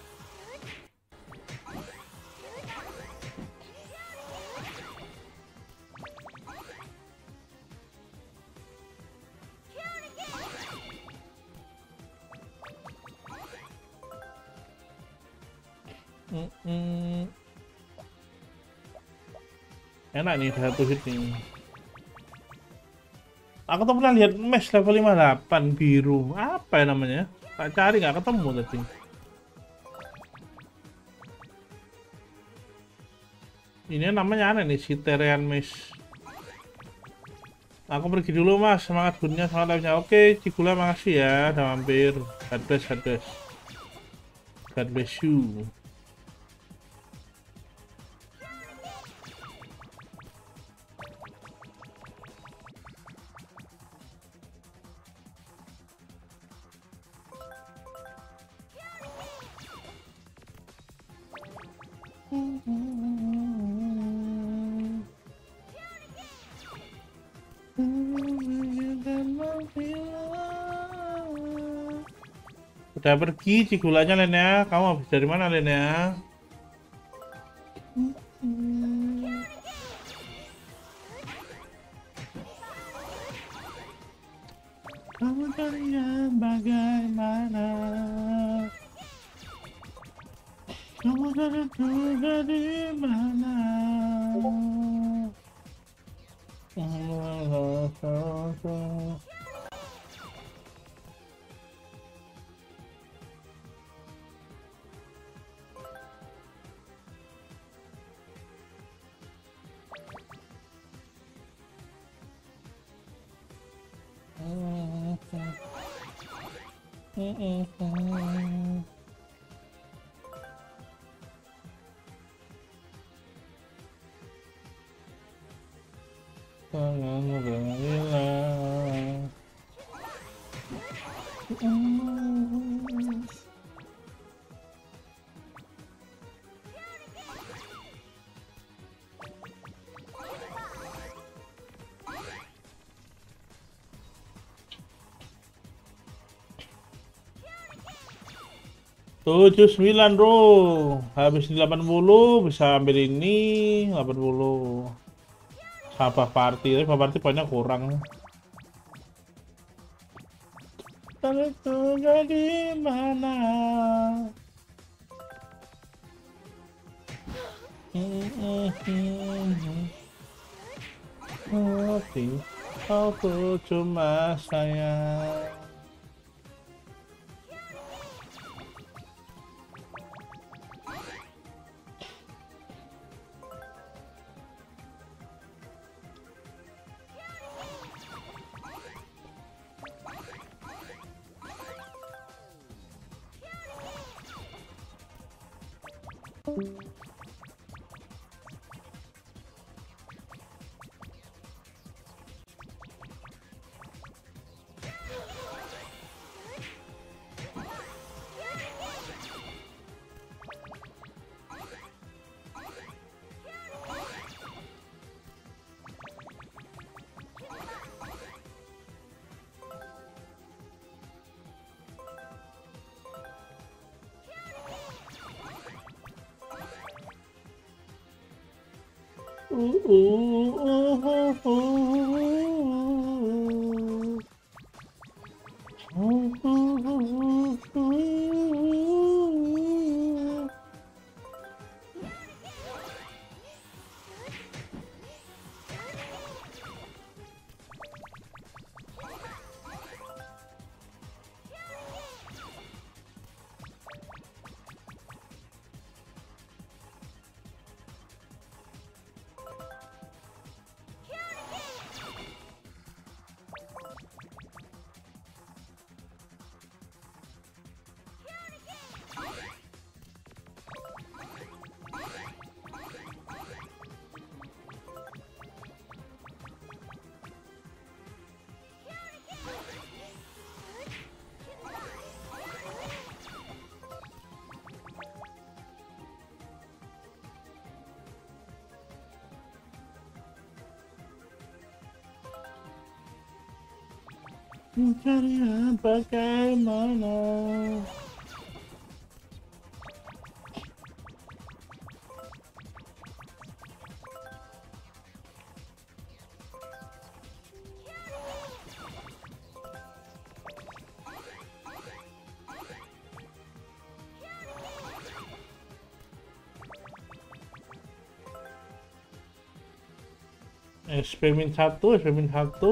Enak nih, satu hit nih. Aku tuh pernah lihat mesh level 58 biru. Apa ya namanya? Tak cari nggak ketemu tadi. Ini namanya aneh nih, Citarian mesh. Aku pergi dulu mas, semangat gunnya, semangat live-nya. Oke, Cigula makasih ya, udah mampir. God bless, God bless. God bless you. Udah pergi cigulanya Len ya. Kamu habis dari mana Len ya? Kamu carinya bagaimana? Kamu juga di mana? Tujuh 9 bro, habis 80 bisa ambil ini 80. Sabah party, tapi party poinnya kurang. Tapi juga di mana? Tapi aku cuma sayang. Mencari bagaimana? SP min 1, SP min 1.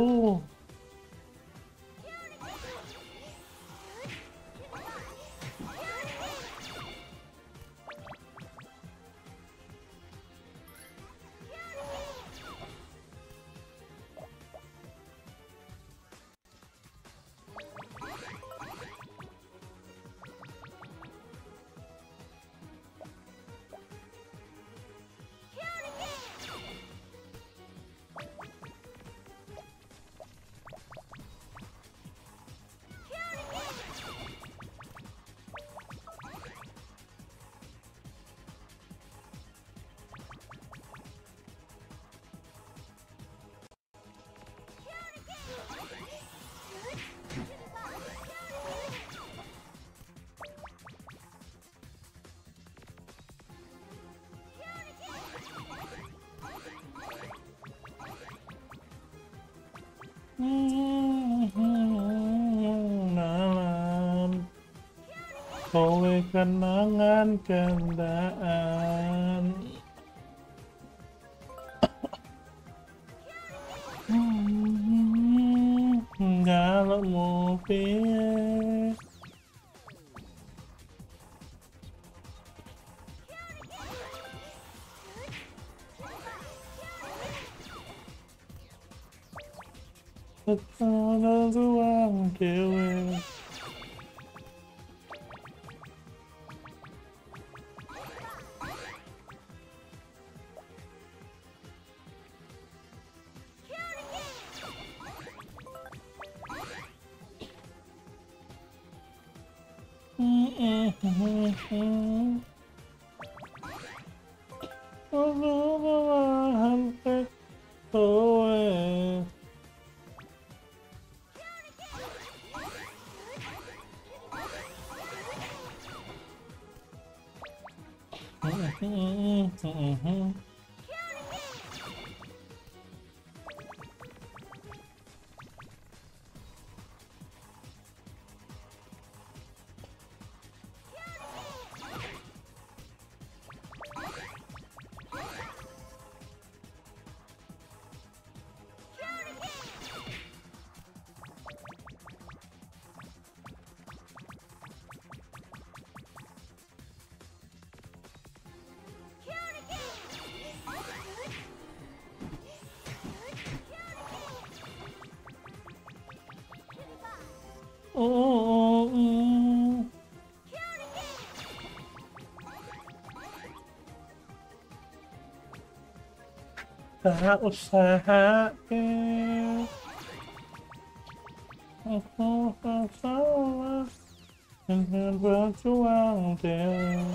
kowe kenangan kendaan. Kalau mau piye ada ruang dewe. Tak usah aku tak salah dengan berjuang dewa.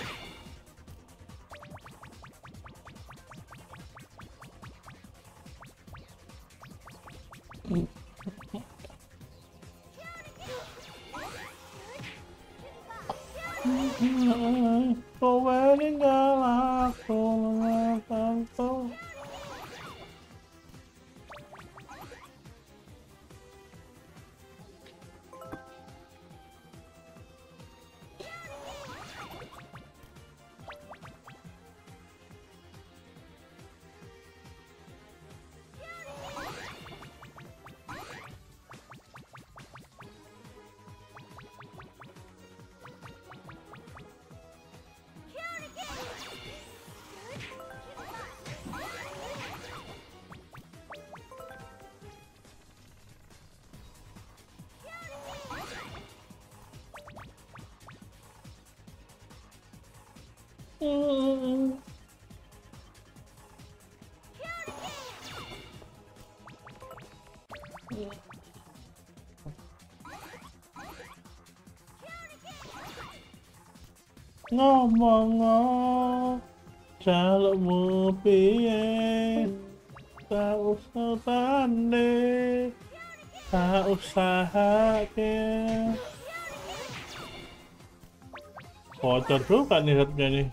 Kau meninggal aku mengantuk. Ngomong jalukmu piye, tak usah pandai, tak usah hake. Kotor juga nih headnya nih.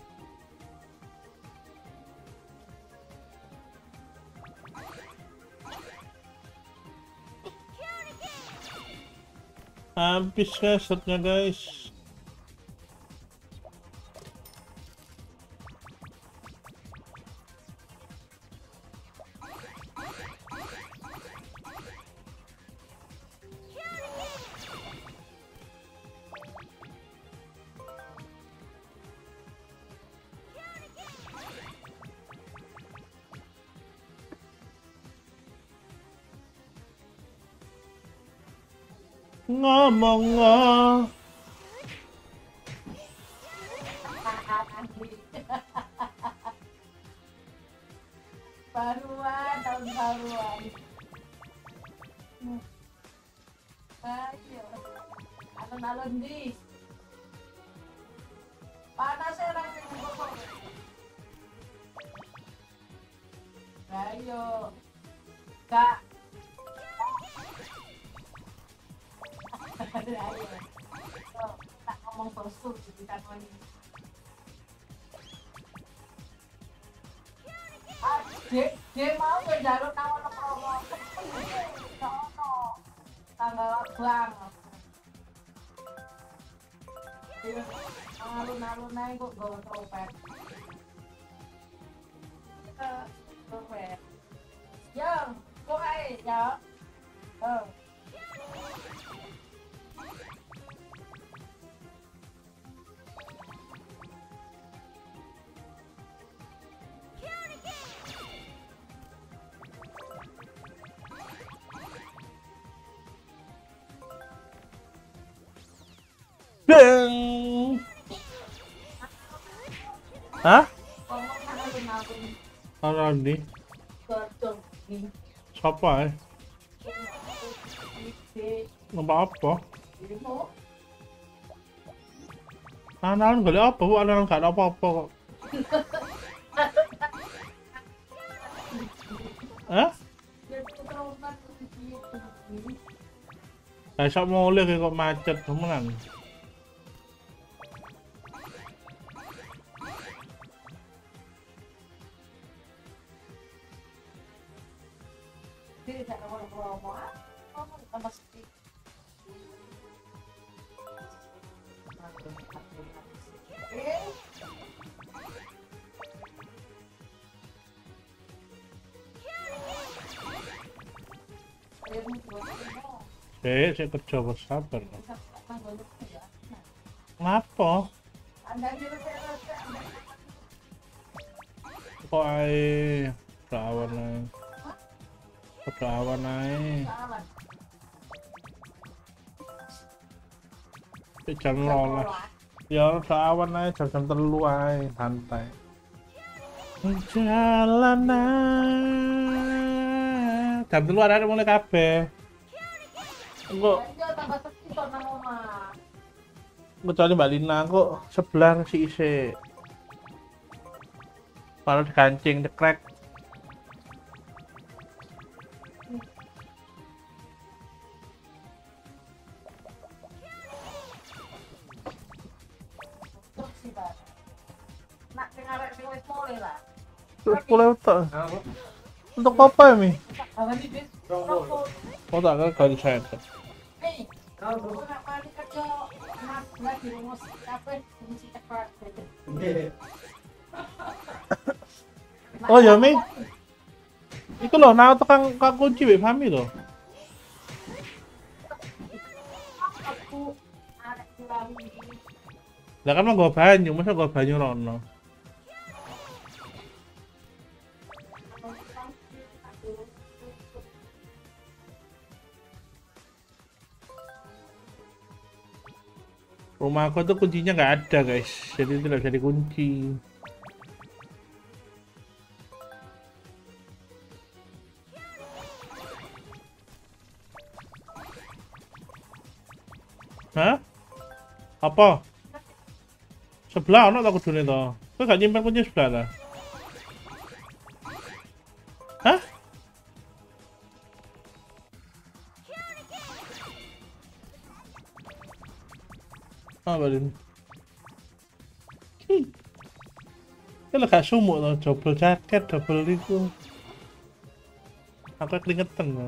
Habis guys setnya guys. Ngomong baruan tahun baruan. Ayo, alon-alon di. Panas orang yang bokok. Ayo, kak. Ayo, tak ngomong bosku kita ngomong. Dia mau ngejalur nama promo tanggal banget. Alun-alun aja kok gawa topet. Topet. Yang, kok aja ya. Deng. Hah? Ana ndi? Sapa ae? Numpak apa? Analan golek apa, Bu? Analan gak ada apa-apa kok. Hah? Besok mulai kok macet temenan. Saya kerja bersabar. Ngapa? Kok ae perawan ae. Perawan ae. Jam 12. Ya perawan ae jam 3 ae santai. Jalanan. Jam 3 arek mulai kabeh. Kok kecuali Mbak Lina kok sebelah si isi malah dikancing dekrek. Terus mulai tak untuk apa ya Mi? Oh tak kan kali saya tuh. Oh ya Mi, itu loh, nah tukang kunci be Fami loh. Lah kan mah gua banyu, masa gua banyu rono. Rumah aku tuh kuncinya nggak ada guys, jadi tidak bisa dikunci. Hah? Apa? Sebelah ono tak kudune to. Kowe gak nyimpen kunci sebelah ta? Hah? Apa ini? Kalau gak sumuk loh, double jaket, double itu. Aku keringetan loh.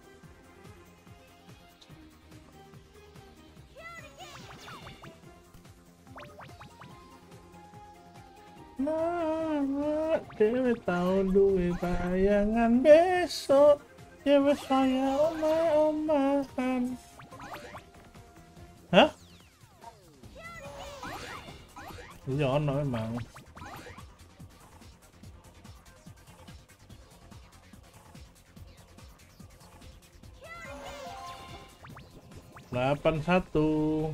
Nah, dewe tau duwe bayangan besok, dewe saya omah-omahan. Hah? Iya ono memang. Delapan satu.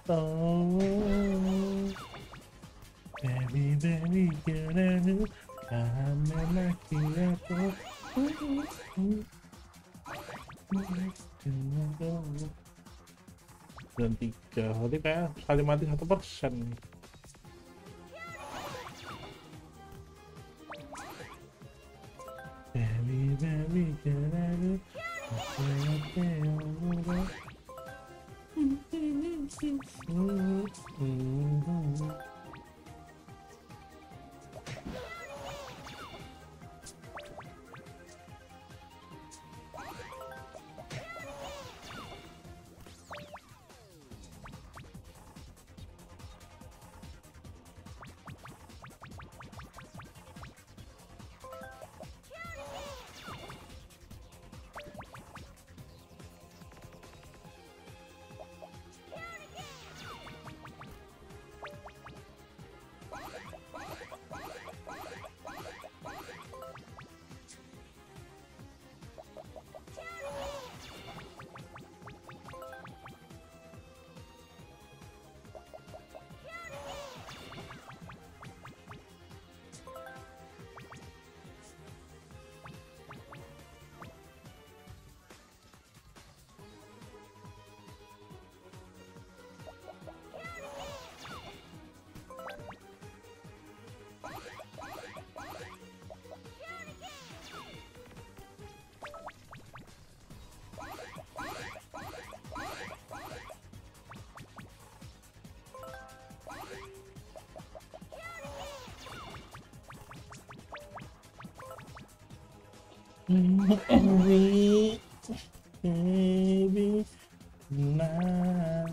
Oh, baby, baby, kiraku karena laki aku. Dan 3, berarti kayak sekali mati 1%. Baby, baby, kiraku baby, baby, nah.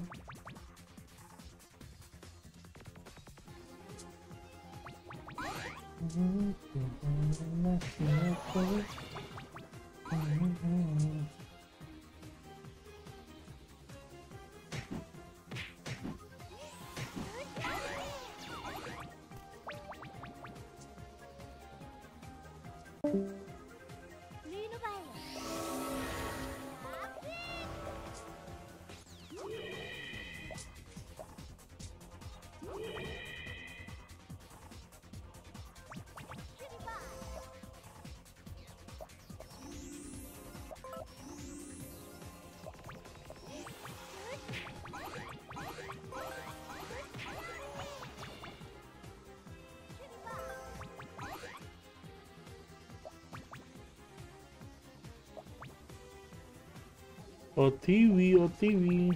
OTW, OTW.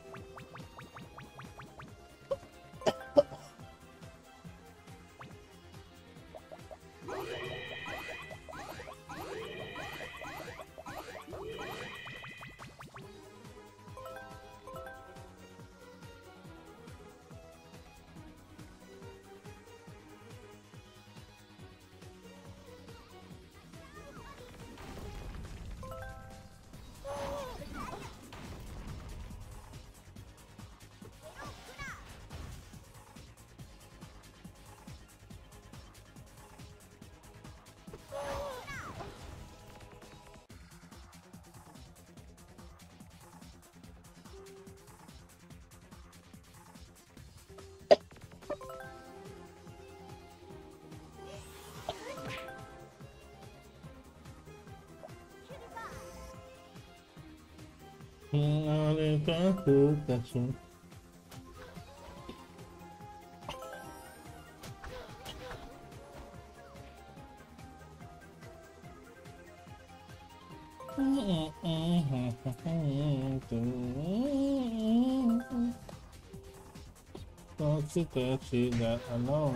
Taxi that I know.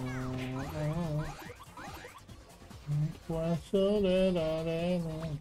Why so that I know?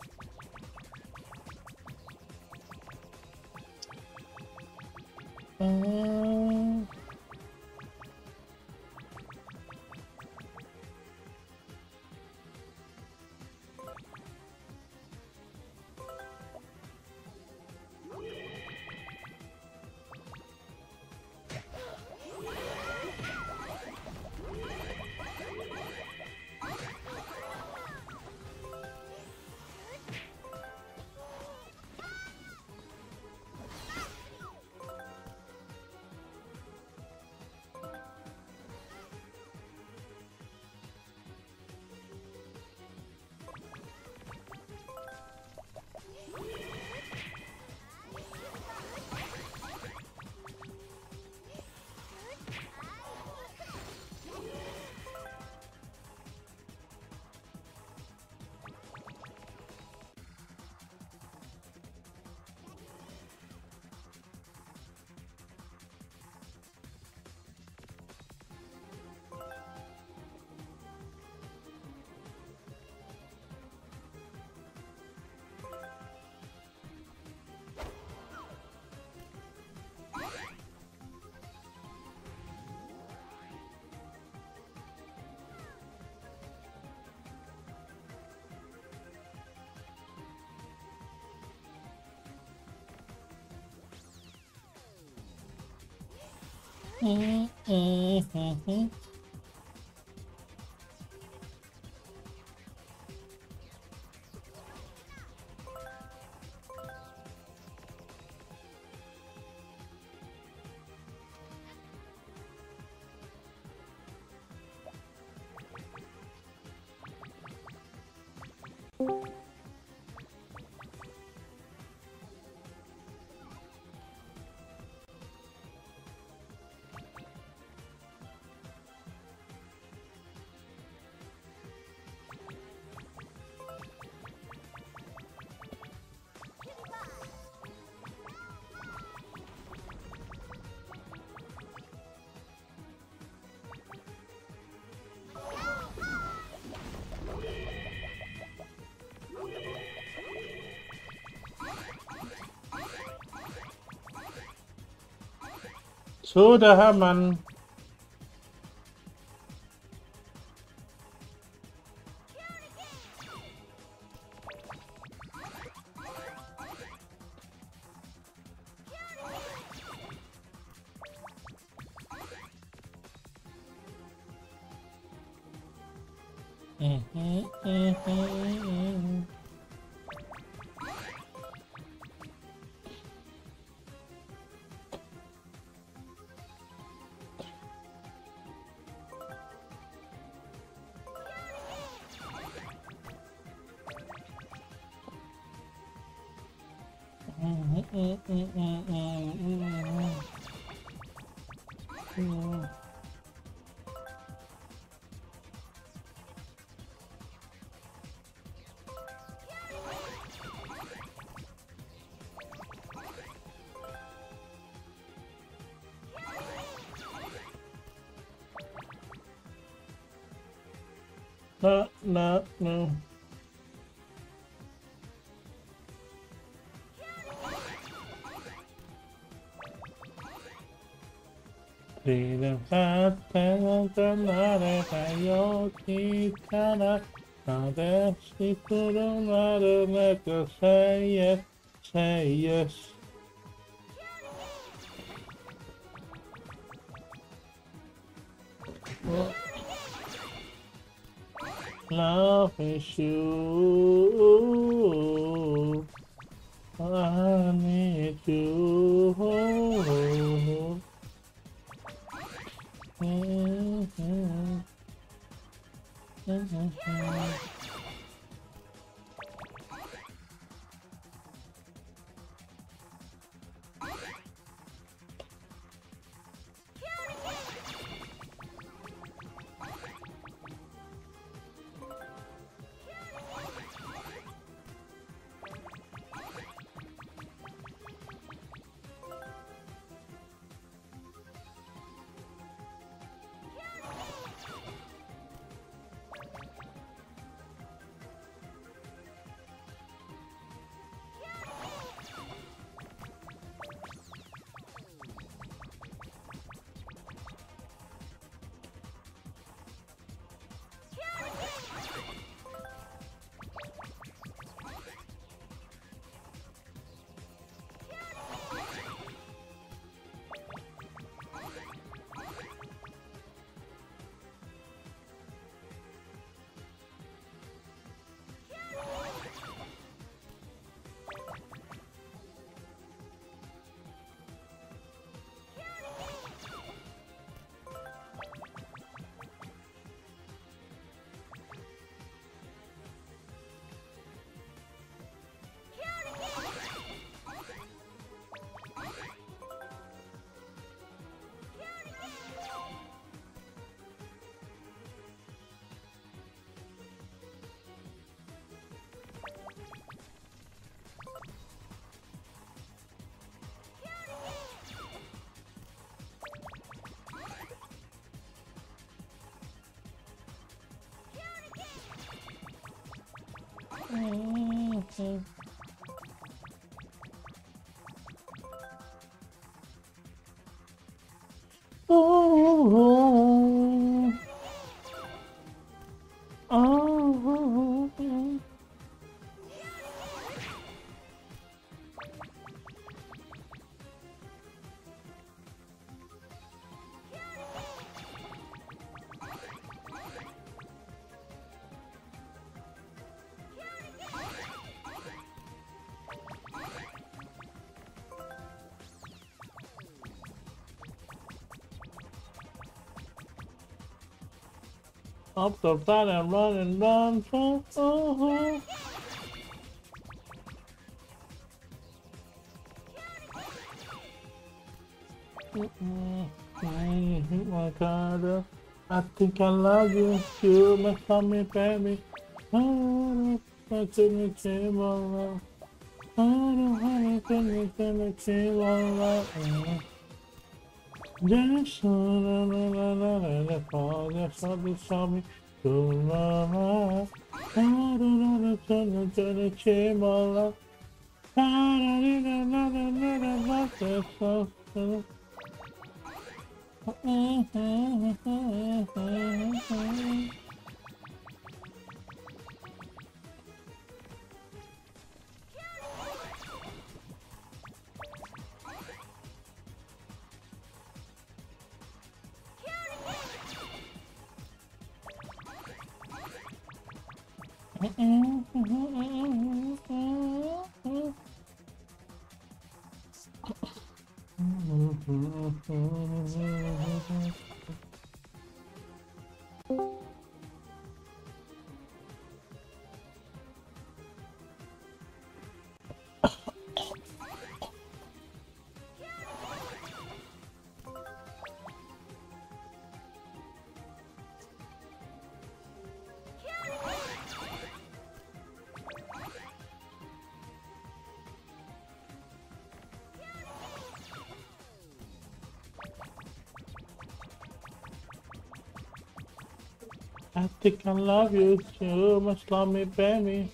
Sudah aman. No. Di tempat yang kemarin ayo kita ada situ dan ada mereka say yes. Love is you. I need you. Up the plan and run and run. My God, I think I love you. You must love me, baby. I don't want to change my life. I don't want to change my life. Just la la la la la la la. Just saw me. La la. I don't want to change my life. I don't want to I think I love you, you must love me, baby.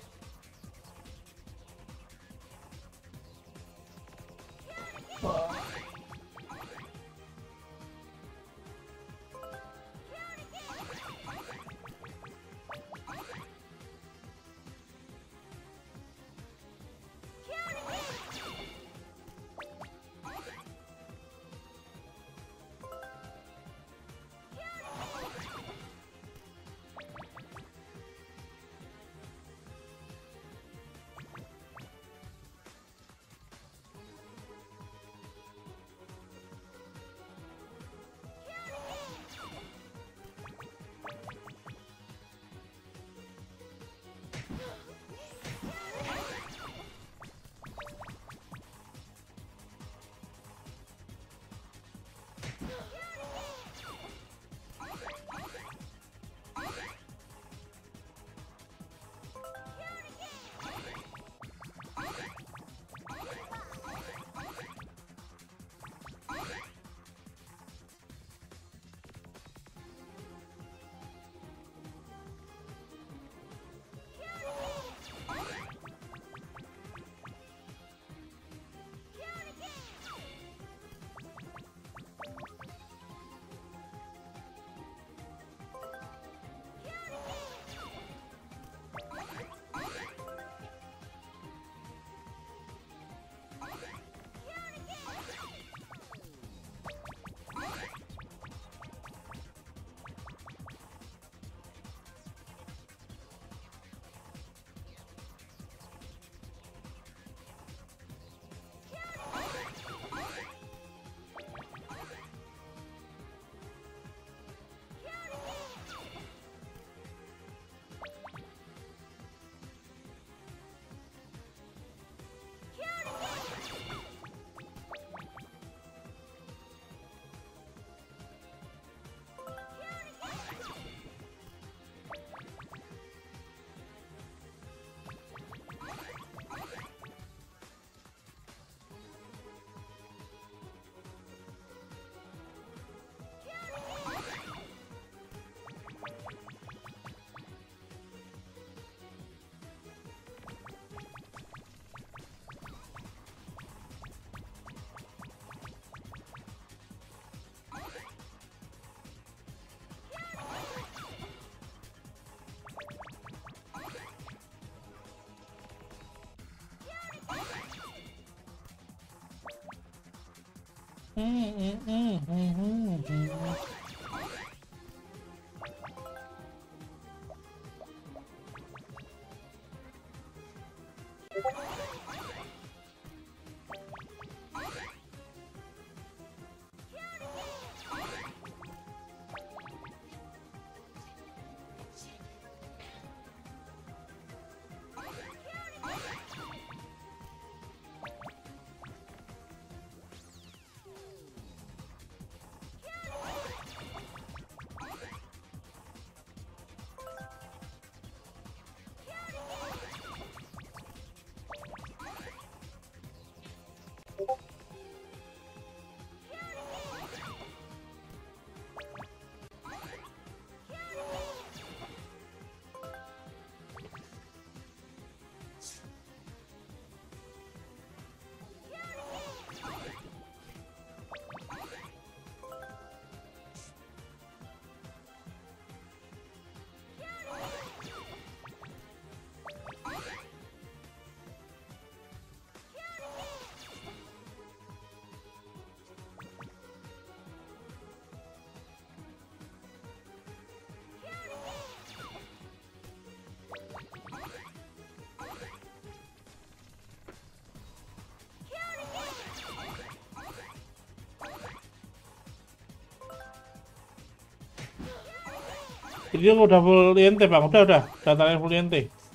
Jadi aku udah full INT bang, udah datanya full INT.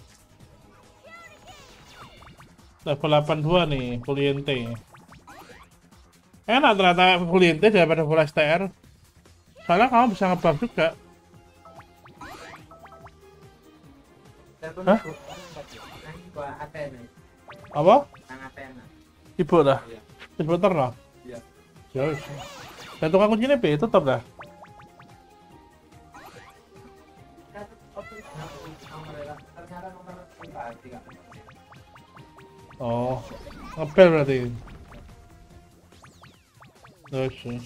Level 82 nih, full INT. Enak ternyata full INT daripada full STR. Soalnya kamu bisa ngebuff juga. Hah? Apa? Ibu dah? Ibu terlah? Iya. Jauh. Dan tukang kuncinya B, tetap dah. Oh, ngepel berarti. Terus.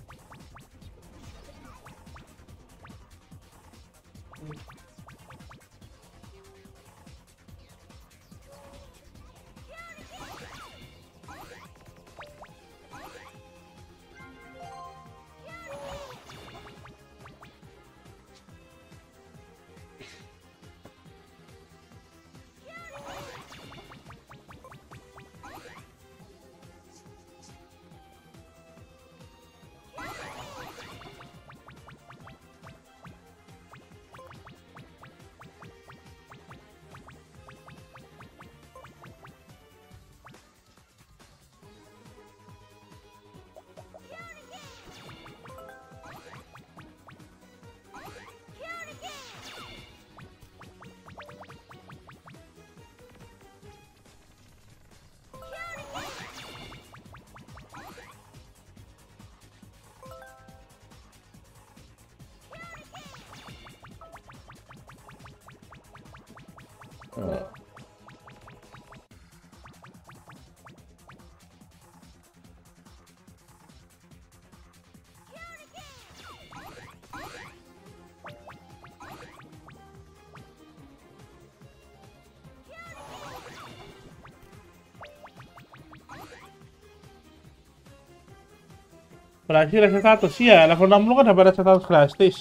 Berarti level 100 sih ya, level 60 kan dapat level 100 gratis.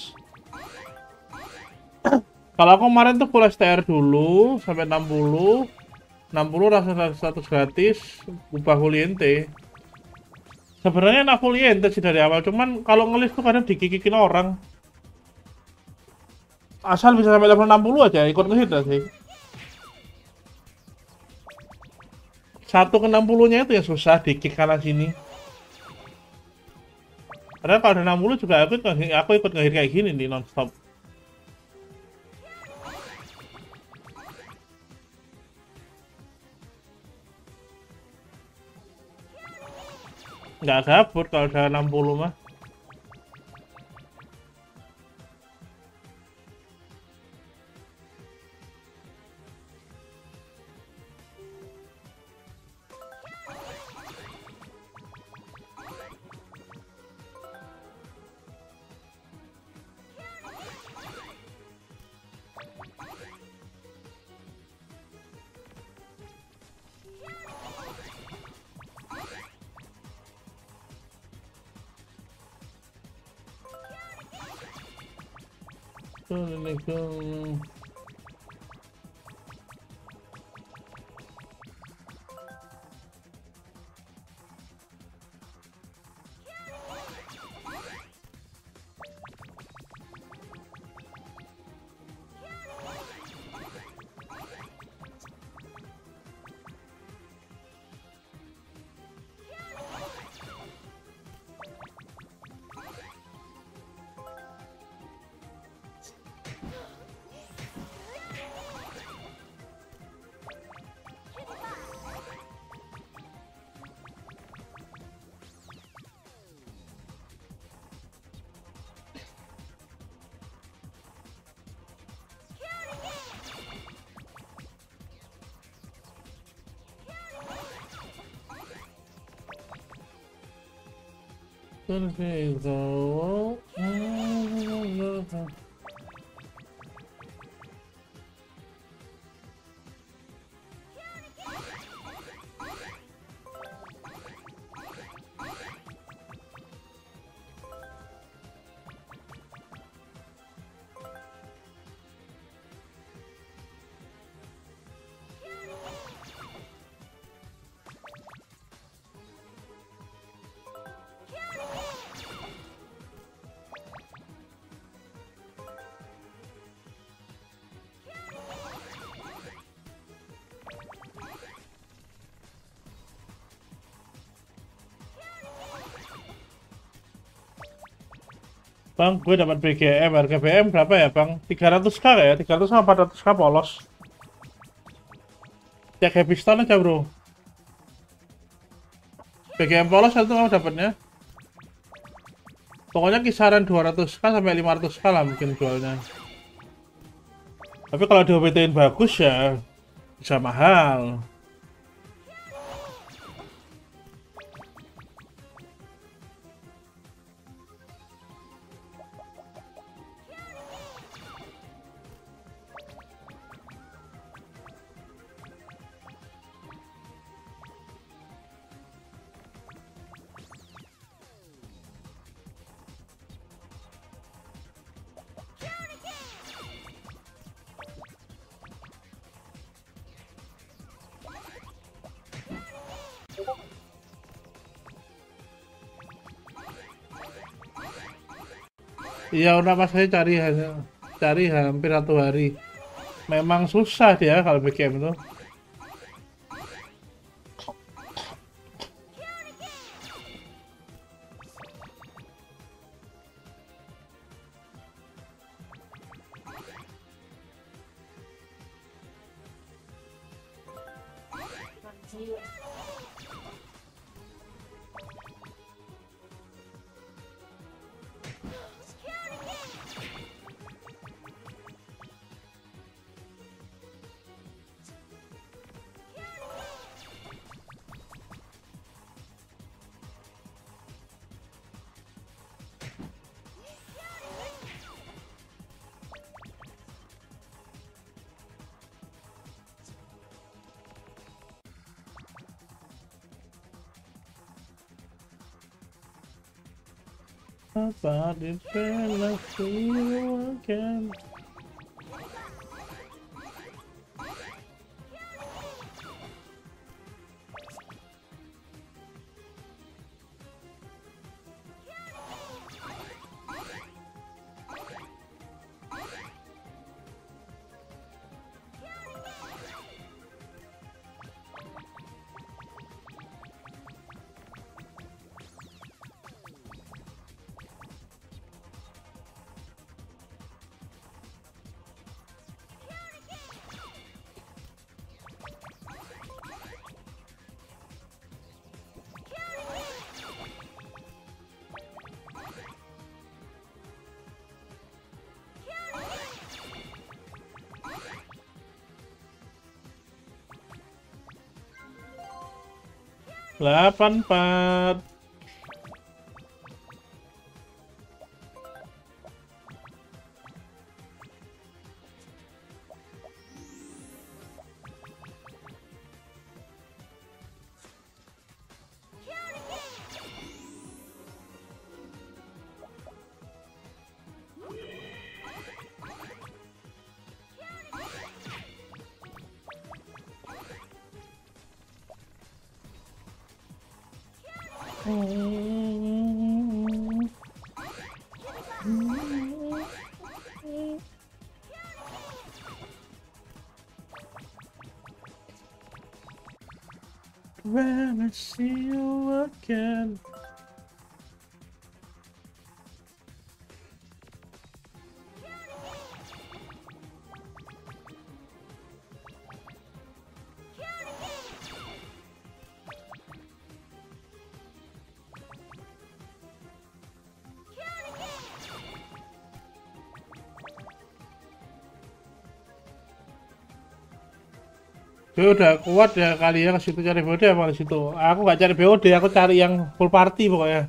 Kalau aku kemarin tuh full STR dulu sampai 60 rasa 100 gratis, ubah full INT. Sebenarnya enak full INT sih dari awal, cuman kalau ngelis tuh kadang dikikikin orang. Asal bisa sampai level 60 aja, ikut ngelis sih. 1 ke 60-nya itu yang susah dikik kanan sini. Padahal kalau udah 60 juga aku ikut ngehit kayak gini nih nonstop. Nggak gabut kalau udah 60 mah. Assalamualaikum. Bang, gue dapat BGM, harga BM berapa ya bang? 300k ya? 300 sama 400k polos. Cek happy stone aja bro. BGM polos itu kamu dapatnya. Pokoknya kisaran 200k sampai 500k lah mungkin jualnya. Tapi kalau diopetin bagus ya bisa mahal. Iya udah pas saya cari hampir 1 hari. Memang susah dia kalau BGM itu. About it when I see you again. Delapan empat. When I see you again. Gue udah kuat ya kali ya ke situ cari BOD apa di situ. Aku nggak cari BOD, aku cari yang full party pokoknya.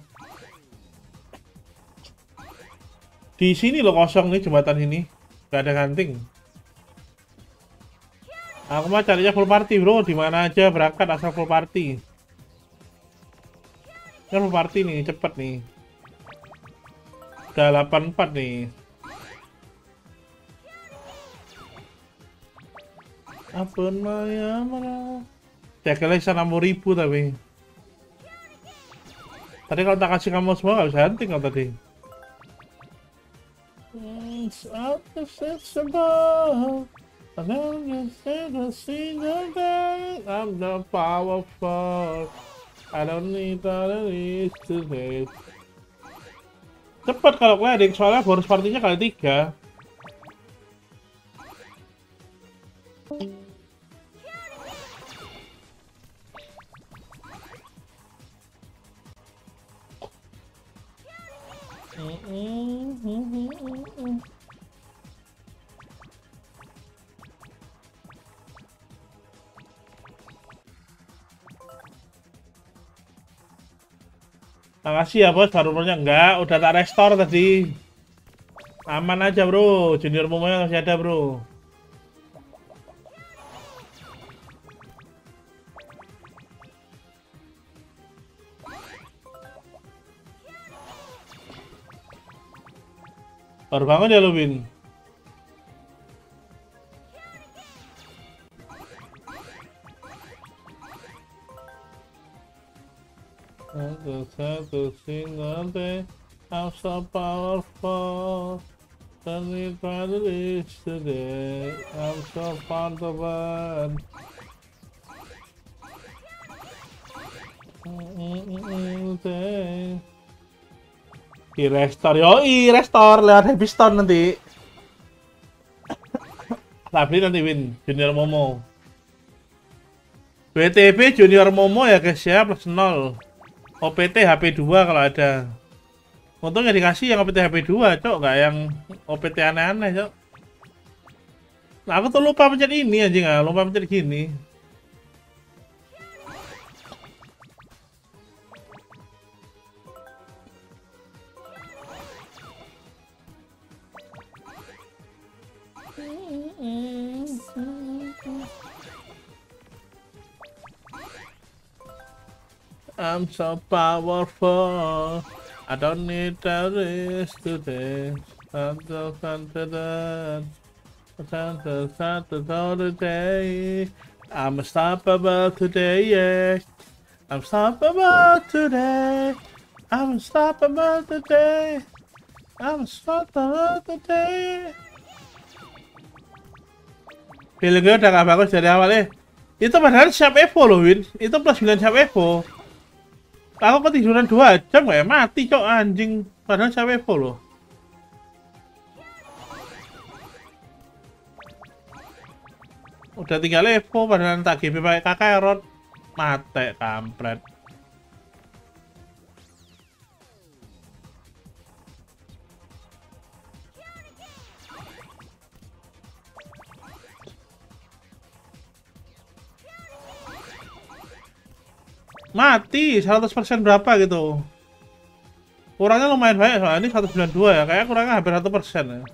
Di sini loh kosong nih jembatan ini, nggak ada hunting. Aku mah carinya full party bro, di mana aja berangkat asal full party. Ini full party nih, cepet nih. Udah 84 nih. Ampun Maya marah. Ya kalian bisa 60.000 tapi. Tadi kalau tak kasih kamu semua nggak bisa hunting kalau tadi. It's accessible. I know you say the single day. I'm not powerful. I don't need all of these today. Cepet kalau gliding, soalnya bonus partinya kali 3. Makasih ya bos, baru punya enggak, udah tak restore tadi. Aman aja bro, junior momonya masih ada bro. Baru bangun ya lu, Win? Satu single day, I'm so powerful. Tell me what it is today. I'm so fond of it. Restore, yoi, restore lewat Happy Stone nanti. Tapi nanti Win, Junior Momo. WTP Junior Momo ya guys ya, plus 0. OPT HP 2 kalau ada. Untungnya dikasih yang OPT HP 2, cok, nggak yang OPT aneh-aneh, cok. Nah, aku tuh lupa pencet ini anjing, lupa pencet gini. I'm so powerful. I don't need a risk today. I'm so confident. Today. I'm unstoppable today, yeah. I'm unstoppable today. I'm unstoppable today. I'm unstoppable today. Feeling gue udah gak bagus dari awal. Itu padahal siap Evo loh, Win. Itu plus 9 siap Evo. Aku ketiduran 2 jam ya, mati cok anjing. Padahal siap Evo loh. Udah 3 Evo, padahal tak GP pakai Kakarot. Mate, kampret. Mati 100% berapa gitu. Kurangnya lumayan banyak soalnya ini 192 ya, kayak kurangnya hampir 1% ya.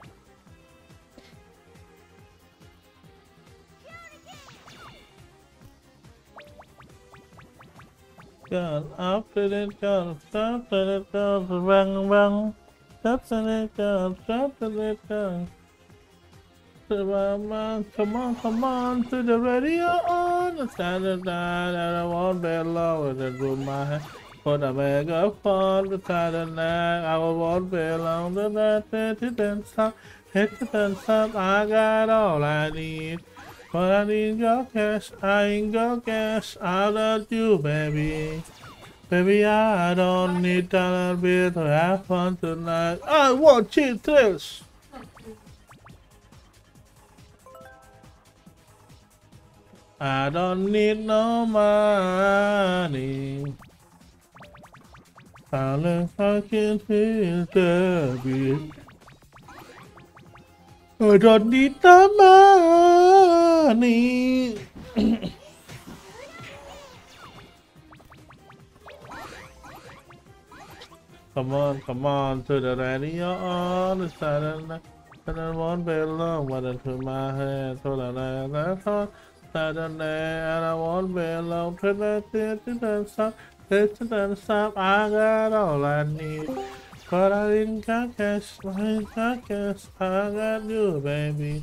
God, after it goes, bang bang, after it goes, come on, to the radio on the Saturday night, and I won't be alone in the my head. For the megaphone, the Saturday night, I won't be alone, the night, hit the dance up, I got all I need. But I need your cash, I ain't your cash, I love you, baby. Baby, I don't need dollar bill to have fun tonight. I want cheap thrills. I don't need no money. Darling, I can feel the beat. I don't need the money. Come on, to the radio on the Saturday night. And I won't be alone, but into my head, so that I thought Saturday, and I won't be alone. To the stop, I got all I need. But I ain't got cash, I got you, baby.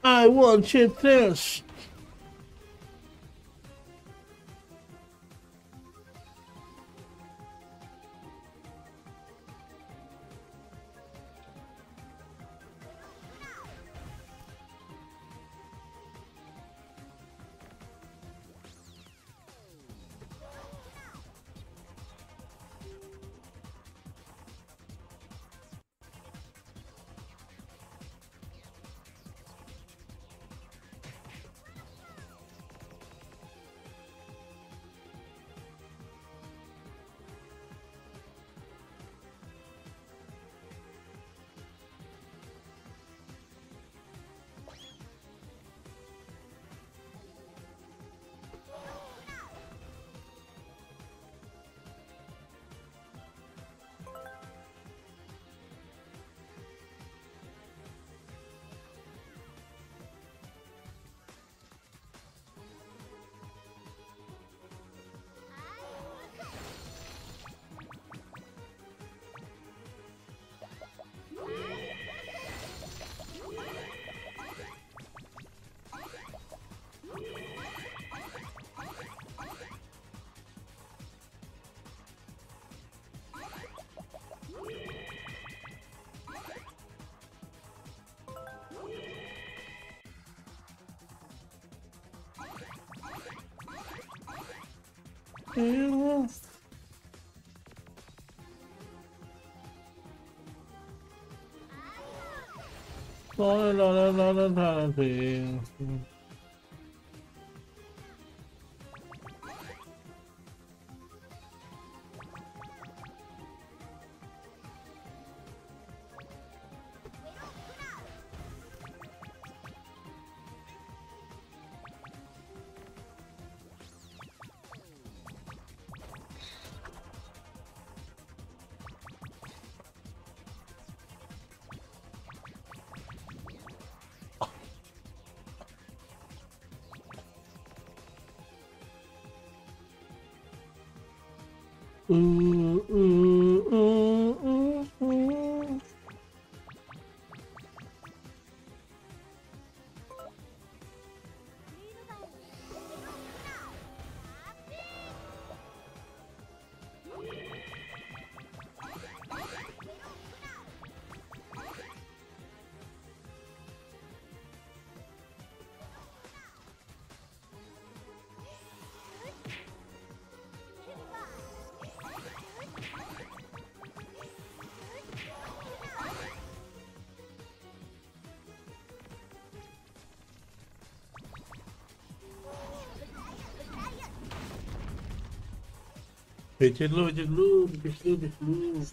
I want this. Becet lu, becet lu, becet lu, becet lu.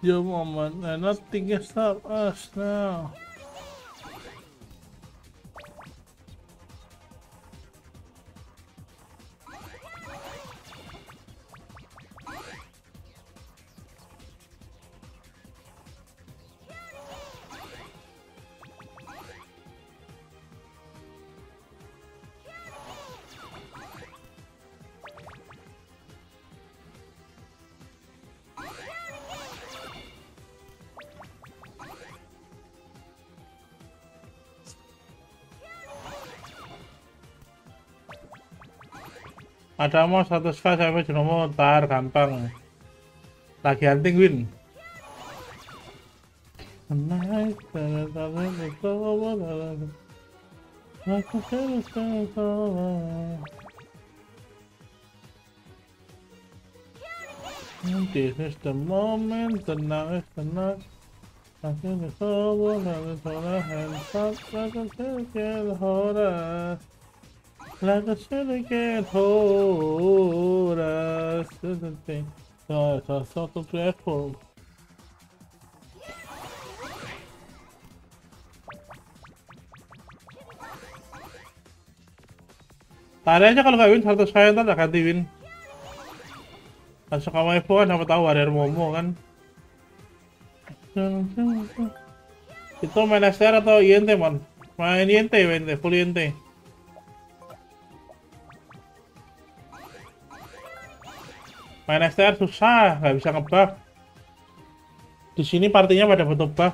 Yo moment and nothing can stop us now. Ada mau 100k sampai Genomo tar gampang. Lagi hunting win. This is the moment, tenang, tenang. Langsung disobor, lalu sholah, hands up, langsung sedikit horas. Langsung sedikit horas. Satu platform. Tadi aja kalau nggak win 100 kaya ntar ganti win. Masuk kamu Evo kan, siapa tahu ada Momo kan. Itu main STR atau INT man? Main INT, full INT. Main STR susah, nggak bisa ngebug. Di sini partinya pada butuh bug.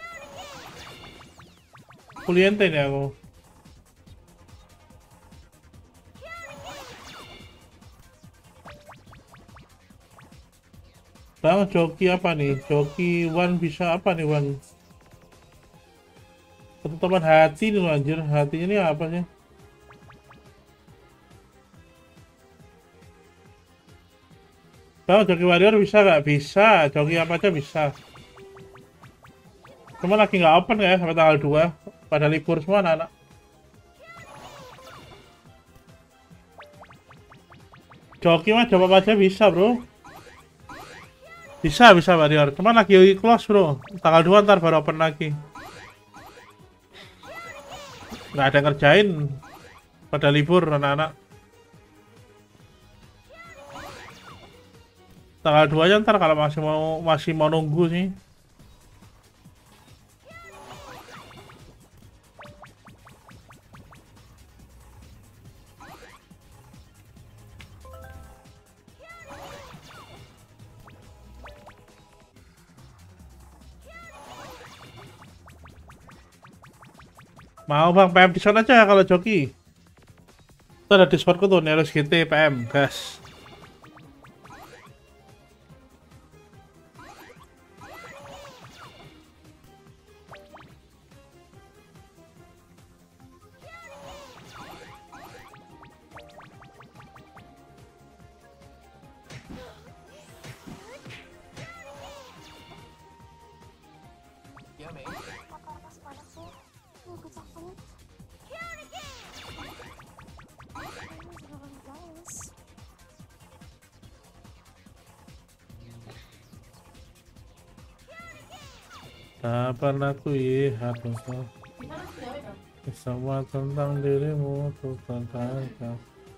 Full INT nih aku. Bang, joki apa nih? Joki one bisa apa nih one? Ketutupan hati nih anjir, hatinya ini apa sih? Bang, joki warrior bisa nggak? Bisa, joki apa aja bisa. Cuma lagi nggak open ya sampai tanggal 2. Pada libur semua anak-anak. Joki mah coba aja bisa bro. Bisa warrior, cuman lagi close bro. Tanggal 2 ntar baru open lagi. Nggak ada yang ngerjain pada libur anak-anak. Tanggal 2 aja ntar kalau masih mau nunggu sih. Mau bang, PM Discord aja kalau joki. Itu ada Discordku tuh, Nelos GT PM, gas. Tak pernah ku lihat semua tentang dirimu tuh tentang kau.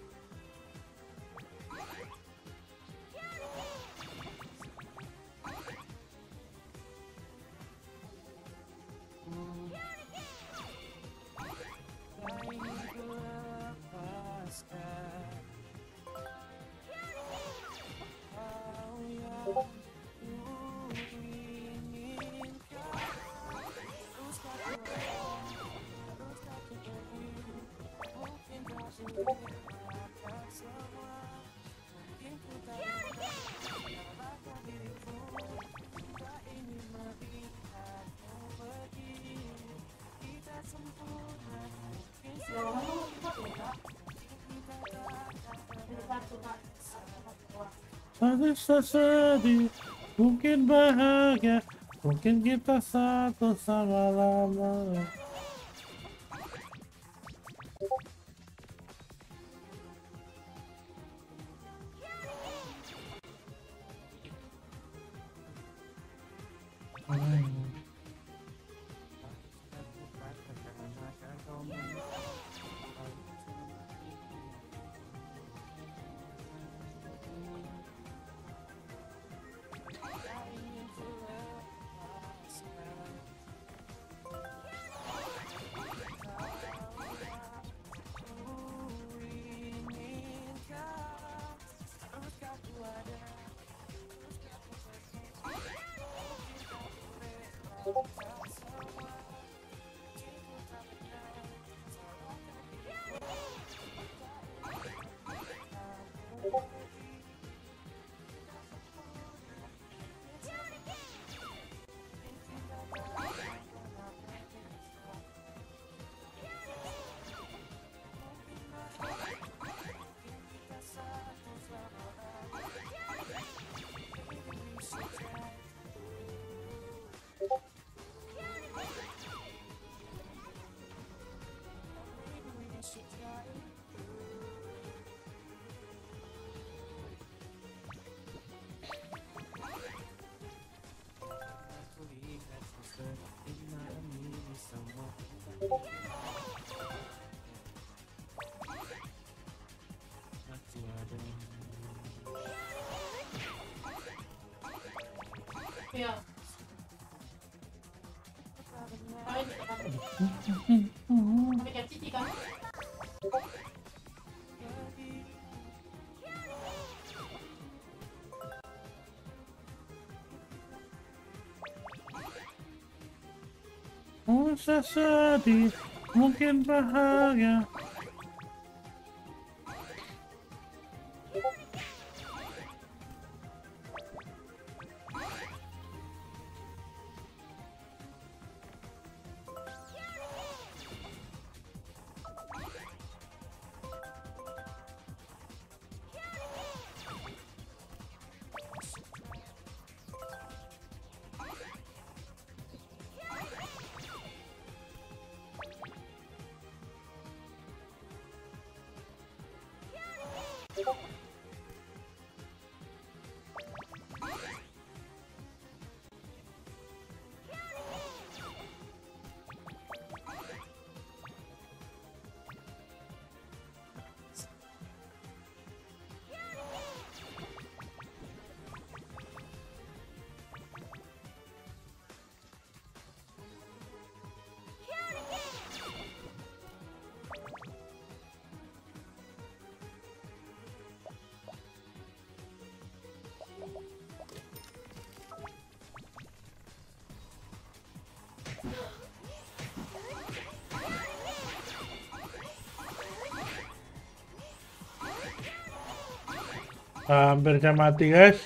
Sedih, mungkin bahagia, mungkin kita satu sama lama. Iya. Sampai jam cici kan? Masa sedih, mungkin bahagia. Hampir saya mati, guys.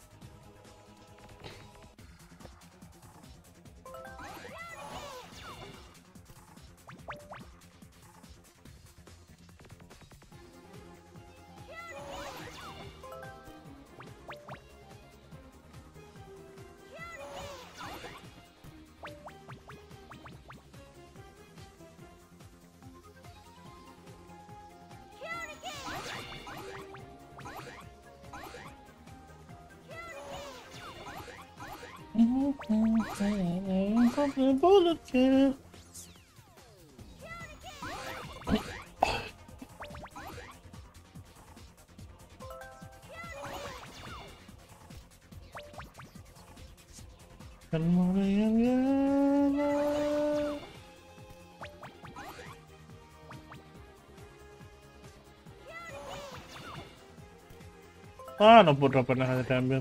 Ah, no puedo pernah ada diambil.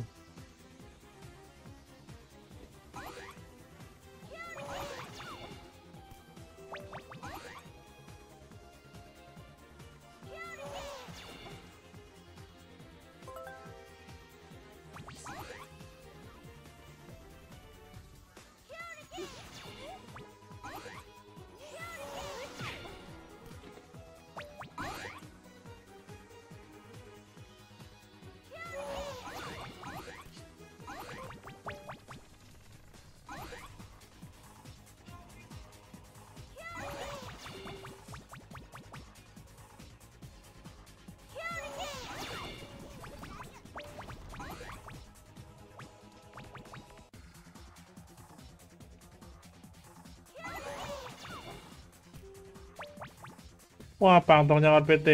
Wah, pangtong nyawa PT.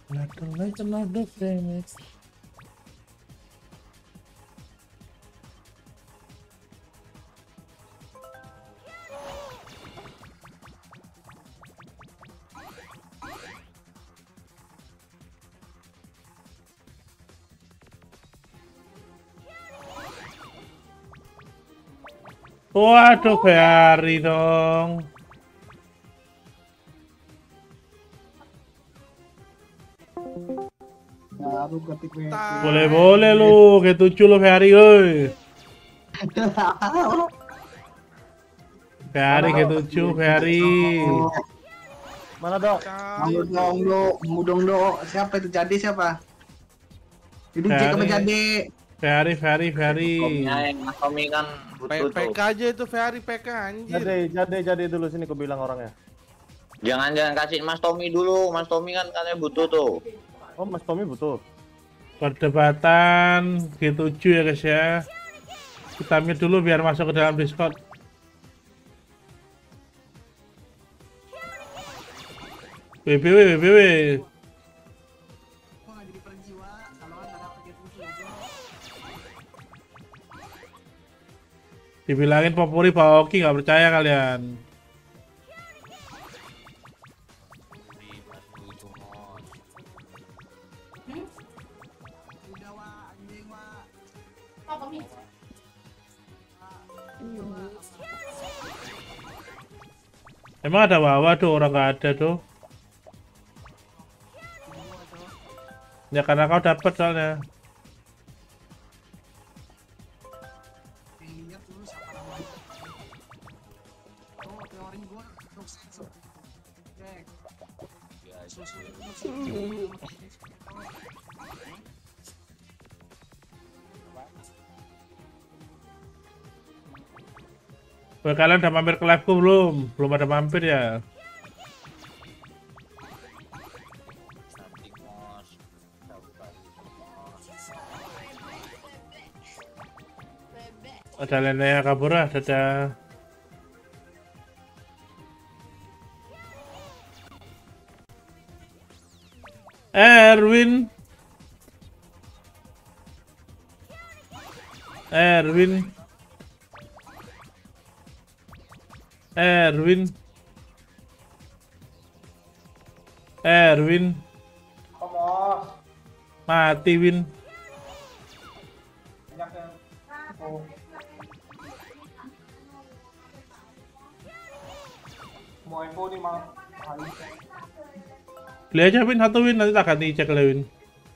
Another famous. Waduh, Ferry dong. Baru ketik WP. Boleh-boleh lu, kayak tujuh lu Ferry, woi. Ferry kayak tujuh, Ferry. Mana dok? Mudong dong. Siapa itu jadi siapa? Jadi cek apa jadi? Ferry. Mas Tommy kan butuh tuh. PK aja itu Ferry PK anjir. Jadi dulu sini aku bilang orangnya. Jangan kasih Mas Tommy dulu. Mas Tommy kan katanya butuh tuh. Oh, Mas Tommy butuh. Perdebatan G7 ya guys ya. Kita mute dulu biar masuk ke dalam Discord. WBW. Dibilangin Popuri Pak Oki nggak percaya kalian. Emang ada Wawa tuh, orang nggak ada tuh. Ya karena kau dapat soalnya. Wah, kalian udah mampir ke live-ku belum? Belum ada mampir ya? Ada Lenea Kabura, dadah. Erwin. Mati Win. Mau info nih mau. Beli aja Win, satu Win, nanti tak ganti cek lah Win.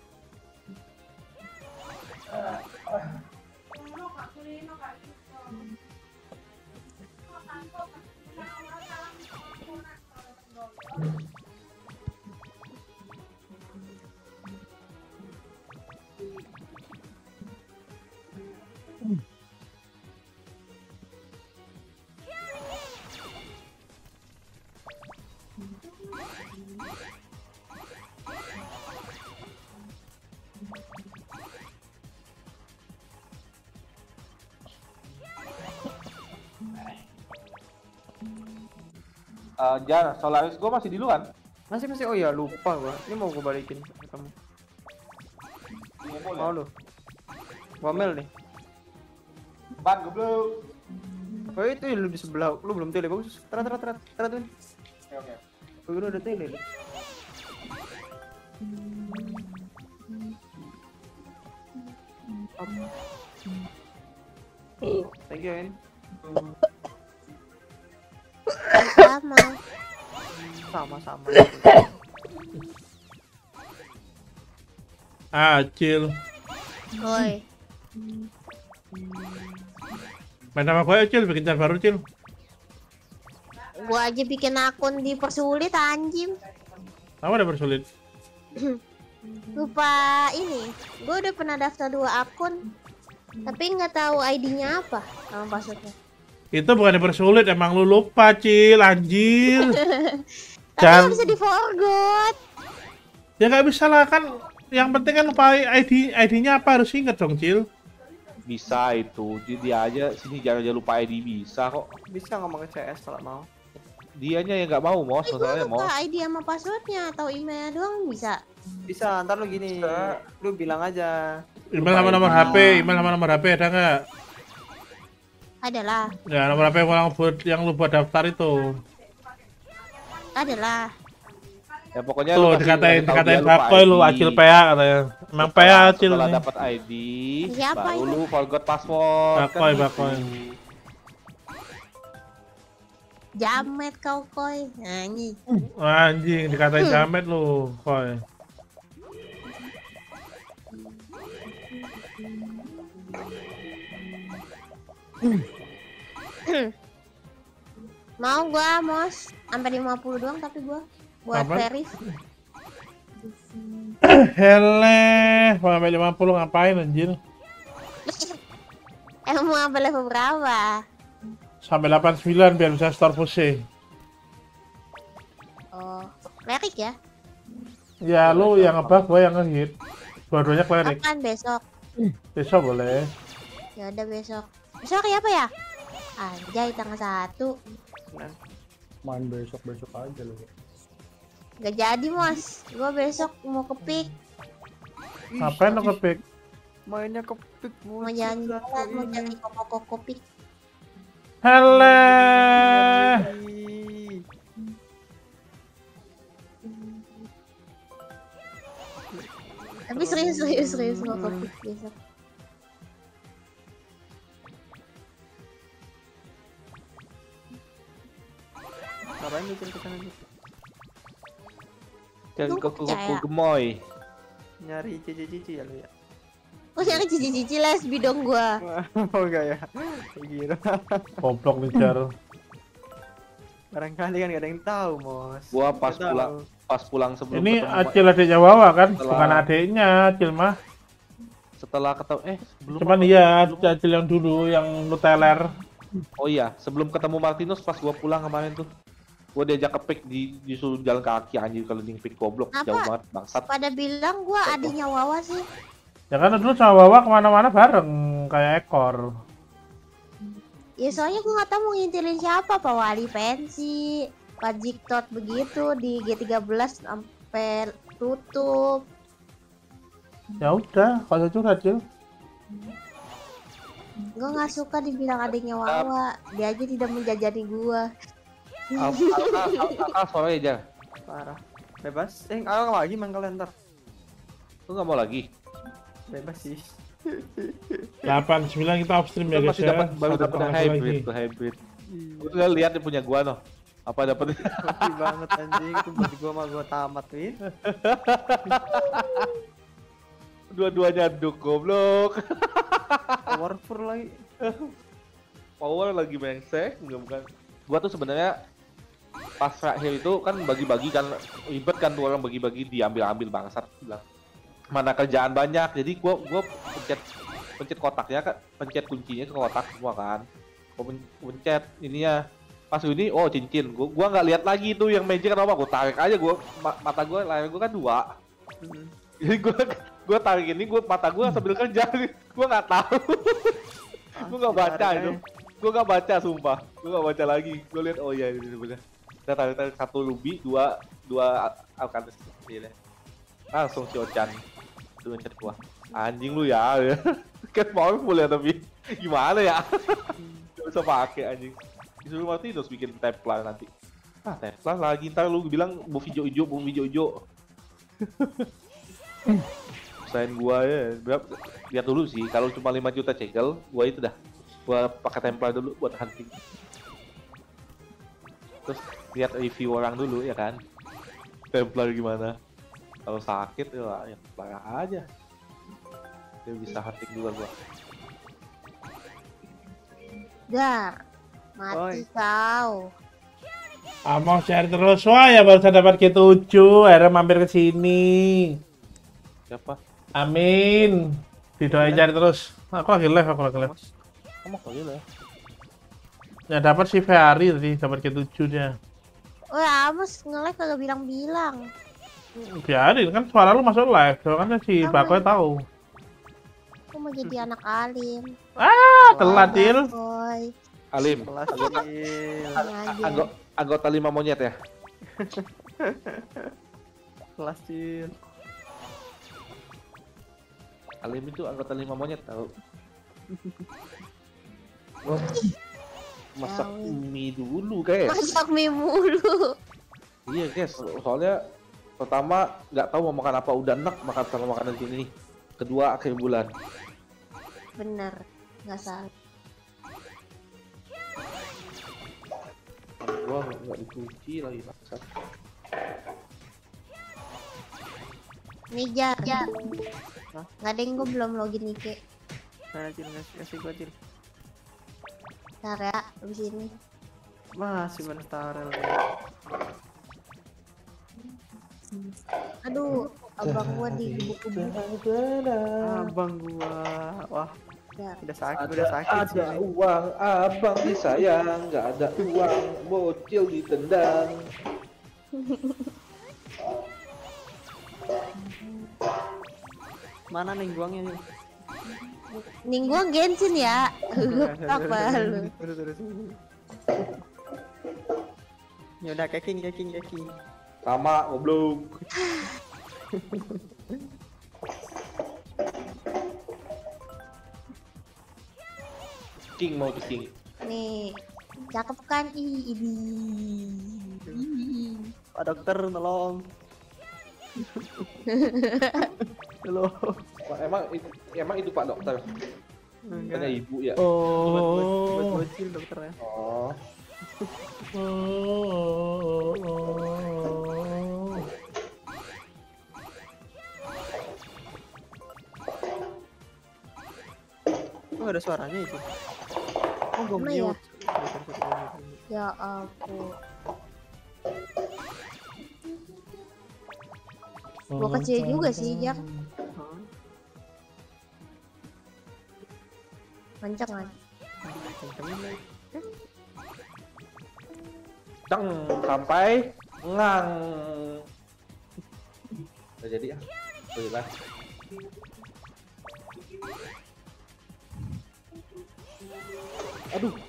Jar, Solaris gua masih di luar. Masih oh ya lupa gua. Ini mau gua balikin ke kamu. Mau lu. Gua mel nih. Ban goblok. Oh itu lu di sebelah. Lu belum tele bagus. Terat. Oke. Gua udah tele. Thank you, En. Sama. Acil. Woi. Main sama gue Cil, bikin channel baru Cil. Gua aja bikin akun dipersulit anjing. Apa udah bersulit? Lupa ini. Gua udah pernah daftar 2 akun. Tapi nggak tahu ID-nya apa sama passwordnya. Itu bukan dipersulit, emang lu lupa Cil, anjir. Tapi nggak bisa di forgot. Ya nggak bisa lah kan. Yang penting kan lupa ID-nya apa, harus inget dong Cil. Bisa itu, jadi dia aja sini jangan lupa ID bisa kok. Bisa ngomong ke CS kalau mau. Dianya yang nggak mau, Mos. Gue Masalahnya, Mos. lupa ID sama passwordnya atau emailnya doang bisa. Bisa, ntar lu gini. Lu bilang aja. Email sama nomor HP, email sama nomor HP ada nggak? Adalah, Ya nomor HP yang lu buat daftar itu. adalah. Ya pokoknya Tuh lu dikatain tahu dia lupa Bakoy lu ID. acil PA katanya. Emang PA acil Setelah nih. dapat ID, Siapa baru itu? lu forgot password. Bakoy, gitu. Bakoy. Jamet kau Koy. Nah, ini. Anjing dikatain jamet lu, Koy. Mau gua, Mos. Sampai 50 doang tapi gua buat Apa? verif. Hele, sampai 50 ngapain anjir? Emang mau ambil level berapa? Sampai 89 biar bisa store push. Oh, klerik ya? Ya lu yang ngebug, gua yang ngehit. Dua-duanya klerik. Kapan besok? Besok boleh. Ya udah besok. Besok ya apa ya? Anjay tanggal 1. Main besok aja lu. Gak jadi, Mos. Gua besok mau ke pick. Ngapain lu ke-pick? Mainnya ke pick Mau jalan-jalan, mau cari koko-koko pick. Hele. Tapi serius mau ke pick besok. Ngapain mikir ke sana gitu? Cari Lu koko percaya? gemoy. Nyari cici-cici ya lu ya? Oh nyari cici-cici lesbi dong gua. Oh enggak ya? Gila. Goblok nih Jar. Barangkali kan gak ada yang tahu, Mos. Gua pas Nggak tahu. pulang sebelum Ini ketemu Acil adiknya Wawa kan? Setelah- Bukan adiknya Acil mah. setelah ketemu sebelum Cuman iya Acil yang dulu yang lu teler. Oh iya, sebelum ketemu Martinus pas gua pulang kemarin tuh. Gua diajak ke pick disuruh jalan kaki anjir keliling pick goblok Apa? jauh banget bangsat. Pada bilang gua adiknya Wawa sih. Ya kan dulu sama Wawa kemana-mana bareng kayak ekor. Ya soalnya gua nggak tahu mau ngintilin siapa, Pak Wali Pensi, Pak Jiktot begitu di G13 sampai tutup. Ya udah, kalau curhat Cil. Gua nggak suka dibilang adiknya Wawa. Dia aja tidak menjajani gua. Alka sore aja. Parah. Bebas. Kalau lagi main kalian ntar. Lu nggak mau lagi? Bebas sih. 89 kita upstream ya Kan guys masih ya. dapat baru Satu dapat promosi hybrid lagi. tuh hybrid. Gua udah lihat dia punya gua noh. Apa dapat? Hoki banget anjing. Itu buat gua mah gua tamat, Win. Dua-duanya duk goblok. Powerful lagi. Power lagi mengsek, bukan. Gua tuh sebenarnya pas terakhir itu kan bagi-bagi kan ribet kan tuh orang bagi-bagi diambil-ambil bangsat bilang. Mana kerjaan banyak, jadi gua pencet kotaknya kan, pencet kuncinya ke kotak semua kan. Gua pencet ininya pas ini oh cincin, gua nggak lihat lagi tuh yang magic apa, gua tarik aja mata gua layar gua kan 2. Jadi gua tarik ini mata gua sambil kerja, gua nggak tahu. Gua nggak baca itu. Gua nggak baca sumpah. Gua nggak baca lagi. Gua lihat oh iya ini bener. Kita tarik 1 ruby, 2 alkanis. Iya. Langsung si Ochan itu ngechat gua. Anjing lu ya. Kan powerful ya tapi gimana ya? Gak bisa pakai anjing. Disuruh Martinus bikin Templar nanti. Ah, Templar lagi ntar lu bilang bu hijau hijau. Selain gua ya, lihat dulu sih kalau cuma 5 juta cegel, gua itu dah. Gua pakai Templar dulu buat hunting. Terus lihat review orang dulu ya kan. Templar gimana? Kalau sakit ya parah aja. Dia bisa hunting juga gua. Dar, mati kau. Mau share terus, wah ya baru saya dapat G7, akhirnya mampir ke sini. Siapa? Amin. Didoain cari terus. Aku lagi live. Kamu kali lah. Ya dapat si Ferrari tadi, dapat G7-nya. Oh ya, Amos nge-live kagak bilang-bilang. Biarin kan suara lu masuk live, soalnya kan si Bakoy tahu. Aku mau jadi anak alim. Ah, telat Cil. Boy. Alim, Kelas anggota, Cil. anggota 5 monyet ya. Kelas Cil. Alim itu anggota 5 monyet tahu. Masak mie dulu guys. Masak mie mulu. Iya guys, soalnya pertama nggak tahu mau makan apa, udah enak makan sama makanan sini. Kedua akhir bulan. Bener, nggak salah. Gua nggak dicuci lagi maksa. Nih Jar. Nggak deng, gue belum login Nike. Nah, Cil, kasih gua Cil. Ntar ya, abis ini. Masih main Starel. Aduh, abang gua digebuk-gebuk. Abang gua, wah, Ya. udah sakit Ada sih. uang, abang disayang, nggak ada uang, bocil ditendang. Mana nih guangnya nih? Ning gua Genshin ya. Apa lu? Terus. Ya udah keking. Sama goblok. King mau tuh King. Nih, cakep kan? Ini. Pak dokter tolong. Tolong. Emang itu Pak dokter. Bukannya ibu ya. Buat bocil dokternya. Oh. Oh, ada suaranya itu. Oh, gue Mana ya? mute. Ya ampun. Gua kecil juga sih, Jak. Kenceng kan? Ceng sampai ngang. Udah jadi ya. Udah. Aduh.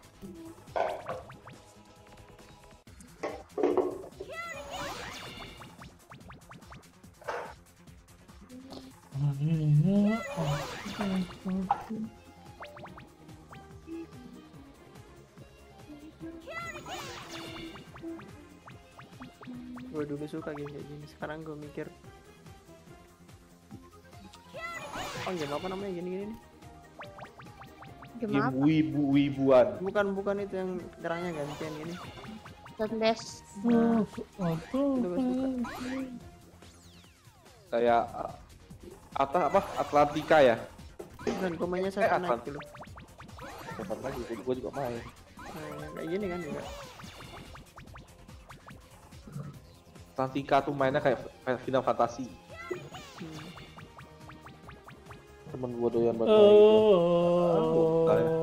Gue dulu suka game kayak gini, sekarang gue mikir game apa namanya gini-gini nih? Game apa? Wibuan. Bukan itu yang nyerangnya gantian gini. Tondes. Itu gue suka. Kayak apa Atlantika ya? Bukan, gue mainnya saya naik dulu. Kapan lagi? Gue juga main. Nah, kayak gini kan juga. Atlantika tuh mainnya kayak Final Fantasy. Temen gue doyan banget main gitu.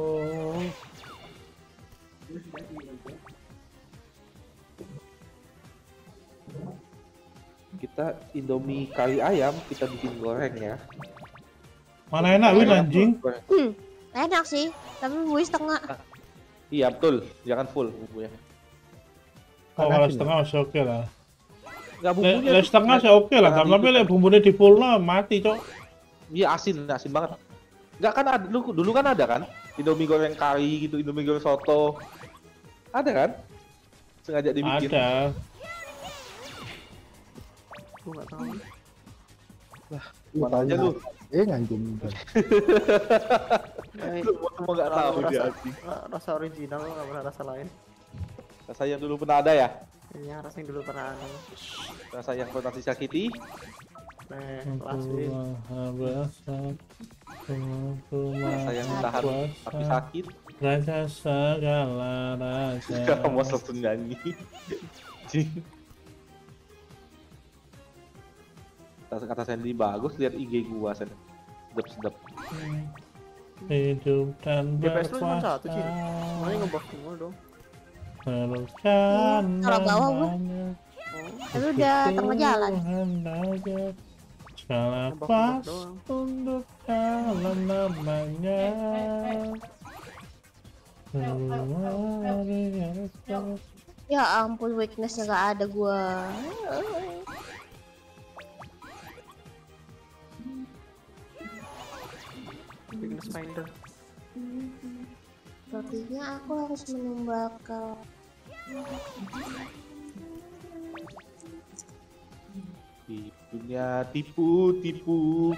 Kita Indomie kari ayam kita bikin goreng ya. Mana enak win anjing. Enak sih, tapi bui setengah. Iya betul, jangan full bumbunya. Oh, kalau setengah masih oke lah. Enggak bumbunya. Le setengah sih oke lah, tapi le bumbunya di full lah mati, Cok. Iya asin banget. Enggak kan ada dulu kan ada kan? Indomie goreng kari gitu, Indomie goreng soto. Ada kan? Sengaja dibikin. Ada. Gue nggak tahu. Lah, mana aja lu? Anjing. Lu mau nggak tahu dia anjing. Rasa original, nggak pernah rasa lain. Rasa yang dulu pernah ada ya? Iya, rasa yang dulu pernah ada. Rasa yang pernah disakiti? Laswin. Rasa yang ditahan tapi sakit? Raja segala raja. Kamu langsung nyanyi. Kata Sandy bagus, lihat IG gua Sandy. Sedep. Hidup dan DPS lu cuma berkuasa. satu sih. Semuanya ngebuff semua dong. Teruskan Kalau bawah gua. Tapi udah tengah jalan. Segala pas untuk dalam namanya. Ya ampun, weaknessnya gak ada gua. Weakness finder. Sepertinya aku harus menumbalkan. Tipunya tipu.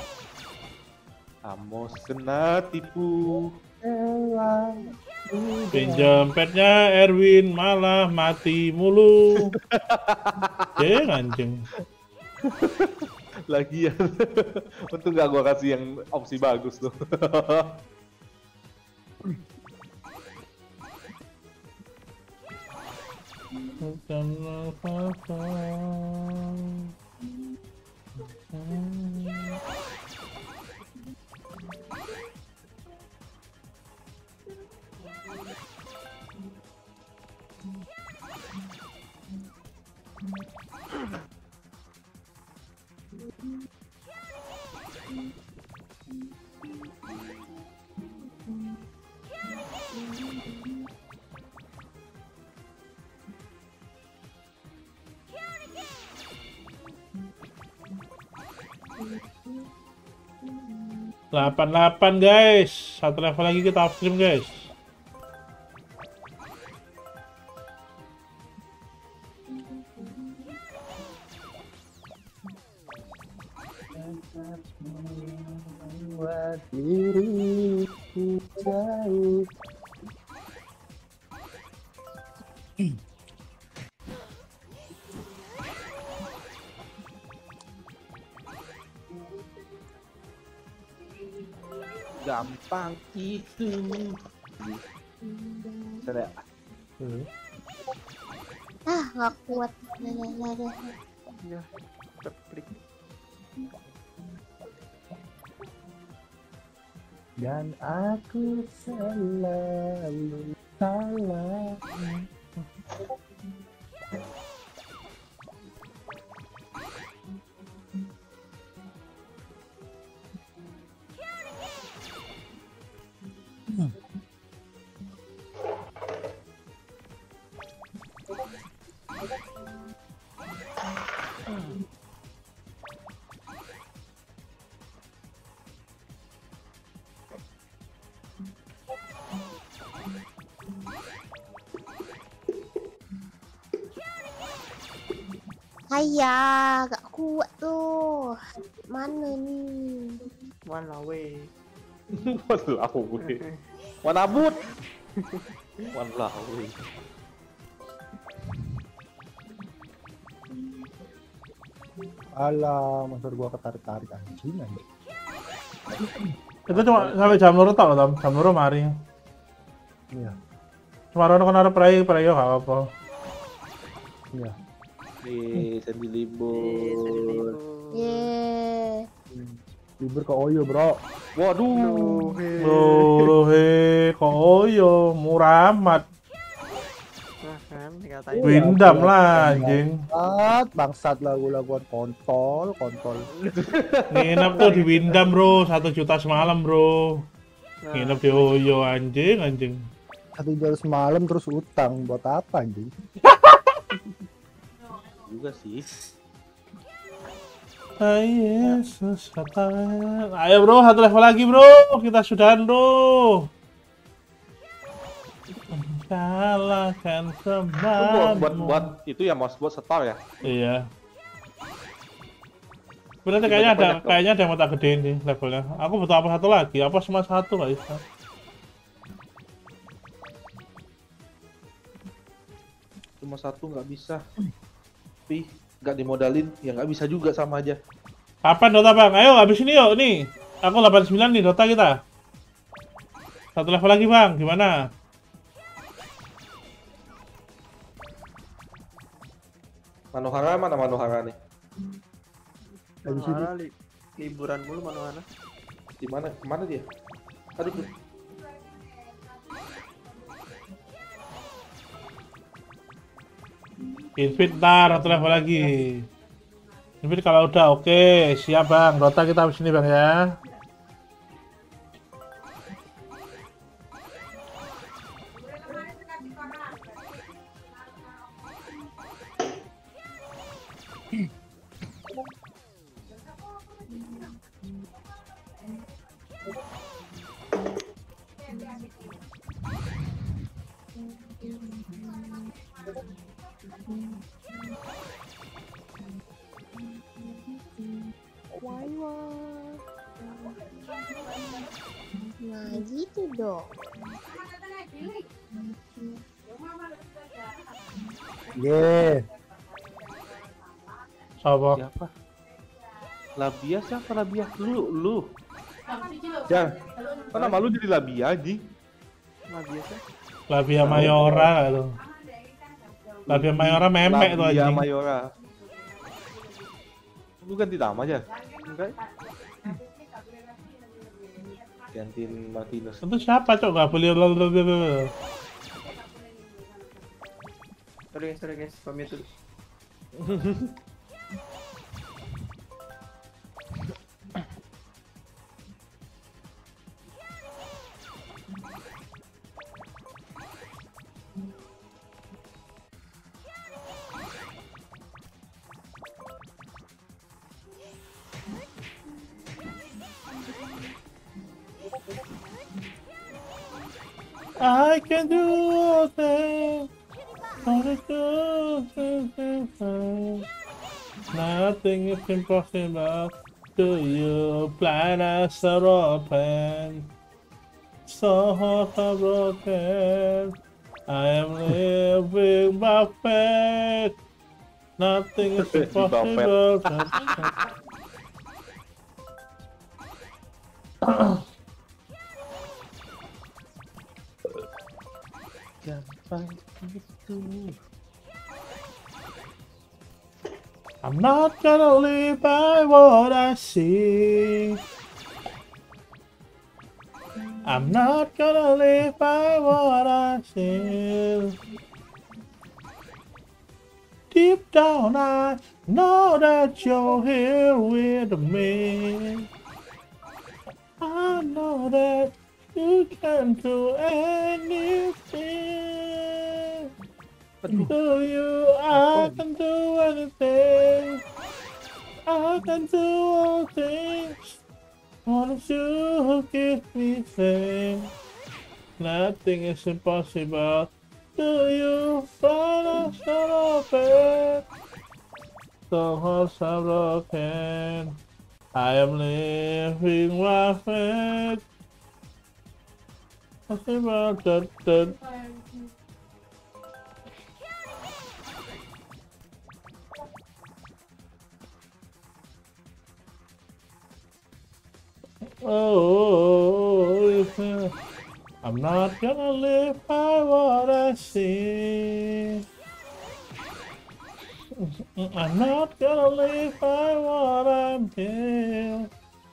Amos kena tipu. Pinjam petnya Erwin malah mati mulu. Anjing. Lagian. Untung gak gua kasih yang opsi bagus tuh. Delapan guys, satu level lagi kita off stream guys. Buat diriku jauh. Gampang itu. Saya Gak kuat. Ya, klik. Dan aku selalu salah. Ayah, gak kuat tuh. Mana nih? Walawe. Wanabut. Walawe. Alah, motor gua ketarik-tarik anjing aja. Itu cuma sampai jam loro tok loh, jam loro mari. Iya. Cuma rono kan arep rai gak apa-apa. Iya. Sendi libur. Yeay. Libur ke Oyo, Bro. Waduh. Loh, kok Oyo murah amat. Nah kan, dikatain. Windam lah anjing. Bangsat lagu-laguan kontol. Nginep tuh di Windam bro, 1 juta semalam bro. Nginep di Oyo anjing. 1 juta semalam terus utang buat apa anjing? Juga sih. Yesus, ayo bro, 1 level lagi bro, kita sudahan bro. Kalahkan semua. Buat itu ya mas, buat setor ya. Iya. Berarti kayaknya ada yang mau tak gedein sih levelnya. Aku butuh apa satu lagi? Apa cuma satu nggak bisa? Cuma satu nggak bisa. Tapi nggak dimodalin, ya nggak bisa juga sama aja. Kapan Dota bang? Ayo habis ini yuk nih. Aku 89 nih Dota kita. 1 level lagi bang, gimana? Manohara mana Manohara nih? Manohara liburan mulu Manohara. Di mana? Kemana dia? Aduh. Invite ntar 1 level lagi. Invite kalau udah oke, siap bang. Dota kita habis ini bang ya. Nah gitu dong. Ye. Siapa? Siapa? Labia siapa Labia? Lu. Jangan. Kok nama lu jadi Labia anjing? Nah biasa. Labia Mayora itu. Labia Mayora memek tuh Labia anjing. Mayora. Lu ganti nama aja. Enggak. Gantiin Martinus. Itu siapa cok? Gak boleh lalu. Sorry guys, pamit dulu. I can do things. Nothing is impossible to you. Blind eyes are open. So hearts are broken. I am living by faith. Nothing is impossible. Gampang gitu. I'm not gonna live by what I see. I'm not gonna live by what I see. Deep down I know that you're here with me. I know that you can do anything. Do you? I can do anything. I can do all things. Won't you give me strength? Nothing is impossible. Do you find us open? The hearts are broken. I am living my faith. Oh, I'm not gonna live by what I see. I'm not gonna live by what I feel.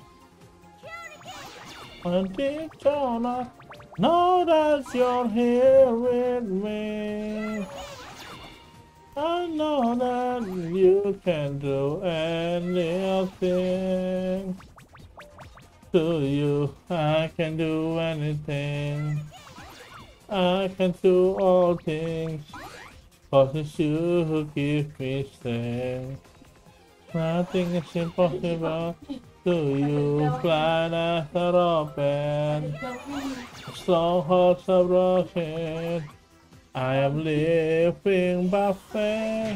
And deep down I know that you're here with me. I know that you can do anything. To you, I can do anything. I can do all things. 'Cause it's you who give me strength. Nothing is impossible. To you, blind eyes are open. Strong hearts are broken. I am living by faith.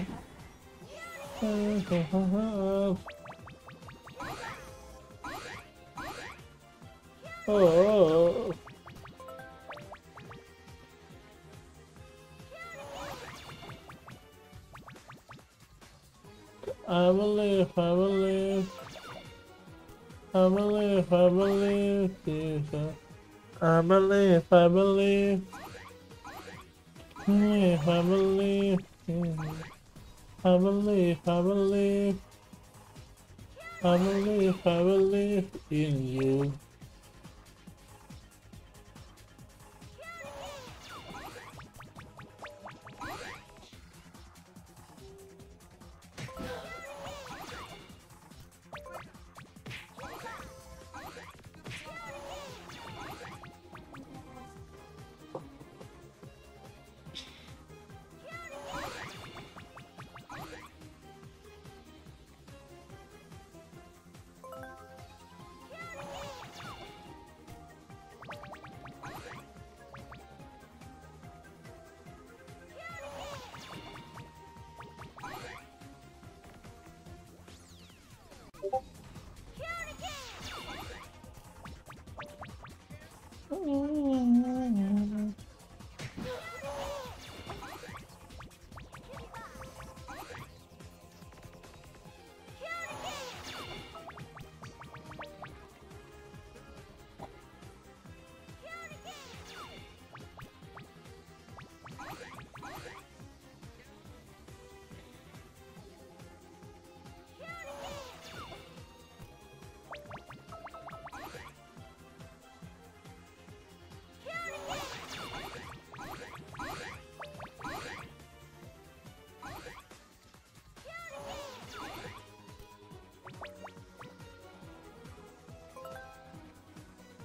Oh. I believe, Jesus. I believe, I believe in you.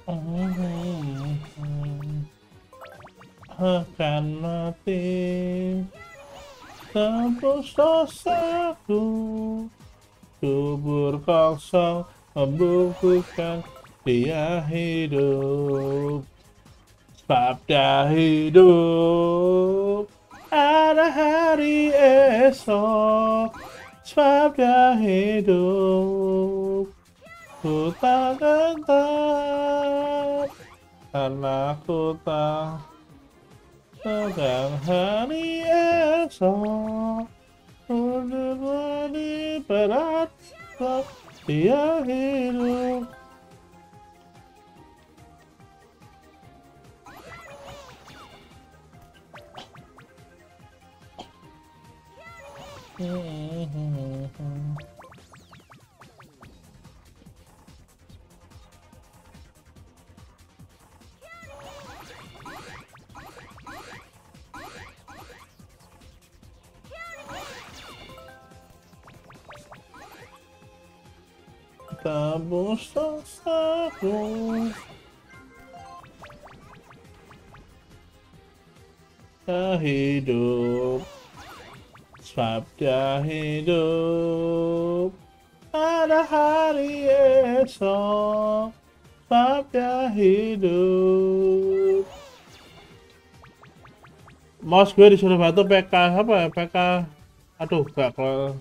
Akan mati tembus dosaku, kubur kosong membuktikan dia hidup. Sebab dia hidup, ada hari esok. Sebab dia hidup, ku tak gentar karena ku tak sedang hari esok. Udah di berat sebab dia hidup. Tembus dosaku, dia hidup. Sebab dia hidup, ada hari esok. Sebab dia hidup. Mouse gue disuruh bantu PK apa ya? PK, aduh gak kalau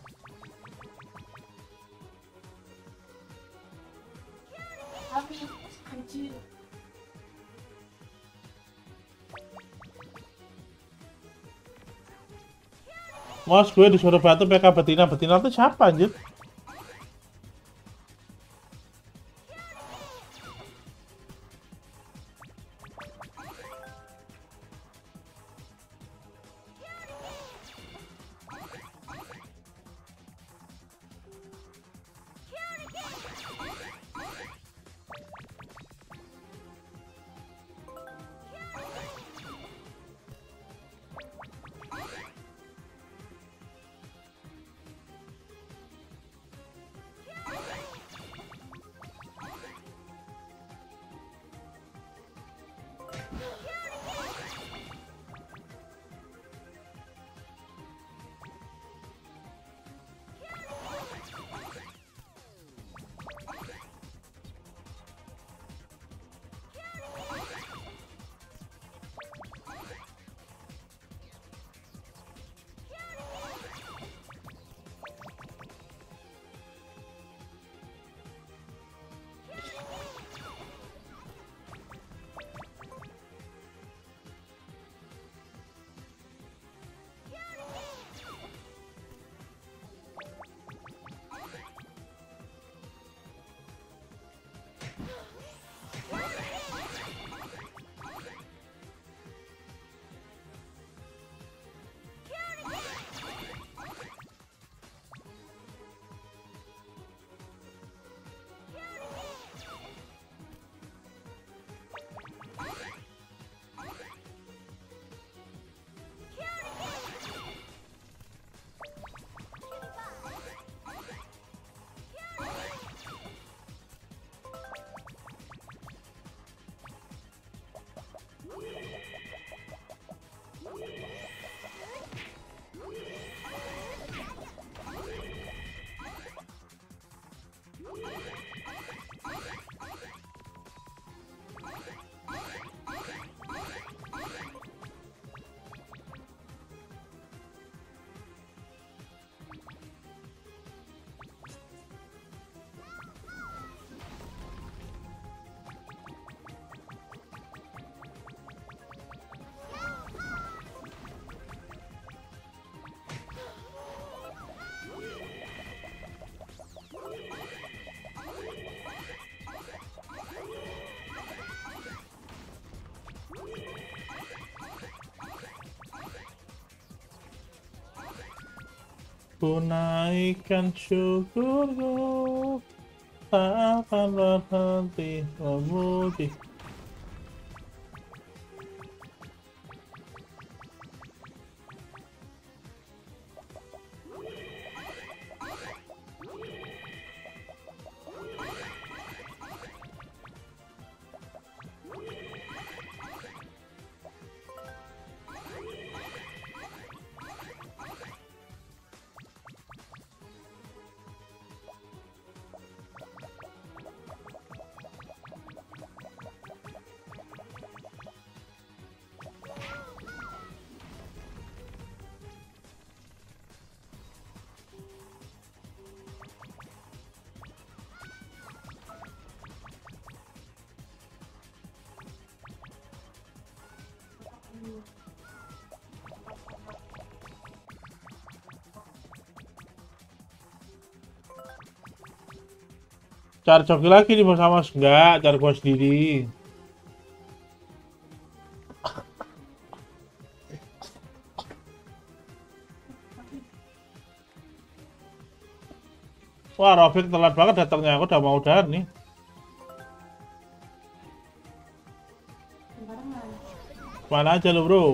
Mouse gue disuruh bantu PK betina. Betina tuh siapa anjir? Ku naikkan syukurku, tak akan berhenti memuji. Cari joki lagi nih Bos Amos. Enggak, cari gua sendiri. Wah, Rofik telat banget datangnya. Aku udah mau udahan nih. Mana aja lu, bro?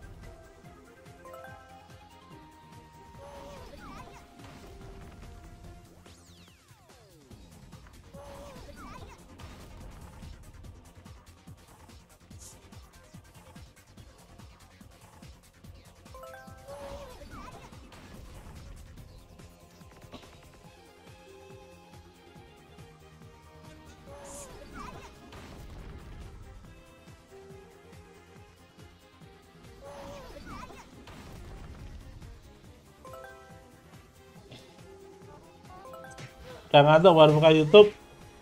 Udah ngantuk baru buka YouTube.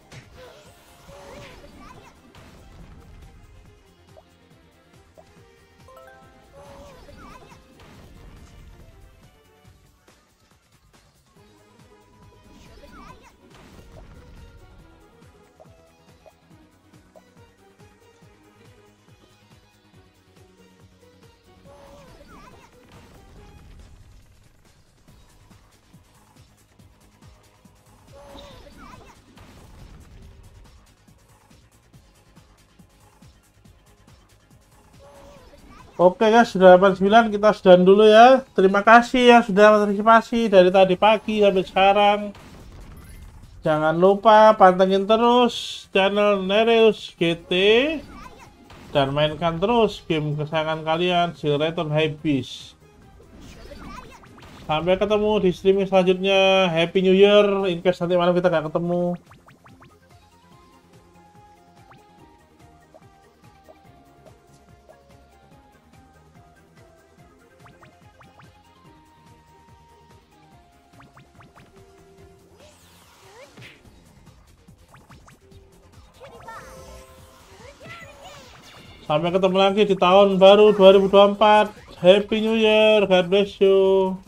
Oke guys, sudah 89, kita sudahan dulu ya. Terima kasih yang sudah partisipasi dari tadi pagi sampai sekarang. Jangan lupa pantengin terus channel Nereus GT dan mainkan terus game kesayangan kalian, si Return Hypebeast. Sampai ketemu di streaming selanjutnya. Happy New Year. In case nanti malam kita nggak ketemu. Sampai ketemu lagi di tahun baru 2024. Happy New Year. God bless you.